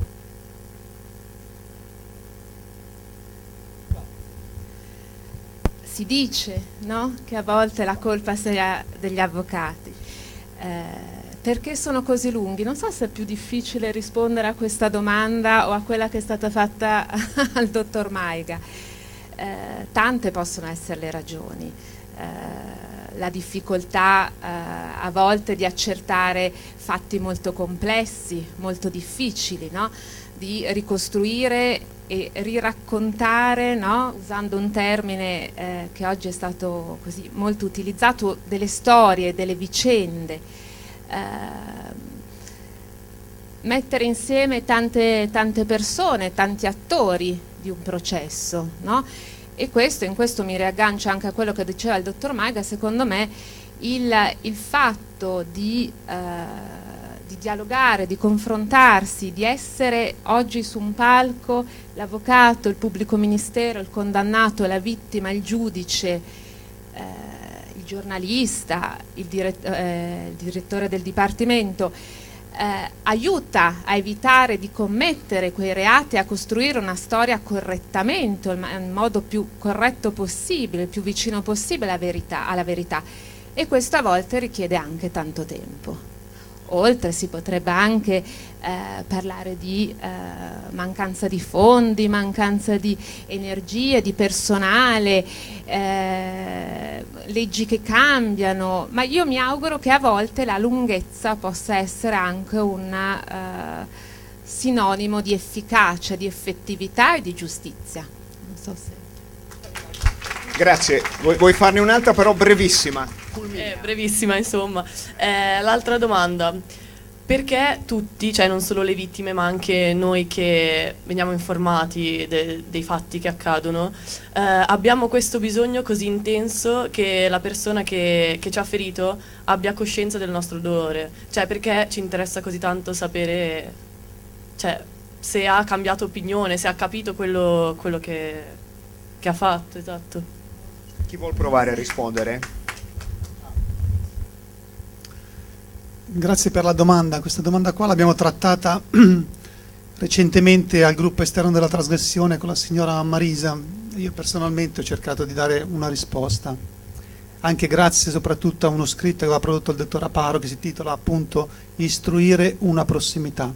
Si dice, no? Che a volte la colpa sia degli avvocati. Perché sono così lunghi? Non so se è più difficile rispondere a questa domanda o a quella che è stata fatta al dottor Maiga. Tante possono essere le ragioni. La difficoltà a volte di accertare fatti molto complessi, molto difficili, no? Di ricostruire e riraccontare, no? Usando un termine che oggi è stato così molto utilizzato, delle storie, delle vicende. Mettere insieme tante persone, tanti attori di un processo, no? E in questo mi riaggancio anche a quello che diceva il dottor Maiga. Secondo me il fatto di dialogare, di confrontarsi, di essere oggi su un palco l'avvocato, il pubblico ministero, il condannato, la vittima, il giudice, il giornalista, il direttore del dipartimento, aiuta a evitare di commettere quei reati, a costruire una storia correttamente, nel modo più corretto possibile, il più vicino possibile alla verità, e questo a volte richiede anche tanto tempo. Oltre si potrebbe anche parlare di mancanza di fondi, mancanza di energie, di personale, leggi che cambiano, ma io mi auguro che a volte la lunghezza possa essere anche un sinonimo di efficacia, di effettività e di giustizia. Non so se... Grazie. Vuoi farne un'altra però brevissima? Brevissima, insomma. L'altra domanda: perché tutti, cioè non solo le vittime ma anche noi che veniamo informati dei fatti che accadono, abbiamo questo bisogno così intenso che la persona che ci ha ferito abbia coscienza del nostro dolore? Cioè, perché ci interessa così tanto sapere, cioè, se ha cambiato opinione, se ha capito quello che ha fatto? Esatto. Chi vuol provare a rispondere? Grazie per la domanda. Questa domanda qua l'abbiamo trattata recentemente al gruppo esterno della trasgressione con la signora Marisa. Io personalmente ho cercato di dare una risposta, anche grazie soprattutto a uno scritto che aveva prodotto il dottor Aparo, che si titola appunto Istruire una prossimità.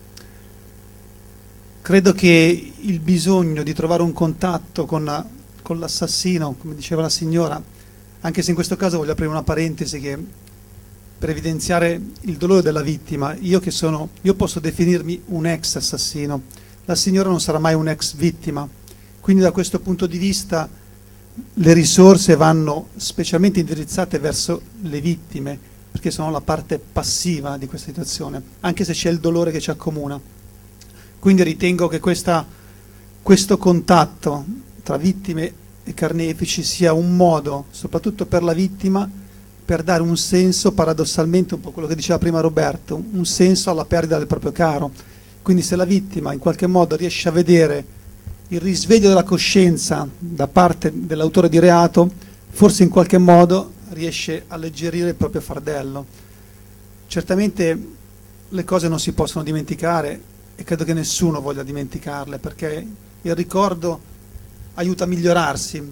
Credo che il bisogno di trovare un contatto con l'assassino, come diceva la signora, anche se in questo caso voglio aprire una parentesi per evidenziare il dolore della vittima. Io posso definirmi un ex assassino, la signora non sarà mai un'ex vittima, quindi da questo punto di vista le risorse vanno specialmente indirizzate verso le vittime, perché sono la parte passiva di questa situazione, anche se c'è il dolore che ci accomuna. Quindi ritengo che questo contatto tra vittime e carnefici sia un modo, soprattutto per la vittima, per dare un senso, paradossalmente, un po' quello che diceva prima Roberto, un senso alla perdita del proprio caro. Quindi se la vittima in qualche modo riesce a vedere il risveglio della coscienza da parte dell'autore di reato, forse in qualche modo riesce a alleggerire il proprio fardello. Certamente le cose non si possono dimenticare e credo che nessuno voglia dimenticarle, perché il ricordo aiuta a migliorarsi,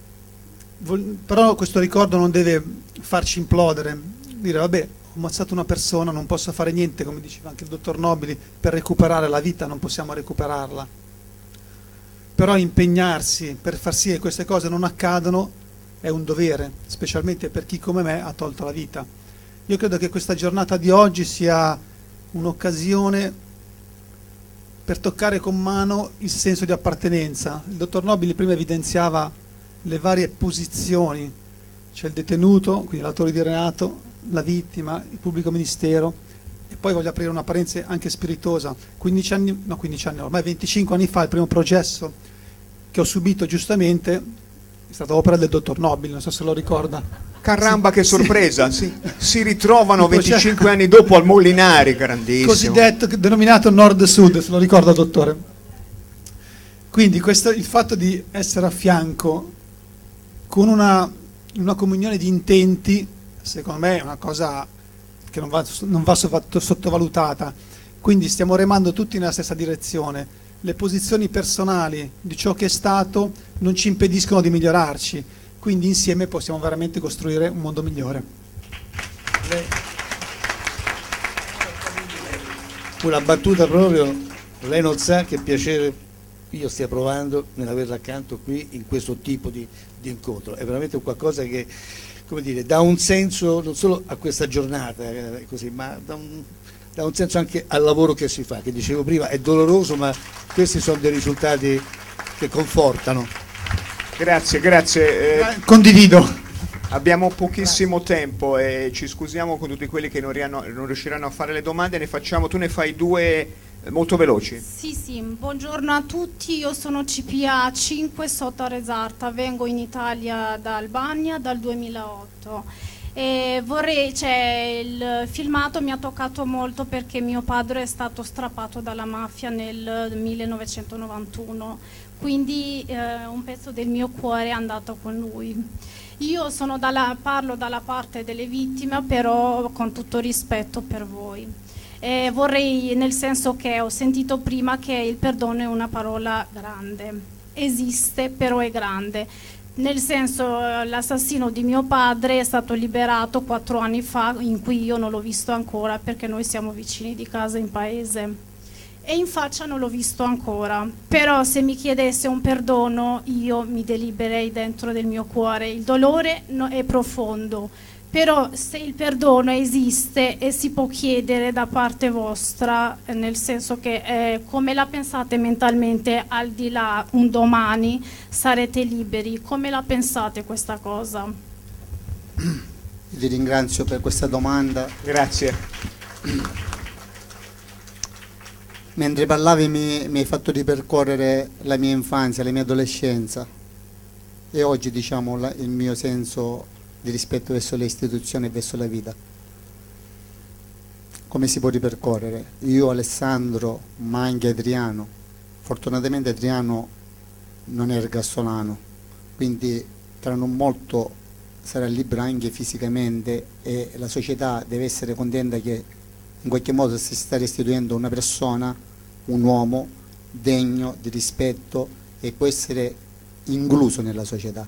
però questo ricordo non deve farci implodere, dire vabbè, ho ammazzato una persona, non posso fare niente, come diceva anche il dottor Nobili, per recuperare la vita non possiamo recuperarla, però impegnarsi per far sì che queste cose non accadano è un dovere, specialmente per chi come me ha tolto la vita. Io credo che questa giornata di oggi sia un'occasione per toccare con mano il senso di appartenenza. Il dottor Nobili prima evidenziava le varie posizioni, c'è il detenuto, quindi l'autore di reato, la vittima, il pubblico ministero, e poi voglio aprire una parentesi anche spiritosa. 15 anni, ormai 25 anni fa il primo processo che ho subito giustamente è stata opera del dottor Nobili, non so se lo ricorda. Caramba, che sorpresa! Si ritrovano 25 anni dopo al Molinari, grandissimo. Cosiddetto, denominato Nord-Sud, se lo ricorda, dottore. Quindi il fatto di essere a fianco con una comunione di intenti, secondo me è una cosa che non va sottovalutata. Quindi stiamo remando tutti nella stessa direzione. Le posizioni personali di ciò che è stato non ci impediscono di migliorarci, quindi insieme possiamo veramente costruire un mondo migliore. Una battuta proprio, lei non sa che piacere io stia provando nell'averla accanto qui in questo tipo di incontro, è veramente qualcosa che, come dire, dà un senso non solo a questa giornata così, ma dà un senso anche al lavoro che si fa, che dicevo prima è doloroso, ma questi sono dei risultati che confortano. Grazie. Condivido. Abbiamo pochissimo tempo e ci scusiamo con tutti quelli che non riusciranno a fare le domande. Tu ne fai due molto veloci. Sì, buongiorno a tutti, io sono CPA 5 sotto Resarta, vengo in Italia da Albania dal 2008. E il filmato mi ha toccato molto perché mio padre è stato strappato dalla mafia nel 1991, quindi un pezzo del mio cuore è andato con lui. Io parlo dalla parte delle vittime, però con tutto rispetto per voi. Vorrei, nel senso che ho sentito prima che il perdono è una parola grande, esiste però è grande. Nel senso, l'assassino di mio padre è stato liberato 4 anni fa, in cui io non l'ho visto ancora perché noi siamo vicini di casa in paese e in faccia non l'ho visto ancora, però se mi chiedesse un perdono io mi delibererei dentro del mio cuore. Il dolore è profondo, però se il perdono esiste e si può chiedere da parte vostra, nel senso che come la pensate mentalmente, al di là un domani sarete liberi, come la pensate questa cosa? Ti ringrazio per questa domanda. Grazie. Mentre parlavi mi hai fatto ripercorrere la mia infanzia, la mia adolescenza e oggi il mio senso di rispetto verso le istituzioni e verso la vita. Come si può ripercorrere? Io, Alessandro, ma anche Adriano, fortunatamente Adriano non è ergastolano, quindi tra non molto sarà libero anche fisicamente e la società deve essere contenta che in qualche modo si sta restituendo una persona, un uomo degno di rispetto e può essere incluso nella società.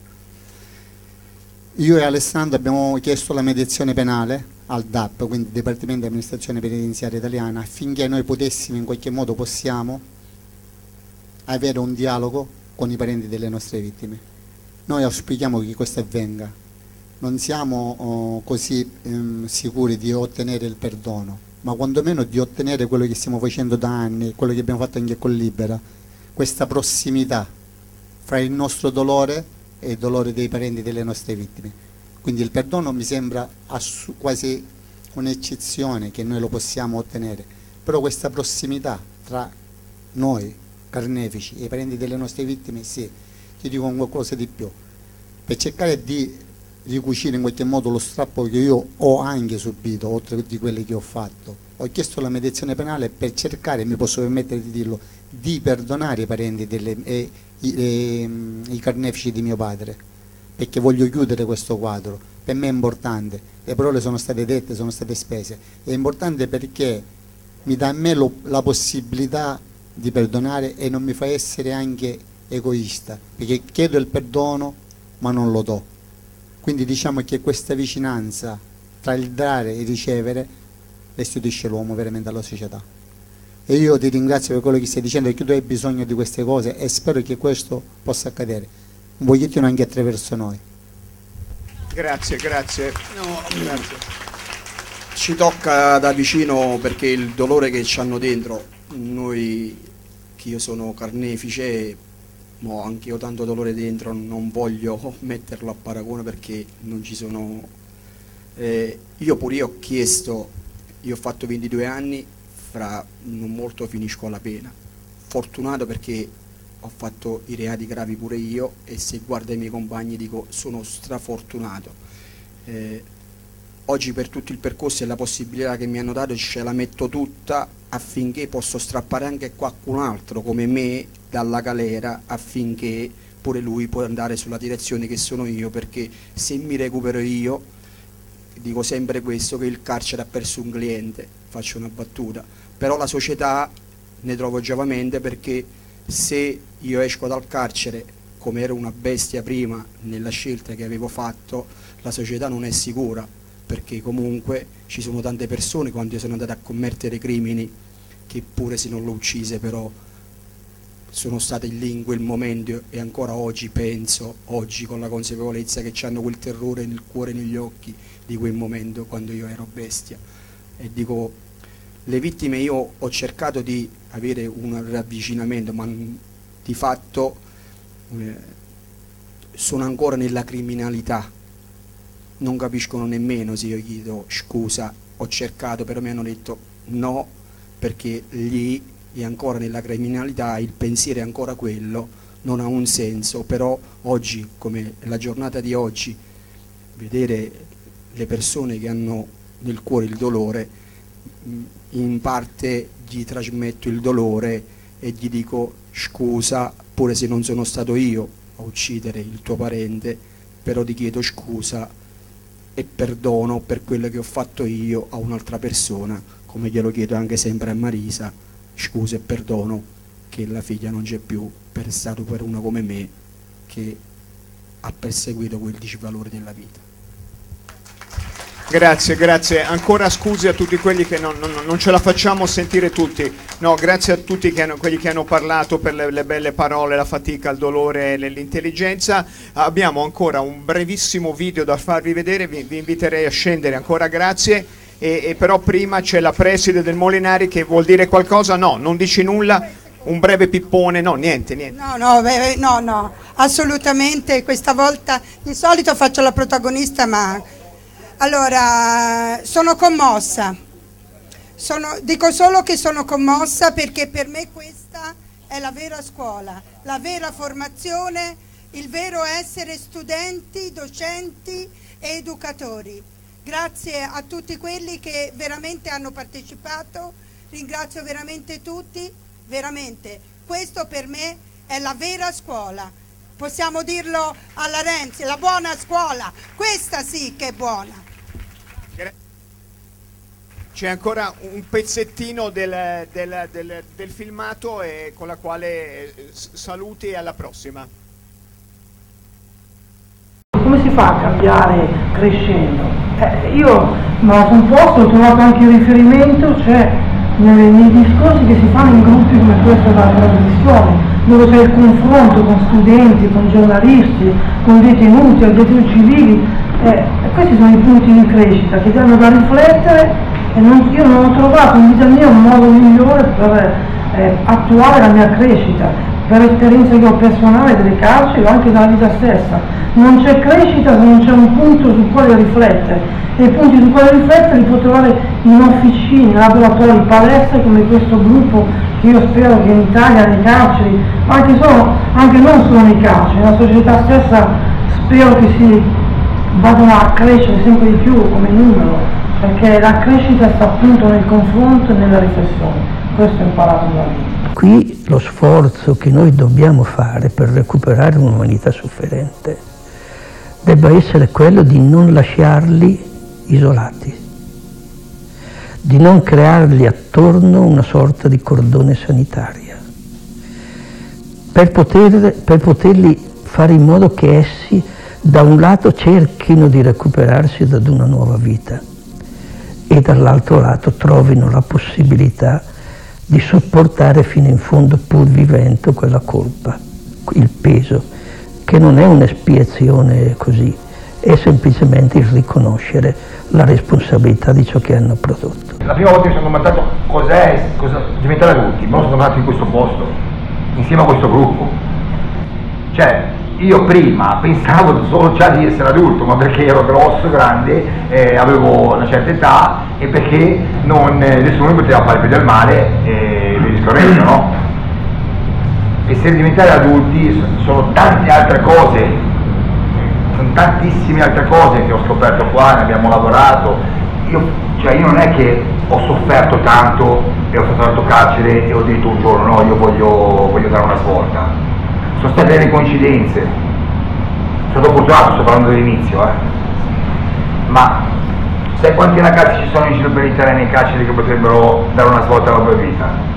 Io e Alessandro abbiamo chiesto la mediazione penale al DAP, quindi Dipartimento di Amministrazione Penitenziaria Italiana, affinché noi possiamo avere un dialogo con i parenti delle nostre vittime. Noi auspichiamo che questo avvenga non siamo così sicuri di ottenere il perdono, ma quantomeno di ottenere quello che stiamo facendo da anni, quello che abbiamo fatto anche con Libera, questa prossimità fra il nostro dolore e il dolore dei parenti delle nostre vittime. Quindi il perdono mi sembra quasi un'eccezione che noi lo possiamo ottenere, però questa prossimità tra noi carnefici e i parenti delle nostre vittime, sì, ti dico qualcosa di più, per cercare di ricucire in qualche modo lo strappo che io ho anche subito, oltre di quelli che ho fatto. Ho chiesto la mediazione penale per cercare, mi posso permettere di dirlo, di perdonare i parenti e i carnefici di mio padre, perché voglio chiudere questo quadro. Per me è importante, le parole sono state dette, sono state spese, è importante perché mi dà a me la possibilità di perdonare e non mi fa essere anche egoista, perché chiedo il perdono ma non lo do. Quindi diciamo che questa vicinanza tra il dare e il ricevere restituisce l'uomo veramente alla società. E io ti ringrazio per quello che stai dicendo, perché tu hai bisogno di queste cose e spero che questo possa accadere un pochettino anche attraverso noi. Grazie. Grazie. Ci tocca da vicino perché il dolore che ci hanno dentro, noi, che io sono carnefice, ho anche io tanto dolore dentro, non voglio metterlo a paragone perché non ci sono. Io ho chiesto, io ho fatto 22 anni, fra non molto finisco la pena. Fortunato perché ho fatto i reati gravi pure io e se guardo i miei compagni dico sono strafortunato. Oggi per tutto il percorso e la possibilità che mi hanno dato ce la metto tutta affinché posso strappare anche qualcun altro come me dalla galera, affinché pure lui può andare sulla direzione che sono io, perché se mi recupero io, dico sempre questo, che il carcere ha perso un cliente, faccio una battuta, però la società ne trovo giovamente, perché se io esco dal carcere come ero una bestia prima nella scelta che avevo fatto, la società non è sicura, perché comunque ci sono tante persone quando sono andate a commettere crimini che pure se non l'ho uccise però sono state lì in quel momento e ancora oggi penso, oggi con la consapevolezza che hanno quel terrore nel cuore e negli occhi di quel momento quando io ero bestia. E dico, le vittime io ho cercato di avere un ravvicinamento, ma di fatto sono ancora nella criminalità. Non capiscono nemmeno se io chiedo scusa, ho cercato, però mi hanno detto no, perché lì è ancora nella criminalità, il pensiero è ancora quello, non ha un senso. Però oggi, come la giornata di oggi, vedere le persone che hanno nel cuore il dolore, in parte gli trasmetto il dolore e gli dico scusa, pure se non sono stato io a uccidere il tuo parente, però ti chiedo scusa e perdono per quello che ho fatto io a un'altra persona, come glielo chiedo anche sempre a Marisa, scusa e perdono che la figlia non c'è più, per è stato per una come me che ha perseguito quel disvalore della vita. Grazie, ancora scusi a tutti quelli che non ce la facciamo sentire tutti. No, grazie a tutti quelli che hanno parlato per le belle parole, la fatica, il dolore e l'intelligenza. Abbiamo ancora un brevissimo video da farvi vedere, vi inviterei a scendere ancora, grazie. E però prima c'è la preside del Molinari che vuol dire qualcosa? No, non dici nulla? Un breve pippone? No, niente. No, assolutamente, questa volta di solito faccio la protagonista, ma... Allora, sono commossa, dico solo che sono commossa perché per me questa è la vera scuola, la vera formazione, il vero essere studenti, docenti e educatori. Grazie a tutti quelli che veramente hanno partecipato, ringrazio veramente tutti, veramente. Questo per me è la vera scuola, possiamo dirlo alla Renzi, la buona scuola, questa sì che è buona. C'è ancora un pezzettino del filmato e con la quale saluti e alla prossima. Come si fa a cambiare crescendo? Io sul posto ho trovato anche il riferimento, cioè nei discorsi che si fanno in gruppi come questo della trasmissione, dove c'è il confronto con studenti, con giornalisti, con detenuti, agenti civili. Questi sono i punti di crescita che danno da riflettere e io non ho trovato in vita mia un modo migliore per attuare la mia crescita, per esperienze che ho personale delle carceri o anche della vita stessa. Non c'è crescita se non c'è un punto sul quale riflettere, e i punti su quale riflettere li può trovare in officine, laboratori, palestre come questo gruppo, che io spero che in Italia, nei carceri, ma anche non solo nei carceri, nella società stessa, spero che si vadano a crescere sempre di più come numero, perché la crescita sta appunto nel confronto e nella riflessione. Questo ho imparato da lì. Qui lo sforzo che noi dobbiamo fare per recuperare un'umanità sofferente debba essere quello di non lasciarli isolati, di non creargli attorno una sorta di cordone sanitario, per poterli fare in modo che essi da un lato cerchino di recuperarsi ad una nuova vita e dall'altro lato trovino la possibilità di sopportare fino in fondo, pur vivendo, quella colpa, il peso, che non è un'espiazione così, è semplicemente il riconoscere la responsabilità di ciò che hanno prodotto. La prima volta che mi sono domandato cosa diventare adulti, me lo sono domandato in questo posto, insieme a questo gruppo. Cioè, io prima pensavo solo già di essere adulto, ma perché ero grosso, grande, avevo una certa età e perché nessuno mi poteva fare più del male e via discorrendo, no? E se diventare adulti sono tante altre cose, sono tantissime altre cose che ho scoperto qua, ne abbiamo lavorato. Io non è che ho sofferto tanto e ho stato andato carcere e ho detto un giorno no, io voglio dare una svolta. Sono state delle coincidenze, sono stato fortunato, sto parlando dell'inizio, ma sai quanti ragazzi ci sono in giro per l'Italia nei carceri che potrebbero dare una svolta alla propria vita?